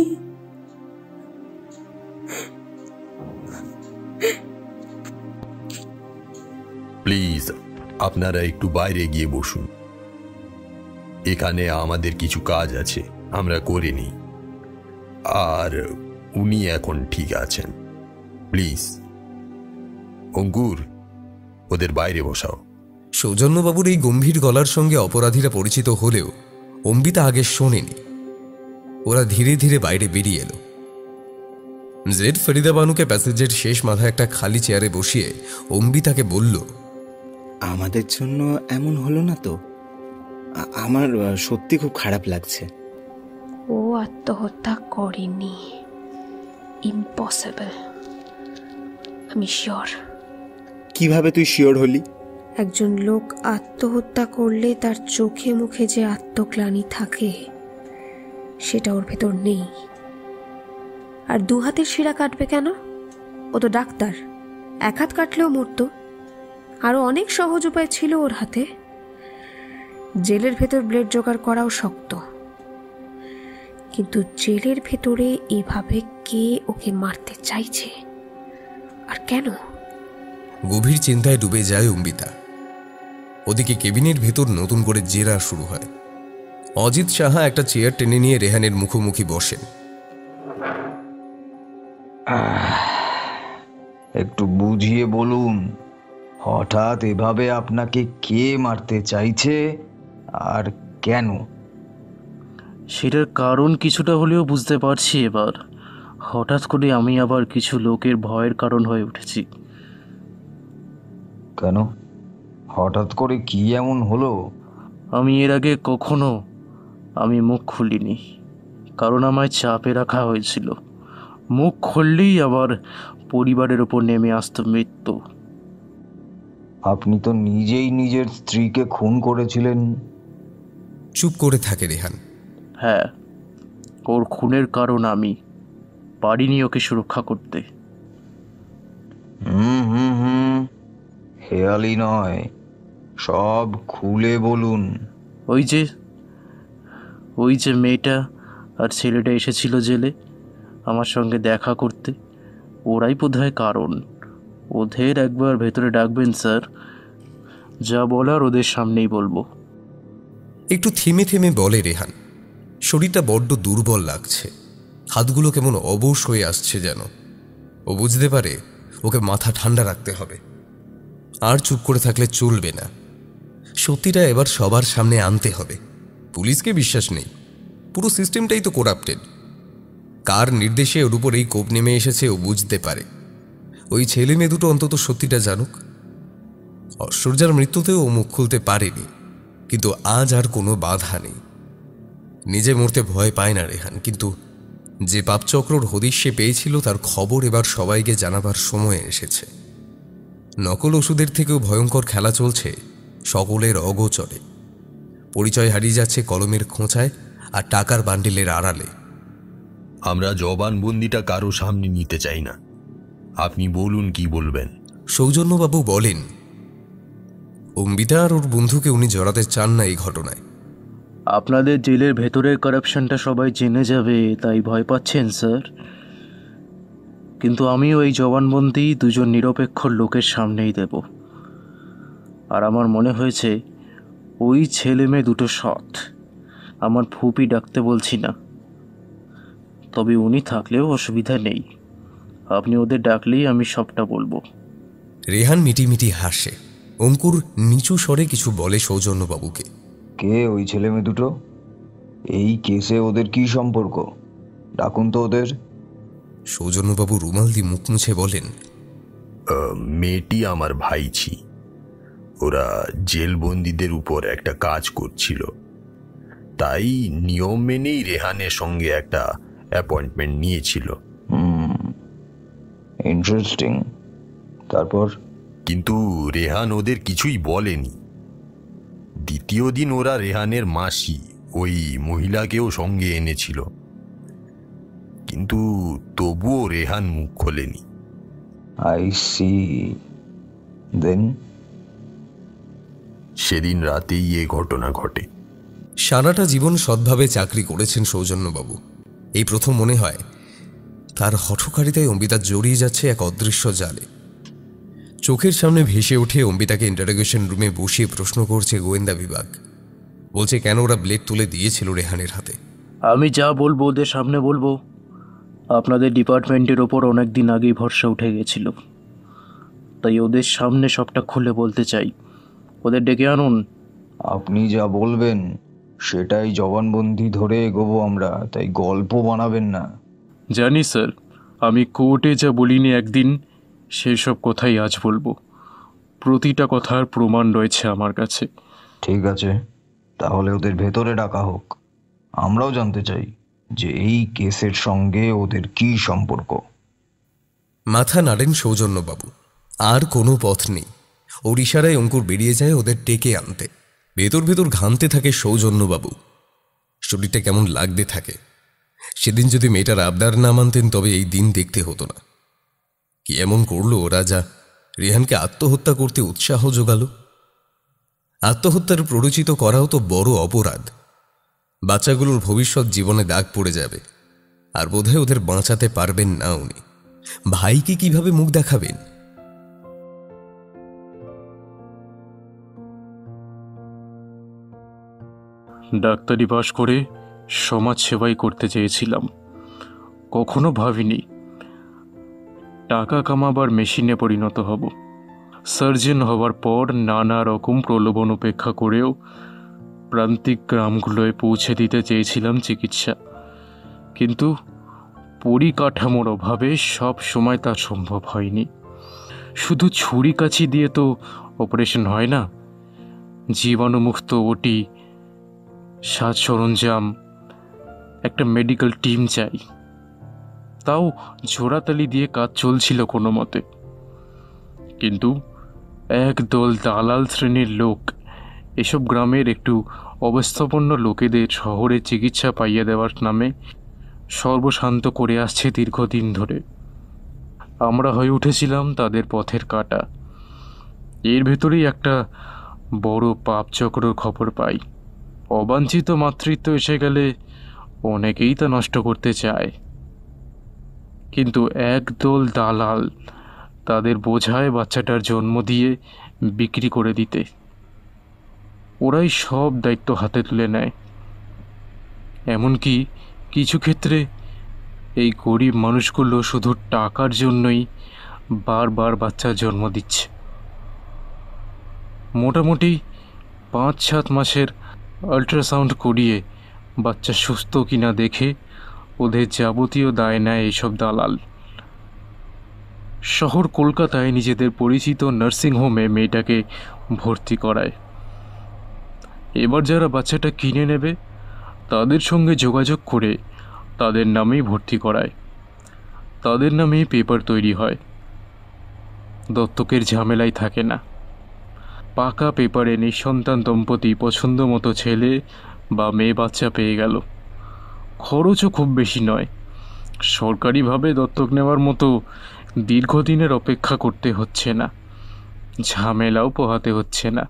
প্লিজ আপনারা একটু বাইরে গিয়ে বসুন, এখানে আমাদের কিছু কাজ আছে, আমরা করে নিই। আর উনি এখন ঠিক আছেন, প্লিজ। অঙ্কুর, ওদের বাইরে বসাও। সৌজন্যবাবুর এই গম্ভীর গলার সঙ্গে অপরাধীরা পরিচিত হলেও অম্বিতা আগে শোনেনি। ওরা ধীরে ধীরে বাইরে বেরিয়ে এলো। জেড ফরিদা বানুকে প্যাসেজের শেষ মাথায় একটা খালি চেয়ারে বসিয়ে অম্বিতাকে বলল, আমাদের জন্য এমন হলো না তো? আমার সত্যি খুব খারাপ লাগছে। ও আত্মহত্যা করেনি, ইম্পসিবল। আমি শিওর। কিভাবে তুই শিওর হলি? একজন লোক আত্মহত্যা করলে তার চোখে মুখে যে আত্মগ্লানি থাকে সেটা ওর ভেতর নেই। আর দু হাতের শিরা কাটবে কেন? ও তো ডাক্তার, এক হাত কাটলেও মরত। আরো অনেক সহজ উপায় ছিল ওর হাতে। জেলের ভেতর ব্লেড জোগাড় করাও শক্ত, কিন্তু জেলের ভেতরে এভাবে কে ওকে মারতে চাইছে আর কেন? গভীর চিন্তায় ডুবে যায় অম্বিতা। ওদিকে কেবিনের ভেতর নতুন করে জেরা শুরু হয়। অজিত সাহা একটা চেয়ার টেনে নিয়ে রেহানের মুখোমুখি বসেন। একটু বুঝিয়ে বলুন, হঠাৎ এভাবে আপনাকে কে মারতে চাইছে আর কেন? সেটার কারণ কিছুটা হলেও বুঝতে পারছি এবার। হঠাৎ করে আমি আবার কিছু লোকের ভয়ের কারণ হয়ে উঠেছি। কেন? হঠাৎ করে কি এমন হলো? আমি এর আগে কখনো মুখ খুলিনি, কারণ আমায় চাপে রাখা হয়েছিল। মুখ খুললেই আবার পরিবারের ওপর নেমে আসতো মৃত্যু। আপনি তো নিজেই নিজের স্ত্রীকে খুন করেছিলেন। চুপ করে থাকে রেহান। হ্যাঁ, ওর খুনের কারণ আমি। পারিনি ওকে সুরক্ষা করতে। হেয়ালি নয়, সব খুলে বলুন। ওই যে মেয়েটা আর ছেলেটা এসেছিল জেলে আমার সঙ্গে দেখা করতে, ওরাই বোধহয় কারণ। ওদের একবার ভেতরে ডাকবেন স্যার, যা বলার ওদের সামনেই বলবো। একটু থেমে থেমে বলে রেহান। শরীরটা বড্ড দুর্বল লাগছে, হাতগুলো কেমন অবশ হয়ে আসছে যেন। ও বুঝতে পারে ওকে মাথা ঠান্ডা রাখতে হবে, আর চুপ করে থাকলে চলবে না। সত্যিটা এবার সবার সামনে আনতে হবে। পুলিশকে বিশ্বাস নেই, পুরো সিস্টেমটাই তো করাপ্টেড। কার নির্দেশে ওর উপর এই কোপ নেমে এসেছে ও বুঝতে পারে। ওই ছেলে মেয়ে দুটো অন্তত সত্যিটা জানুক। ঐশ্বর্যার মৃত্যুতেও ও মুখ খুলতে পারেনি, কিন্তু আজ আর কোনো বাধা নেই। নিজে মরতে ভয় পায় না রেহান, কিন্তু যে পাপচক্রর হদিশ সে পেয়েছিল তার খবর এবার সবাইকে জানাবার সময় এসেছে। নকল ওষুধের থেকেও ভয়ঙ্কর খেলা চলছে সকলের অগোচরে। পরিচয় হারিয়ে যাচ্ছে কলমের খোঁচায় আর টাকার বান্ডিলের আড়ালে। আমরা জবানবন্দিটা কারো সামনে নিতে চাই না। আপনি বলুন কি বলবেন। সৌজন্যবাবু বলেন, অম্বিতা আর ওর বন্ধুকে উনি জড়াতে চান না এই ঘটনায়। আপনাদের জেলের ভেতরের কারাপশনটা সবাই জেনে যাবে তাই ভয় পাচ্ছেন স্যার, কিন্তু আমিও এই জবানবন্দি দুজন নিরপেক্ষ লোকের সামনেই দেব। আর আমার মনে হয়েছে ওই ছেলে মেয়ে দুটো সৎ। আমার ফুপি ডাকতে বলছি না, তবে উনি থাকলেও অসুবিধা নেই। আপনি ওদের ডাকলেই আমি সবটা বলবো। রেহান মিটিমিটি হাসে। অঙ্কুর নিচু স্বরে কিছু বলে সৌজন্যবাবুকে। কে ওই ছেলে মেয়ে দুটো? এই কেসে ওদের কি সম্পর্ক? ডাকুন তো ওদের। সৌজন্যবাবু রুমাল দিয়ে মুখ মুছে বলেন, মেয়েটি আমার ভাইছি। ওরা জেলবন্দীদের উপর একটা কাজ করছিল, তাই নিয়ম মেনেই রেহানের সঙ্গে একটা অ্যাপয়েন্টমেন্ট নিয়েছিল। ইন্টারেস্টিং। তারপর? কিন্তু রেহান ওদের কিছুই বলেনি। দ্বিতীয় দিন ওরা রেহানের মাসি ওই মহিলাকেও সঙ্গে এনেছিল, কিন্তু তবুও রেহান মুখ খোলেনি। I C. দেন? সেদিন রাতেই এ ঘটনা ঘটে। সারাটা জীবন সৎভাবে চাকরি করেছেন সৌজন্যবাবু। এই প্রথম মনে হয় তার হঠকারিতায় অম্বিতা জড়িয়ে যাচ্ছে এক অদৃশ্য জালে। চোখের সামনে ভেসে উঠে অম্বিতাকে ইন্টারোগেশন রুমে বসিয়ে প্রশ্ন করছে গোয়েন্দা বিভাগ। বলছে কেন ওরা ব্লেড তুলে দিয়েছিল রেহানের হাতে। আমি যা বলবো ওদের সামনে বলবো। আপনাদের ডিপার্টমেন্টের ওপর অনেক দিন আগেই ভরসা উঠে গেছিল, তাই ওদের সামনে সবটা খুলে বলতে চাই। ওদের ডেকে আনুন। আপনি যা বলবেন সেটাই জবানবন্দি ধরে এগোবো আমরা, তাই গল্প বানাবেন না। জানি স্যার, আমি কোর্টে যা বলিনি একদিন, সেসব কথাই আজ বলবো। প্রতিটা কথার প্রমাণ রয়েছে আমার কাছে। ঠিক আছে, তাহলে ওদের ভেতরে ডাকা হোক। আমরাও জানতে চাই যে এই কেসের সঙ্গে ওদের কি সম্পর্ক। মাথা নাড়েন সৌজন্যবাবু। আর কোনো পথ নেই। ওর ইশারায় অঙ্কুর বেরিয়ে যায় ওদের ডেকে আনতে। ভেতর ভেতর ঘামতে থাকে সৌজন্যবাবু। শরীরটা কেমন লাগতে থাকে। সেদিন যদি মেয়েটার আবদার না মানতেন তবে এই দিন দেখতে হতো না। কি এমন করলো ওরা যা রেহানকে আত্মহত্যা করতে উৎসাহ জোগালো? আত্মহত্যার প্ররোচিত করাও তো বড় অপরাধ। বাচ্চাগুলোর ভবিষ্যৎ জীবনে দাগ পড়ে যাবে। আর বোধহয় ওদের বাঁচাতে পারবেন না উনি। ভাইকে কিভাবে মুখ দেখাবেন? ডাক্তারি পাশ করে সমাজ সেবাই করতে চেয়েছিলাম। কখনো ভাবিনি টাকা কামাবার মেশিনে পরিণত হব। সার্জন হওয়ার পর নানা রকম প্রলোভন উপেক্ষা করেও প্রান্তিক গ্রামগুলোয় পৌঁছে দিতে চেয়েছিলাম চিকিৎসা, কিন্তু পরিকাঠামোর অভাবে সব সময় তা সম্ভব হয়নি। শুধু ছুরি কাছি দিয়ে তো অপারেশন হয় না। জীবাণুমুক্ত ওটি, সাজ সরঞ্জাম, একটা মেডিকেল টিম চাই। তাও জোড়াতালি দিয়ে কাজ চলছিল কোনো মতে। কিন্তু একদল দালাল শ্রেণীর লোক এসব গ্রামের একটু অবস্থাপন্ন লোকেদের শহরে চিকিৎসা পাইয়ে দেওয়ার নামে সর্বশান্ত করে আসছে দীর্ঘদিন ধরে। আমরা হয়ে উঠেছিলাম তাদের পথের কাঁটা। এর ভেতরেই একটা বড় পাপ চক্রর খবর পাই। অবাঞ্ছিত মাতৃত্ব এসে গেলে অনেকেই তা নষ্ট করতে চায়, কিন্তু একদল দালাল তাদের বোঝায় বাচ্চাটার জন্ম দিয়ে বিক্রি করে দিতে। ওরাই সব দায়িত্ব হাতে তুলে নেয়। এমনকি কিছু ক্ষেত্রে এই গরিব মানুষগুলো শুধু টাকার জন্যই বারবার বাচ্চার জন্ম দিচ্ছে। মোটামুটি 5-7 মাসের আল্ট্রাসাউন্ড করিয়ে বাচ্চা সুস্থ কিনা দেখে ওদের যাবতীয় দায় নেয় এইসব দালাল। শহর কলকাতায় নিজেদের পরিচিত নার্সিংহোমে মেয়েটাকে ভর্তি করায়। এবার যারা বাচ্চাটা কিনে নেবে তাদের সঙ্গে যোগাযোগ করে তাদের নামেই ভর্তি করায়। তাদের নামেই পেপার তৈরি হয়। দত্তকের ঝামেলাই থাকে না। পাকা পেপারে নিঃসন্তান দম্পতি পছন্দ মতো ছেলে বা মেয়ে বাচ্চা পেয়ে গেল। খরচও খুব বেশি নয়। সরকারিভাবে দত্তক নেওয়ার মতো দীর্ঘদিনের অপেক্ষা করতে হচ্ছে না। ঝামেলাও পোহাতে হচ্ছে না।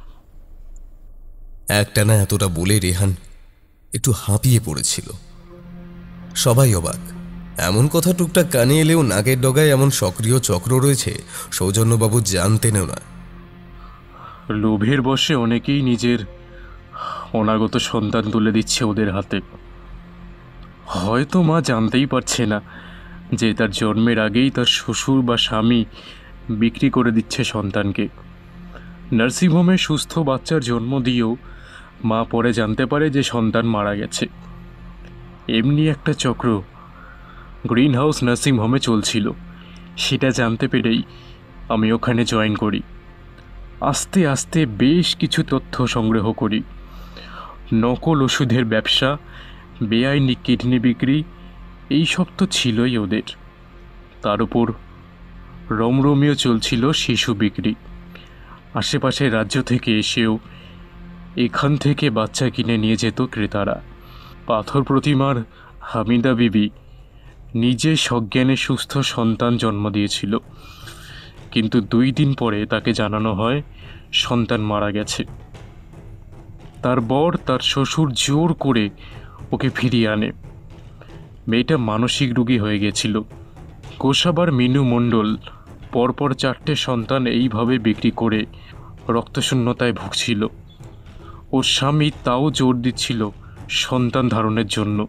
একটানা এতটা বলে রেহান একটু হাঁপিয়ে পড়েছিল। সবাই অবাক। এমন কথা টুকটাক কানে এলেও নাকের ডগায় এমন সক্রিয় চক্র রয়েছে সৌজন্যবাবু জানতেনও না। লোভের বশে অনেকেই নিজের অনাগত সন্তান তুলে দিচ্ছে ওদের হাতে। হয়তো মা জানতেই পারছে না যে তার জন্মের আগেই তার শ্বশুর বা স্বামী বিক্রি করে দিচ্ছে সন্তানকে। নার্সিংহোমে সুস্থ বাচ্চার জন্ম দিয়েও মা পরে জানতে পারে যে সন্তান মারা গেছে। এমনি একটা চক্র গ্রিন হাউস নার্সিংহোমে চলছিল। সেটা জানতে পেরেই আমি ওখানে জয়েন করি। আস্তে আস্তে বেশ কিছু তথ্য সংগ্রহ করি। নকল ওষুধের ব্যবসা, বেআইনি কিডনি বিক্রি, এইসব তো ছিলই ওদের। তার উপর রমরমিও চলছিল শিশু বিক্রি। আশেপাশের রাজ্য থেকে এসেও এখান থেকে বাচ্চা কিনে নিয়ে যেত ক্রেতারা। পাথর প্রতিমার হামিদা বিবি নিজে সজ্ঞানে সুস্থ সন্তান জন্ম দিয়েছিল, কিন্তু 2 দিন পরে তাকে জানানো হয় সন্তান মারা গেছে। তার বর তার শ্বশুর জোর করে ওকে ফিরিয়ে আনে। মেয়েটা মানসিক রোগী হয়ে গেছিল। গোসাবার মিনু মণ্ডল পরপর 4টে সন্তান এইভাবে বিক্রি করে রক্তশূন্যতায় ভুগছিল। ওর স্বামী তাও জোর দিচ্ছিল সন্তান ধারণের জন্য।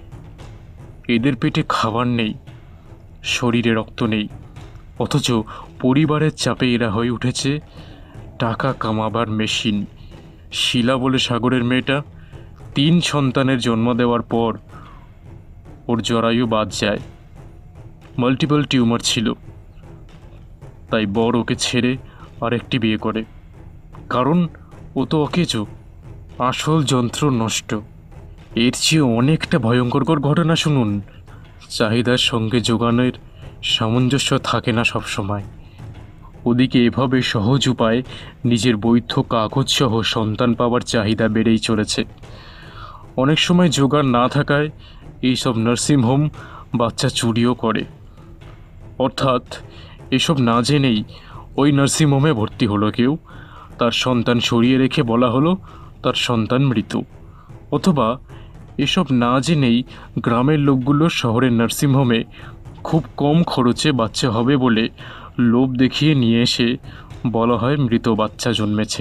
এদের পেটে খাবার নেই, শরীরে রক্ত নেই, অথচ পরিবারের চাপে এরা হয়ে উঠেছে টাকা কামাবার মেশিন। শিলা বলে সাগরের মেয়েটা 3 সন্তানের জন্ম দেওয়ার পর ওর জরায়ু বাদ যায়। মাল্টিপল টিউমার ছিল, তাই বর ওকে ছেড়ে আরেকটি বিয়ে করে। কারণ ও তো অকেজো, আসল যন্ত্র নষ্ট। এর চেয়ে অনেকটা ভয়ঙ্কর ঘটনা শুনুন। চাহিদার সঙ্গে যোগানের সামঞ্জস্য থাকে না সবসময়। ওদিকে এভাবে সহজ উপায়ে নিজের বৈধ কাগজসহ সন্তান পাওয়ার চাহিদা বেড়েই চলেছে। অনেক সময় জোগাড় না থাকায় এইসব নার্সিংহোম বাচ্চা চুরিও করে। অর্থাৎ এসব না জেনেই ওই নার্সিংহোমে ভর্তি হলো কেউ, তার সন্তান সরিয়ে রেখে বলা হলো তার সন্তান মৃত। অথবা এসব না জেনেই গ্রামের লোকগুলো শহরের নার্সিংহোমে খুব কম খরচে বাচ্চা হবে বলে লোভ দেখিয়ে নিয়ে এসে বলা হয় মৃত বাচ্চা জন্মেছে।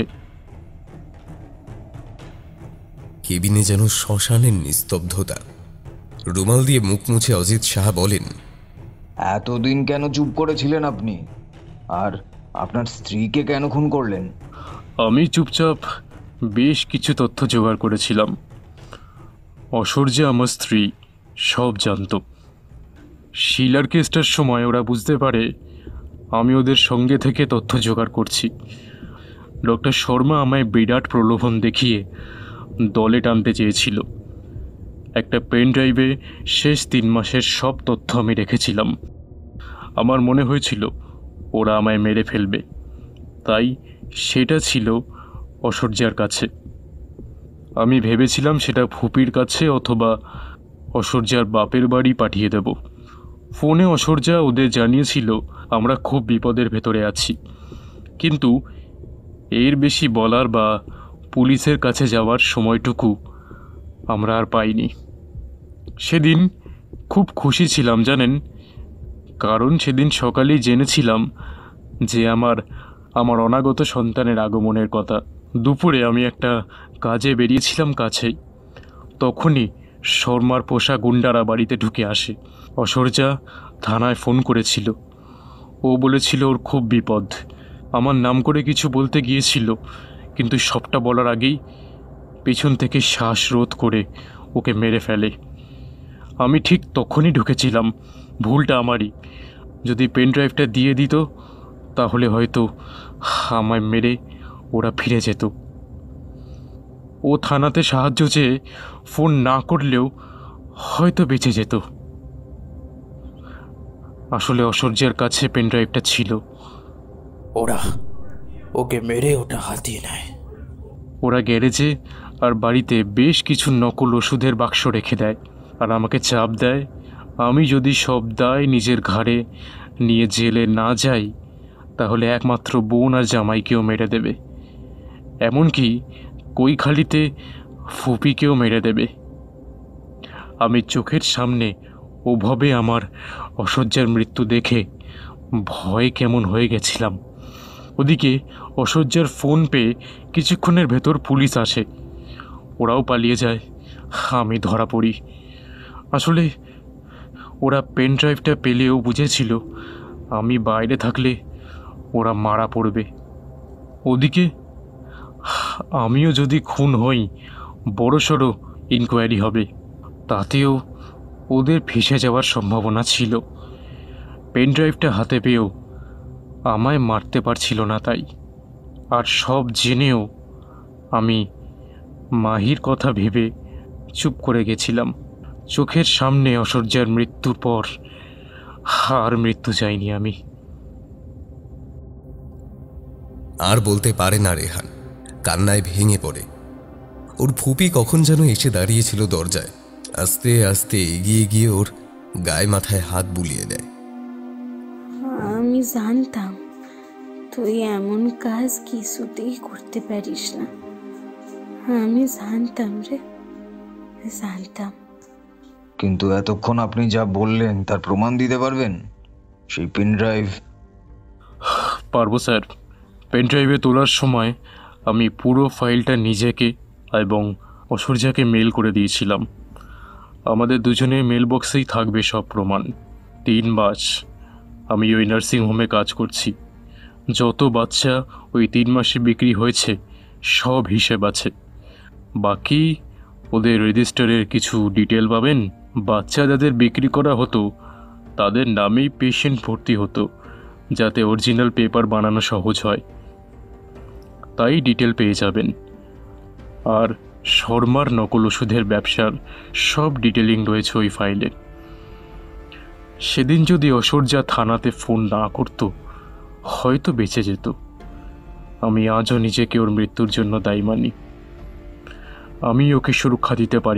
কেবিনে যেন শ্মশানের নিস্তব্ধতা। রুমাল দিয়ে মুখ মুছে অজিত সাহা বলেন, এতদিন কেন চুপ করেছিলেন আপনি? আর আপনার স্ত্রীকে কেন খুন করলেন? আমি চুপচাপ বেশ কিছু তথ্য জোগাড় করেছিলাম। ঐশ্বর্যা আমার স্ত্রী সব জানত। শিলার কেসটার সময় ওরা বুঝতে পারে আমি ওদের সঙ্গে থেকে তথ্য জোগাড় করছি। ডক্টর শর্মা আমায় বিরাট প্রলোভন দেখিয়ে দলে টানতে চেয়েছিল। একটা পেন ড্রাইভে শেষ 3 মাসের সব তথ্য আমি রেখেছিলাম। আমার মনে হয়েছিল ওরা আমায় মেরে ফেলবে, তাই সেটা ছিল ঐশ্বর্যার কাছে। আমি ভেবেছিলাম সেটা ফুপির কাছে অথবা ঐশ্বর্যার বাপের বাড়ি পাঠিয়ে দেব। ফোনে ঐশ্বর্যা ওদের জানিয়েছিল আমরা খুব বিপদের ভেতরে আছি, কিন্তু এর বেশি বলার বা পুলিশের কাছে যাওয়ার সময়টুকু আমরা আর পাইনি। সেদিন খুব খুশি ছিলাম জানেন, কারণ সেদিন সকালেই জেনেছিলাম যে আমার অনাগত সন্তানের আগমনের কথা। দুপুরে আমি একটা কাজে বেরিয়েছিলাম কাছেই, তখনই শর্মার পোষা গুন্ডারা বাড়িতে ঢুকে আসে। ঐশ্বর্যা থানায় ফোন করেছিল। ও বলেছিল ওর খুব বিপদ। আমার নাম করে কিছু বলতে গিয়েছিল, কিন্তু সবটা বলার আগেই পেছন থেকে শ্বাসরোধ করে ওকে মেরে ফেলে। আমি ঠিক তখনই ঢুকেছিলাম, ভুলটা আমারই। যদি পেন ড্রাইভটা দিয়ে দিত তাহলে হয়তো আমায় মেরে ওরা ফিরে যেত। ও থানাতে সাহায্য চেয়ে ফোন না করলেও হয়তো বেঁচে যেত। আসলে ঐশ্বর্যার কাছে পেন ড্রাইভটা ছিল। ওরা ওকে মেরে ওটা হাতিয়ে নেয়। ওরা গ্যারেজে আর বাড়িতে বেশ কিছু নকল ওষুধের বাক্স রেখে দেয়, আর আমাকে চাপ দেয় আমি যদি সব দায় নিজের ঘাড়ে নিয়ে জেলে না যাই তাহলে একমাত্র বোন আর জামাইকেও মেরে দেবে, এমনকি কৈখালিতে ফুপিকেও মেরে দেবে। আমি চোখের সামনে ওভাবে আমার ঐশ্বর্যার মৃত্যু দেখে ভয় কেমন হয়ে গেছিলাম। ওদিকে ঐশ্বর্যার ফোন পেয়ে কিছুক্ষণের ভেতর পুলিশ আসে, ওরাও পালিয়ে যায়, আমি ধরা পড়ি। আসলে ওরা পেন ড্রাইভটা পেলেও বুঝেছিল আমি বাইরে থাকলে ওরা মারা পড়বে। ওদিকে আমিও যদি খুন হই বড়সড় ইনকোয়ারি হবে, তাতেও ওদের ফেঁসে যাওয়ার সম্ভাবনা ছিল। পেন ড্রাইভটা হাতে পেয়েও আমায় মারতে পারছিল না তাই। আর সব জেনেও আমি মাহির কথা ভেবে চুপ করে গেছিলাম। চোখের সামনে ঐশ্বর্যার মৃত্যুর পর আর মৃত্যু চাইনি আমি। আর বলতে পারে না রেহান, কান্নায় ভেঙে পড়ে। ওর ফুপি কখন যেন এসে দাঁড়িয়েছিল দরজায়, আস্তে আস্তে এগিয়ে গিয়ে ওর গায়ে মাথায় হাত বুলিয়ে দেয়। আমি জানতাম তুই এমন কাজ কিছুতেই করতে পারিস না। আমি জানতাম রে, জানতাম। কিন্তু এতক্ষণ আপনি যা বললেন তার প্রমাণ দিতে পারবেন? সেই পেন ড্রাইভ? পারবো স্যার। পেন ড্রাইভে তোলার সময় আমি পুরো ফাইলটা নিজেকে এবং ঐশ্বর্যাকে মেল করে দিয়েছিলাম। আমাদের দুজনের মেল বক্সেই থাকবে সব প্রমাণ। 3 মাস আমি ওই নার্সিংহোমে কাজ করছি। যত বাচ্চা ওই 3 মাসে বিক্রি হয়েছে সব হিসেব আছে। বাকি ওদের রেজিস্টারের কিছু ডিটেল পাবেন। বাচ্চা যাদের বিক্রি করা হতো তাদের নামেই পেশেন্ট ভর্তি হতো, যাতে অরিজিনাল পেপার বানানো সহজ হয়, তাই ডিটেল পেয়ে যাবেন। আর শর্মার নকল ওষুধের ব্যবসার সব ডিটেলিং রয়েছে ওই ফাইলে। সেদিন যদি ঐশ্বর্যা থানাতে ফোন না করত হয়তো বেঁচে যেত। আমি আজও নিজেকে ওর মৃত্যুর জন্য দায়ী মানি। আমি ওকে সুরক্ষা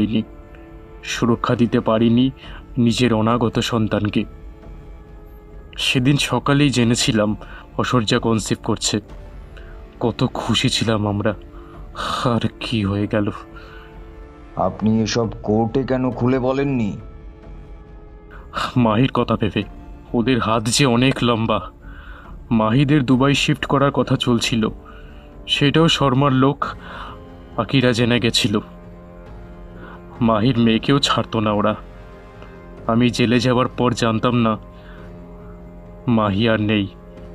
দিতে পারিনি নিজের অনাগত সন্তানকে। সেদিন সকালেই জেনেছিলাম ঐশ্বর্যা কনসিভ করছে। কত খুশি ছিলাম আমরা, আর কি হয়ে গেল। আপনি এসব কোর্টে কেন খুলে বলেননি? মাহির কথা ভেবে। ওদের হাত যে অনেক লম্বা। মাহিদের দুবাই শিফট করার কথা চলছিল, সেটাও শর্মার লোক আকিরা জেনে গেছিল। মাহির মেয়েকেও ছাড়তো না ওরা। আমি জেলে যাওয়ার পর জানতাম না মাহি আর নেই।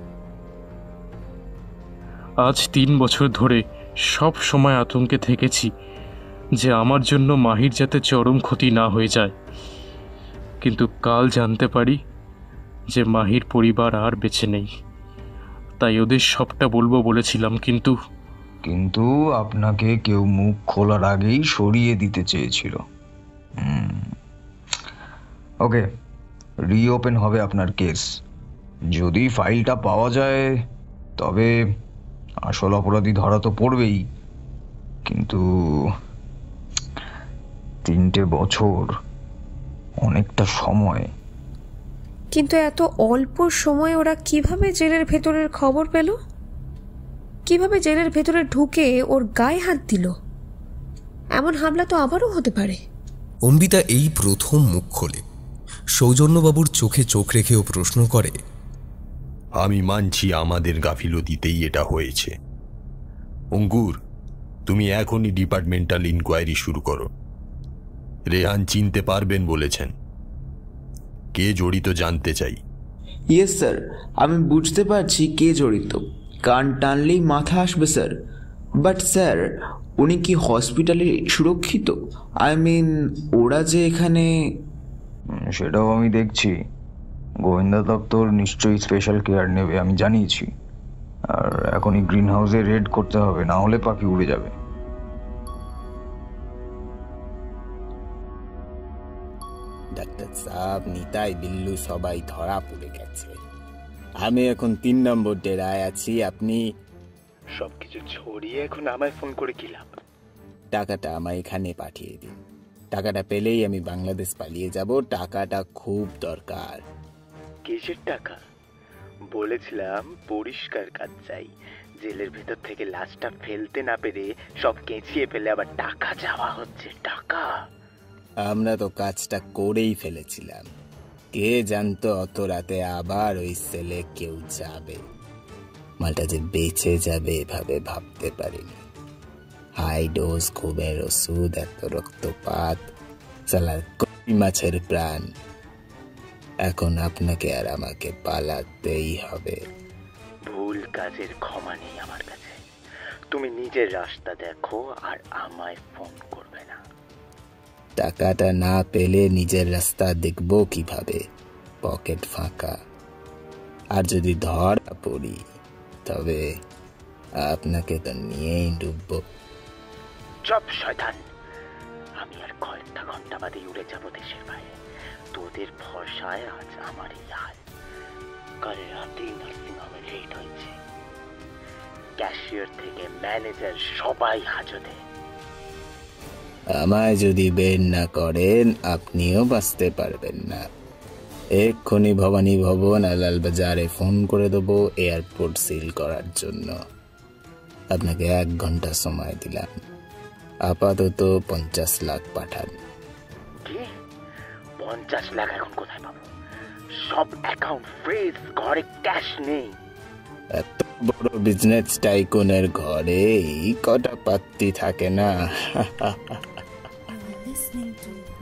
আজ 3 বছর ধরে সব সময় আতঙ্কে থেকেছি যে আমার জন্য মাহির যাতে চরম ক্ষতি না হয়ে যায়। কিন্তু কাল জানতে পারি যে মাহির পরিবার আর বেঁচে নেই। তাই ওদের সবটা বলবো বলেছিলাম, কিন্তু আপনাকে কেউ মুখ খোলার আগেই সরিয়ে দিতে চেয়েছিল। ওকে, রিওপেন হবে আপনার কেস। যদি ফাইলটা পাওয়া যায় তবে আসল অপরাধী ধরা তো পড়বেই, কিন্তু 3 বছর অনেকটা সময়। কিন্তু এত অল্প সময় ওরা কিভাবে জেলের ভেতরের খবর পেল? কিভাবে জেলের ভেতরে ঢুকে ওর গায়ে হাত দিল? এমন হামলা তো আবারও হতে পারে। অম্বিতা এই প্রথম মুখ খোলে। সৌজন্যবাবুর চোখে চোখ রেখেও প্রশ্ন করে, আমি মানছি আমাদের গাফিলতিতেই এটা হয়েছে। অঙ্কুর, তুমি এখনই ডিপার্টমেন্টাল ইনকোয়ারি শুরু করো। রেহান চিনতে পারবেন বলেছেন। কে জড়িত জানতে চাই। ইয়েস স্যার, আমি বুঝতে পারছি কে জড়িত। কান টানলেই মাথা আসবে স্যার। বাট স্যার, উনি কি হসপিটালে সুরক্ষিত? আই মিন, ওরা যে এখানে। সেটাও আমি দেখছি। গোয়েন্দা দপ্তর নিশ্চয়ই স্পেশাল কেয়ার নেবে, আমি জানিয়েছি। আর এখনই গ্রিন হাউসে রেড করতে হবে, না হলে পাখি উড়ে যাবে। ডাক্তার সাহেব, নিতাই, বিল্লু সবাই ধরা পড়ে গেছে। আমি এখন 3 নম্বর ডেরায় আছি। আপনি সবকিছু ছড়িয়ে এখন আমায় ফোন করে কি লাভ? টাকাটা আমায় এখানে পাঠিয়ে দিন। টাকাটা পেলেই আমি বাংলাদেশ পালিয়ে যাব। টাকাটা খুব দরকার। কিসের টাকা? বলেছিলাম পরিষ্কার কাজ চাই। জেলের ভেতর থেকে লাশটা ফেলতে না পেরে সব কেঁচিয়ে ফেলে আবার টাকা চাওয়া হচ্ছে। টাকা? আমরা তো কাজটা করেই ফেলেছিলাম। কে জানতো অত রাতে আবার ওই সেলে কেউ যাবে। মালটা যে বেঁচে যাবে এভাবে ভাবতে পারিনি। হাই ডোজ ঘুমের ওষুধ, এত রক্তপাত, সালার কই মাছের প্রাণ। এখন আপনাকে আর আমাকে পালাতেই হবে। ভুল কাজের ক্ষমা নেই আমার কাছে। তুমি নিজের রাস্তা দেখো আর আমায় ফোন করবে না। টাকাটা না পেলে নিজের রাস্তা দেখবো কিভাবে? পকেট ফাঁকা। আর যদি ধরা পড়ি তবে আপনাকে তো নিয়েই ডুববো। চপ শয়তান! আমি আর কয়েকটা ঘন্টা বাদে উড়ে যাবো দেশের বাইরে। তোদের ভরসায় আজ আমার এই হাল। কাল রাতেই নার্সিংহোমে রেড হয়েছে। ক্যাশিয়ার থেকে ম্যানেজার সবাই হাজতে। আমায় যদি বের না করেন আপনিও বাঁচতে পারবেন না। এক্ষুনি ভবানী ভবন আর লালবাজারে ফোন করে দেবো এয়ারপোর্ট সিল করার জন্য। আপনাকে 1 ঘন্টা সময় দিলাম। আপাতত 50 লাখ পাঠান। কি? 50 লাখ এখন কোথায় পাবো? সব অ্যাকাউন্ট ফ্রিজ, ঘরে ক্যাশ নেই। এত বড় বিজনেস টাইকুনের ঘরে এই কটা পাত্তি থাকে না।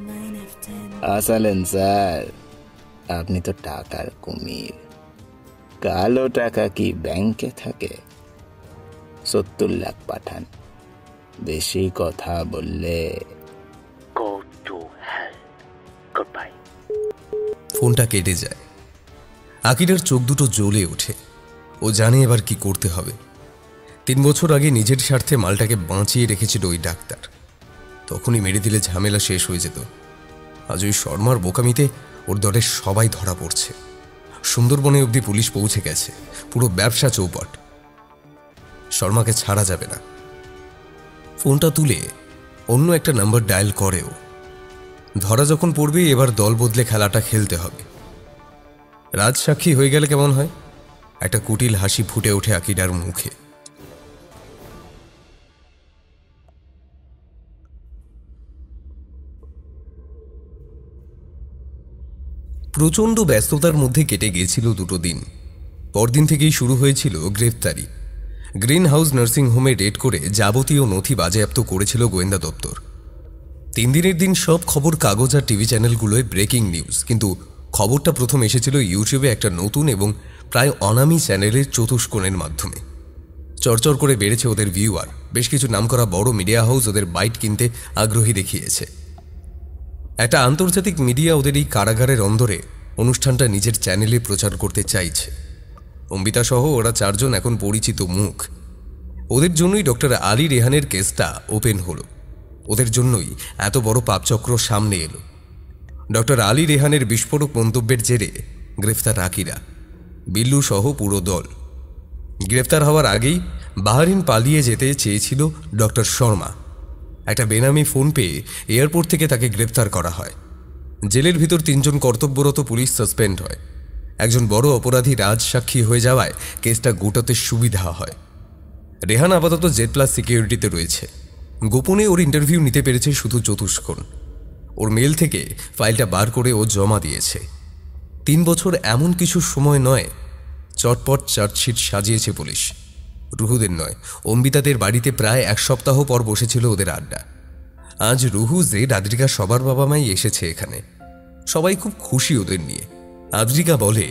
আসলেন স্যার, আপনি তো টাকার কুমির। কালো টাকা কি ব্যাংকে থাকে? 70 লাখ পাঠান। বেশি কথা বললে go to hell. Goodbye. ফোনটা কেটে যায়। আকিরার চোখ দুটো জ্বলে ওঠে। ও জানে এবার কি করতে হবে। 3 বছর আগে নিজের স্বার্থে মালটাকে বাঁচিয়ে রেখেছিল ওই ডাক্তার। তখনই মেরে দিলে ঝামেলা শেষ হয়ে যেত। আজ ওই শর্মার বোকামিতে ওর দলের সবাই ধরা পড়ছে। সুন্দরবনে অবধি পুলিশ পৌঁছে গেছে। পুরো ব্যবসা চৌপট। শর্মাকে ছাড়া যাবে না। ফোনটা তুলে অন্য একটা নাম্বার ডায়াল করেও। ধরা যখন পড়বে এবার দল বদলে খেলাটা খেলতে হবে। রাজ সাক্ষী হয়ে গেলে কেমন হয়? একটা কুটিল হাসি ফুটে ওঠে আকিরার মুখে। প্রচণ্ড ব্যস্ততার মধ্যে কেটে গিয়েছিল 2 দিন। পরদিন থেকেই শুরু হয়েছিল গ্রেফতারি। গ্রিন হাউস নার্সিং হোমে রেড করে যাবতীয় নথি বাজেয়াপ্ত করেছিল গোয়েন্দা দপ্তর। 3 দিনের দিন সব খবর কাগজ আর টিভি চ্যানেলগুলোয় ব্রেকিং নিউজ, কিন্তু খবরটা প্রথম এসেছিল ইউটিউবে একটা নতুন এবং প্রায় অনামী চ্যানেলের চতুষ্কোণের মাধ্যমে। চরচর করে বেড়েছে ওদের ভিউয়ার। বেশ কিছু নামকরা বড় মিডিয়া হাউস ওদের বাইট কিনতে আগ্রহী দেখিয়েছে। একটা আন্তর্জাতিক মিডিয়া ওদের এই কারাগারের অন্দরে অনুষ্ঠানটা নিজের চ্যানেলে প্রচার করতে চাইছে। অম্বিতা সহ ওরা 4 জন এখন পরিচিত মুখ। ওদের জন্যই ডক্টর আলী রেহানের কেসটা ওপেন হলো। ওদের জন্যই এত বড় পাপচক্র সামনে এলো। ডক্টর আলী রেহানের বিস্ফোরক মন্তব্যের জেরে গ্রেফতার আকিরা, বিল্লু সহ পুরো দল। গ্রেফতার হওয়ার আগেই বাহরিন পালিয়ে যেতে চেয়েছিল ডক্টর শর্মা। একটা বেনামি ফোন পেয়ে এয়ারপোর্ট থেকে তাকে গ্রেফতার করা হয়। জেলের ভিতর 3 জন কর্তব্যরত পুলিশ সাসপেন্ড হয়। একজন বড় অপরাধী রাজ সাক্ষী হয়ে যাওয়ায় কেসটা গোটাতে সুবিধা হয়। রেহান আপাতত Z+ সিকিউরিটিতে রয়েছে। গোপনে ওর ইন্টারভিউ নিতে পেরেছে শুধু চতুষ্কোণ। ওর মেল থেকে ফাইলটা বার করে ও জমা দিয়েছে। 3 বছর এমন কিছু সময় নয়। চটপট চার্জশিট সাজিয়েছে পুলিশ। রুহুদের নয়, অম্বিতাদের বাড়িতে প্রায় 1 সপ্তাহ পর বসেছিল ওদের আড্ডা। আজ রুহু, জেড, আদ্রিকা সবার বাবা মাই এসেছে এখানে। সবাই খুব খুশি ওদের নিয়ে। আদ্রিকা বলে,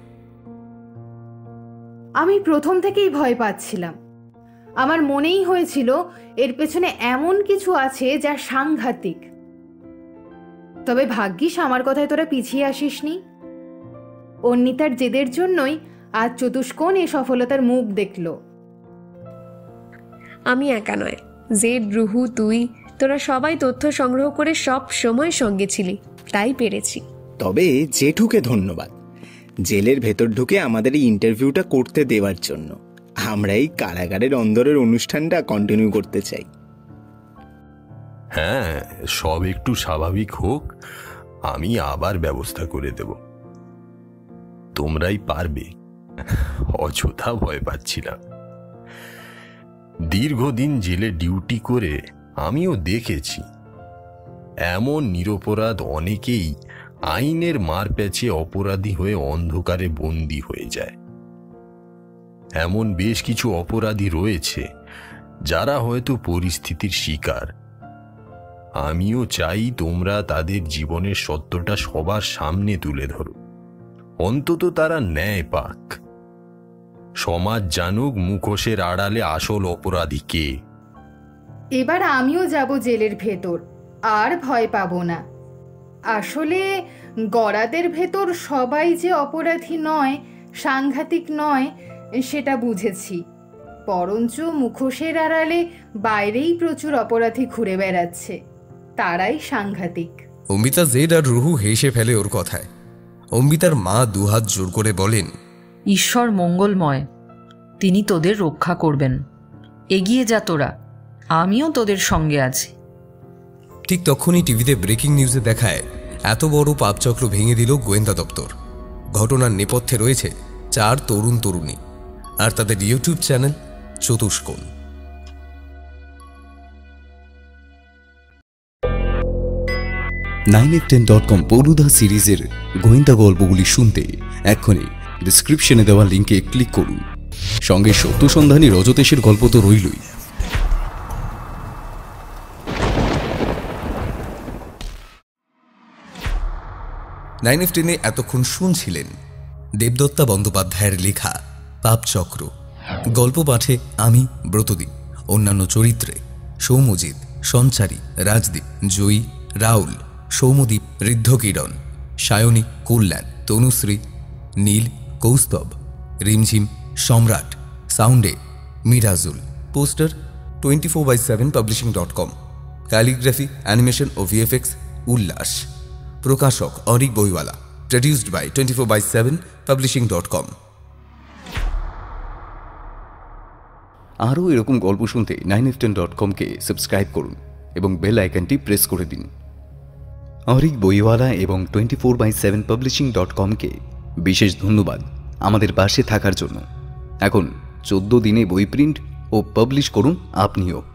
আমি প্রথম থেকেই ভয় পাচ্ছিলাম। আমার মনেই হয়েছিল এর পেছনে এমন কিছু আছে যা সাংঘাতিক। তবে ভাগ্যিস আমার কথায় তোরা পিছিয়ে আসিসনি। অন্বিতার জেদের জন্যই আজ চতুষ্কোণ এই সফলতার মুখ দেখল। আমি একা নয়, জেড, রুহু, তুই, তোরা সবাই তথ্য সংগ্রহ করে সব সময় সঙ্গে ছিলি, তাই পেরেছি। তবে জেঠুকে ধন্যবাদ, জেলের ভেতর ঢুকে আমাদের এই ইন্টারভিউটা করতে দেওয়ার জন্য। আমরা এই কারাগারের অন্দরের অনুষ্ঠানটা কন্টিনিউ করতে চাই। হ্যাঁ, সব একটু স্বাভাবিক হোক, আমি আবার ব্যবস্থা করে দেব। তোমরাই পারবে, অযথা ভয় পাচ্ছিলাম। দীর্ঘদিন জেলে ডিউটি করে আমিও দেখেছি এমন নিরপরাধ অনেকেই আইনের মারপ্যাচে অপরাধী হয়ে অন্ধকারে বন্দী হয়ে যায়। এমন বেশ কিছু অপরাধী রয়েছে যারা হয়তো পরিস্থিতির শিকার। আমিও চাই তোমরা তাদের জীবনের সত্যটা সবার সামনে তুলে ধরো। অন্তত তারা ন্যায় পাক। সমাজ জানুক মুখোশের আড়ালে আসল অপরাধী কে। এবার আমিও যাব জেলের ভেতর, আর ভয় পাবো না। আসলে গরাদের ভেতর সবাই যে অপরাধী নয়, সাংঘাতিক নয়, সেটা বুঝেছি। বরঞ্চ মুখোশের আড়ালে বাইরেই প্রচুর অপরাধী ঘুরে বেড়াচ্ছে, তারাই সাংঘাতিক। অম্বিতা, জেড আর রুহু হেসে ফেলে ওর কথায়। অম্বিতার মা 2 হাত জোর করে বলেন, ঈশ্বর মঙ্গলময়, তিনি তোদের রক্ষা করবেন। এগিয়ে যা তোরা, আমিও তোদের সঙ্গে আছি। ঠিক তখনই টিভিতে ব্রেকিং নিউজে দেখায় এত বড় পাপচক্র ভেঙে দিল গোয়েন্দা দপ্তর। ঘটনার নেপথ্যে রয়েছে 4 তরুণ তরুণী আর তাদের ইউটিউব চ্যানেল চতুষ্কোণ। ninef10.com পৌলুদা সিরিজের গোয়েন্দা গল্পগুলি শুনতে এক্ষুনি ডেসক্রিপশনে দেওয়া লিঙ্কে ক্লিক করুন। সঙ্গে সত্য সন্ধানী রজতেশের গল্প তো রইলই। 9F10 এতক্ষণ শুনছিলেন দেবদত্তা বন্দ্যোপাধ্যায়ের লেখা পাপচক্র। গল্প পাঠে আমি ব্রতদীপ, অন্যান্য চরিত্রে সৌম্যজিৎ, সঞ্চারী, রাজদীপ, জয়ী, রাহুল, সৌম্যদীপ, ঋদ্ধকিরণ, সায়নী, কল্যাণ, তনুশ্রী, নীল, কৌস্তব, রিমঝিম, সম্রাট, সাউন্ডে Mirajul. Poster 24/7publishing.com। Calligraphy, animation ও ভিএফএক্স উল্লাস। প্রকাশক Arik Boiwala. Produced by 24/7publishing.com। আরও এরকম গল্প শুনতে 9f10.com-কে সাবস্ক্রাইব করুন এবং বেল আইকনটি প্রেস করে দিন। অরিক বইওয়ালা এবং 24/7publishing.com-কে বিশেষ ধন্যবাদ আমাদের পাশে থাকার জন্য। এখন 14 দিনে বই প্রিন্ট ও পাবলিশ করুন আপনিও।